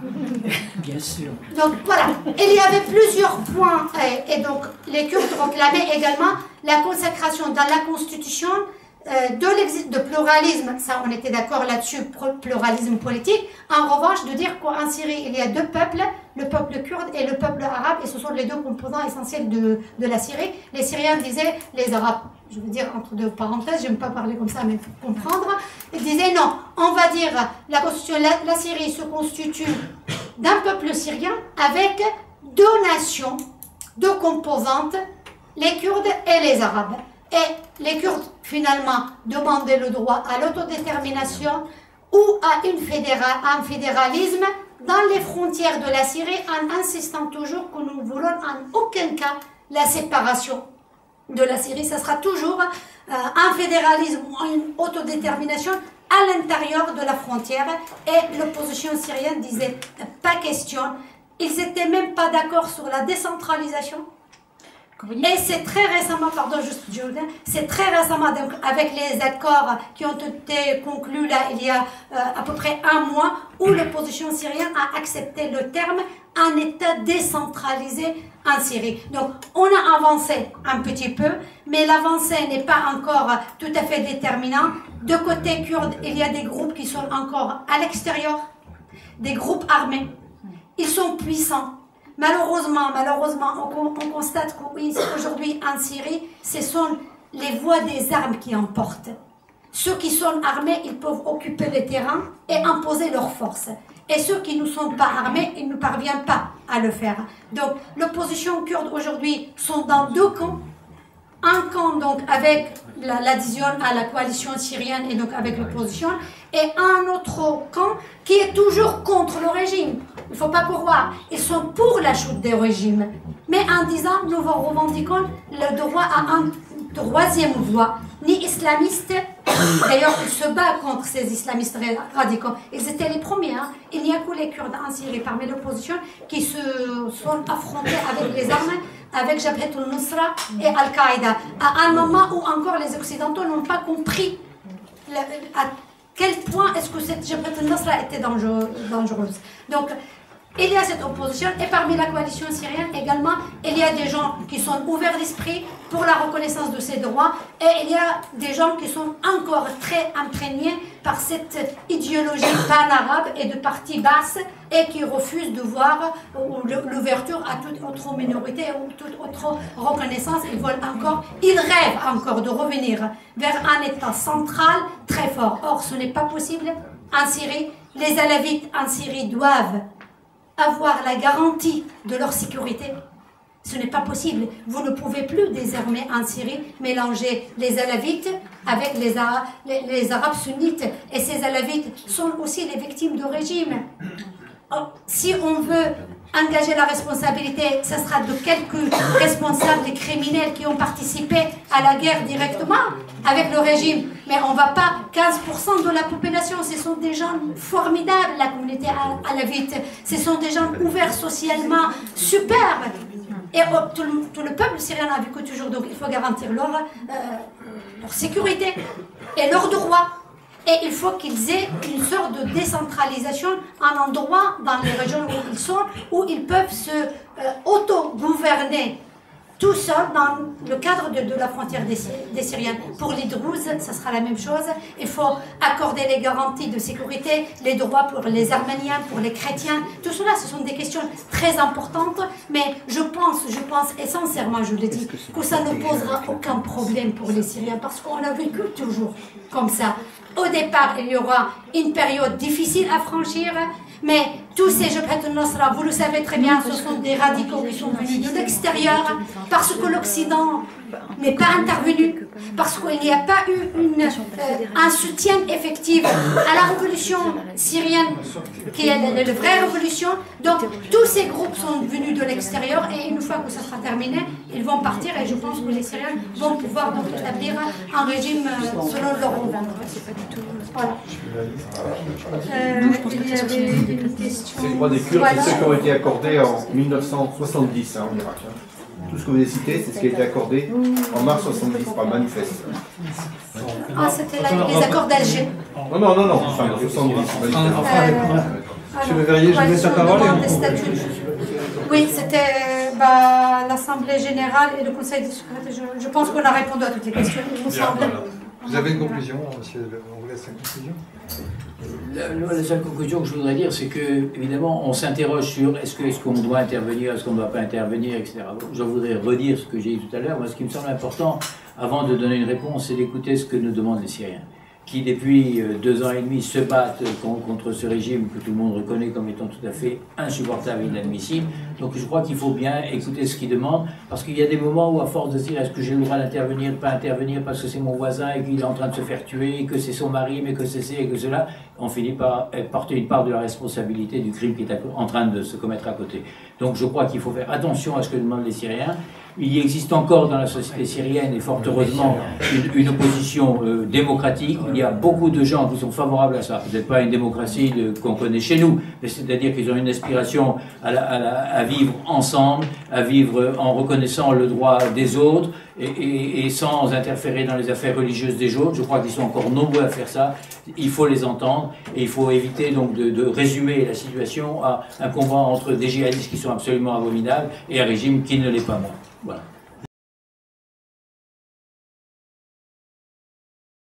S1: Bien sûr.
S2: Donc voilà, il y avait plusieurs points, et, et donc les Kurdes réclamaient également la consacration dans la constitution euh, de, de pluralisme, ça on était d'accord là-dessus, pluralisme politique. En revanche, de dire qu'en Syrie il y a deux peuples, le peuple kurde et le peuple arabe, et ce sont les deux composants essentiels de, de la Syrie. Les Syriens disaient, les Arabes, je veux dire entre deux parenthèses, j'aime pas parler comme ça, mais pour comprendre, ils disaient non, on va dire la constitution, la, la Syrie se constitue d'un peuple syrien avec deux nations, deux composantes, les Kurdes et les Arabes. Et les Kurdes, finalement, demandaient le droit à l'autodétermination ou à une fédéral, un fédéralisme dans les frontières de la Syrie, en insistant toujours que nous voulons en aucun cas la séparation de la Syrie. Ça sera toujours euh, un fédéralisme ou une autodétermination à l'intérieur de la frontière. Et l'opposition syrienne disait pas question. Ils n'étaient même pas d'accord sur la décentralisation. Et c'est très récemment, pardon, juste Jordan, c'est très récemment, donc, avec les accords qui ont été conclus là, il y a euh, à peu près un mois, où l'opposition syrienne a accepté le terme un État décentralisé en Syrie. Donc, on a avancé un petit peu, mais l'avancée n'est pas encore tout à fait déterminante. De côté kurde, il y a des groupes qui sont encore à l'extérieur, des groupes armés. Ils sont puissants. Malheureusement, malheureusement, on, on constate qu'aujourd'hui en Syrie, ce sont les voies des armes qui emportent. Ceux qui sont armés, ils peuvent occuper les terrains et imposer leurs forces. Et ceux qui ne sont pas armés, ils ne parviennent pas à le faire. Donc, l'opposition kurde aujourd'hui sont dans deux camps. Un camp donc avec l'adhésion à la coalition syrienne et donc avec l'opposition, et un autre camp qui est toujours contre le régime. Il ne faut pas croire, ils sont pour la chute des régimes, mais en disant nous revendiquons le droit à un troisième voie, ni islamiste. D'ailleurs, ils se battent contre ces islamistes radicaux. Ils étaient les premiers. Hein. Il n'y a que les Kurdes en Syrie parmi l'opposition qui se sont affrontés avec les armes, avec Jabhat al-Nusra et Al-Qaïda, à un moment où encore les Occidentaux n'ont pas compris la, à quel point est-ce que cette Jabhat al-Nusra était dangereuse. Donc, il y a cette opposition, et parmi la coalition syrienne également, il y a des gens qui sont ouverts d'esprit pour la reconnaissance de ces droits, et il y a des gens qui sont encore très imprégnés par cette idéologie pan-arabe et de parti basse, et qui refusent de voir l'ouverture à toute autre minorité ou toute autre reconnaissance. Ils veulent encore, ils rêvent encore de revenir vers un État central très fort. Or, ce n'est pas possible en Syrie. Les Alavites en Syrie doivent avoir la garantie de leur sécurité. Ce n'est pas possible. Vous ne pouvez plus désormais en Syrie mélanger les Alavites avec les, Ara les, les Arabes sunnites. Et ces Alavites sont aussi les victimes du régime. Or, si on veut engager la responsabilité, ce sera de quelques responsables et criminels qui ont participé à la guerre directement avec le régime. Mais on ne va pas quinze pour cent de la population. Ce sont des gens formidables, la communauté alavite. Ce sont des gens ouverts socialement, superbes. Et oh, tout, le, tout le peuple syrien a vécu toujours. Donc il faut garantir leur, euh, leur sécurité et leurs droits. Et il faut qu'ils aient une sorte de décentralisation, un endroit dans les régions où ils sont, où ils peuvent se euh, auto-gouverner tout seul dans le cadre de, de la frontière des, des Syriens. Pour les Druzes, ça sera la même chose. Il faut accorder les garanties de sécurité, les droits pour les Arméniens, pour les chrétiens. Tout cela, ce sont des questions très importantes, mais je pense, je pense, et sincèrement, je le dis, que ça ne posera aucun problème pour les Syriens, parce qu'on a vécu toujours comme ça. Au départ, il y aura une période difficile à franchir, mais tous ces Jabhat al-Nusra, vous le savez très bien, ce sont des radicaux qui sont venus de l'extérieur parce que l'Occident n'est pas intervenu, parce qu'il n'y a pas eu une, euh, un soutien effectif à la révolution syrienne, qui est la, la vraie révolution. Donc tous ces groupes sont venus de l'extérieur et une fois que ça sera terminé, ils vont partir et je pense que les Syriens vont pouvoir donc établir un régime euh, selon leur volonté. Voilà. Euh, il y avait une question.
S18: C'est le droit des Kurdes, c'est ceux qui ont été accordés en mille neuf cent soixante-dix hein, en Irak. Hein. Tout ce que vous avez cité, c'est ce qui a été accordé en mars soixante-dix par le manifeste.
S2: Ah, c'était les accords d'Alger.
S18: Non, non, non, non, enfin, soixante-dix.
S2: Monsieur Le Verrier, je vous laisse la parole. Oui, c'était bah, l'Assemblée Générale et le Conseil de sécurité. Je, je pense qu'on a répondu à toutes les questions, il me semble.
S3: Vous avez une conclusion, monsieur? On vous laisse une conclusion.
S1: La, la seule conclusion que je voudrais dire, c'est que, évidemment, on s'interroge sur est-ce qu'on est qu'on doit intervenir, est-ce qu'on ne doit pas intervenir, et cetera. Je voudrais redire ce que j'ai dit tout à l'heure. Moi, ce qui me semble important, avant de donner une réponse, c'est d'écouter ce que nous demandent les Syriens, qui depuis deux ans et demi se battent contre ce régime que tout le monde reconnaît comme étant tout à fait insupportable et inadmissible. Donc je crois qu'il faut bien écouter ce qu'ils demandent, parce qu'il y a des moments où à force de dire est-ce que j'ai le droit d'intervenir, pas intervenir parce que c'est mon voisin et qu'il est en train de se faire tuer, que c'est son mari, mais que c'est ci et que cela, on finit par porter une part de la responsabilité du crime qui est en train de se commettre à côté. Donc je crois qu'il faut faire attention à ce que demandent les Syriens. Il existe encore dans la société syrienne, et fort heureusement, une, une opposition euh, démocratique. Il y a beaucoup de gens qui sont favorables à ça. Peut-être pas une démocratie qu'on connaît chez nous, mais c'est-à-dire qu'ils ont une aspiration à, la, à, la, à vivre ensemble, à vivre en reconnaissant le droit des autres et, et, et sans interférer dans les affaires religieuses des autres. Je crois qu'ils sont encore nombreux à faire ça. Il faut les entendre et il faut éviter donc de, de résumer la situation à un combat entre des djihadistes qui sont absolument abominables et un régime qui ne l'est pas moins. Voilà.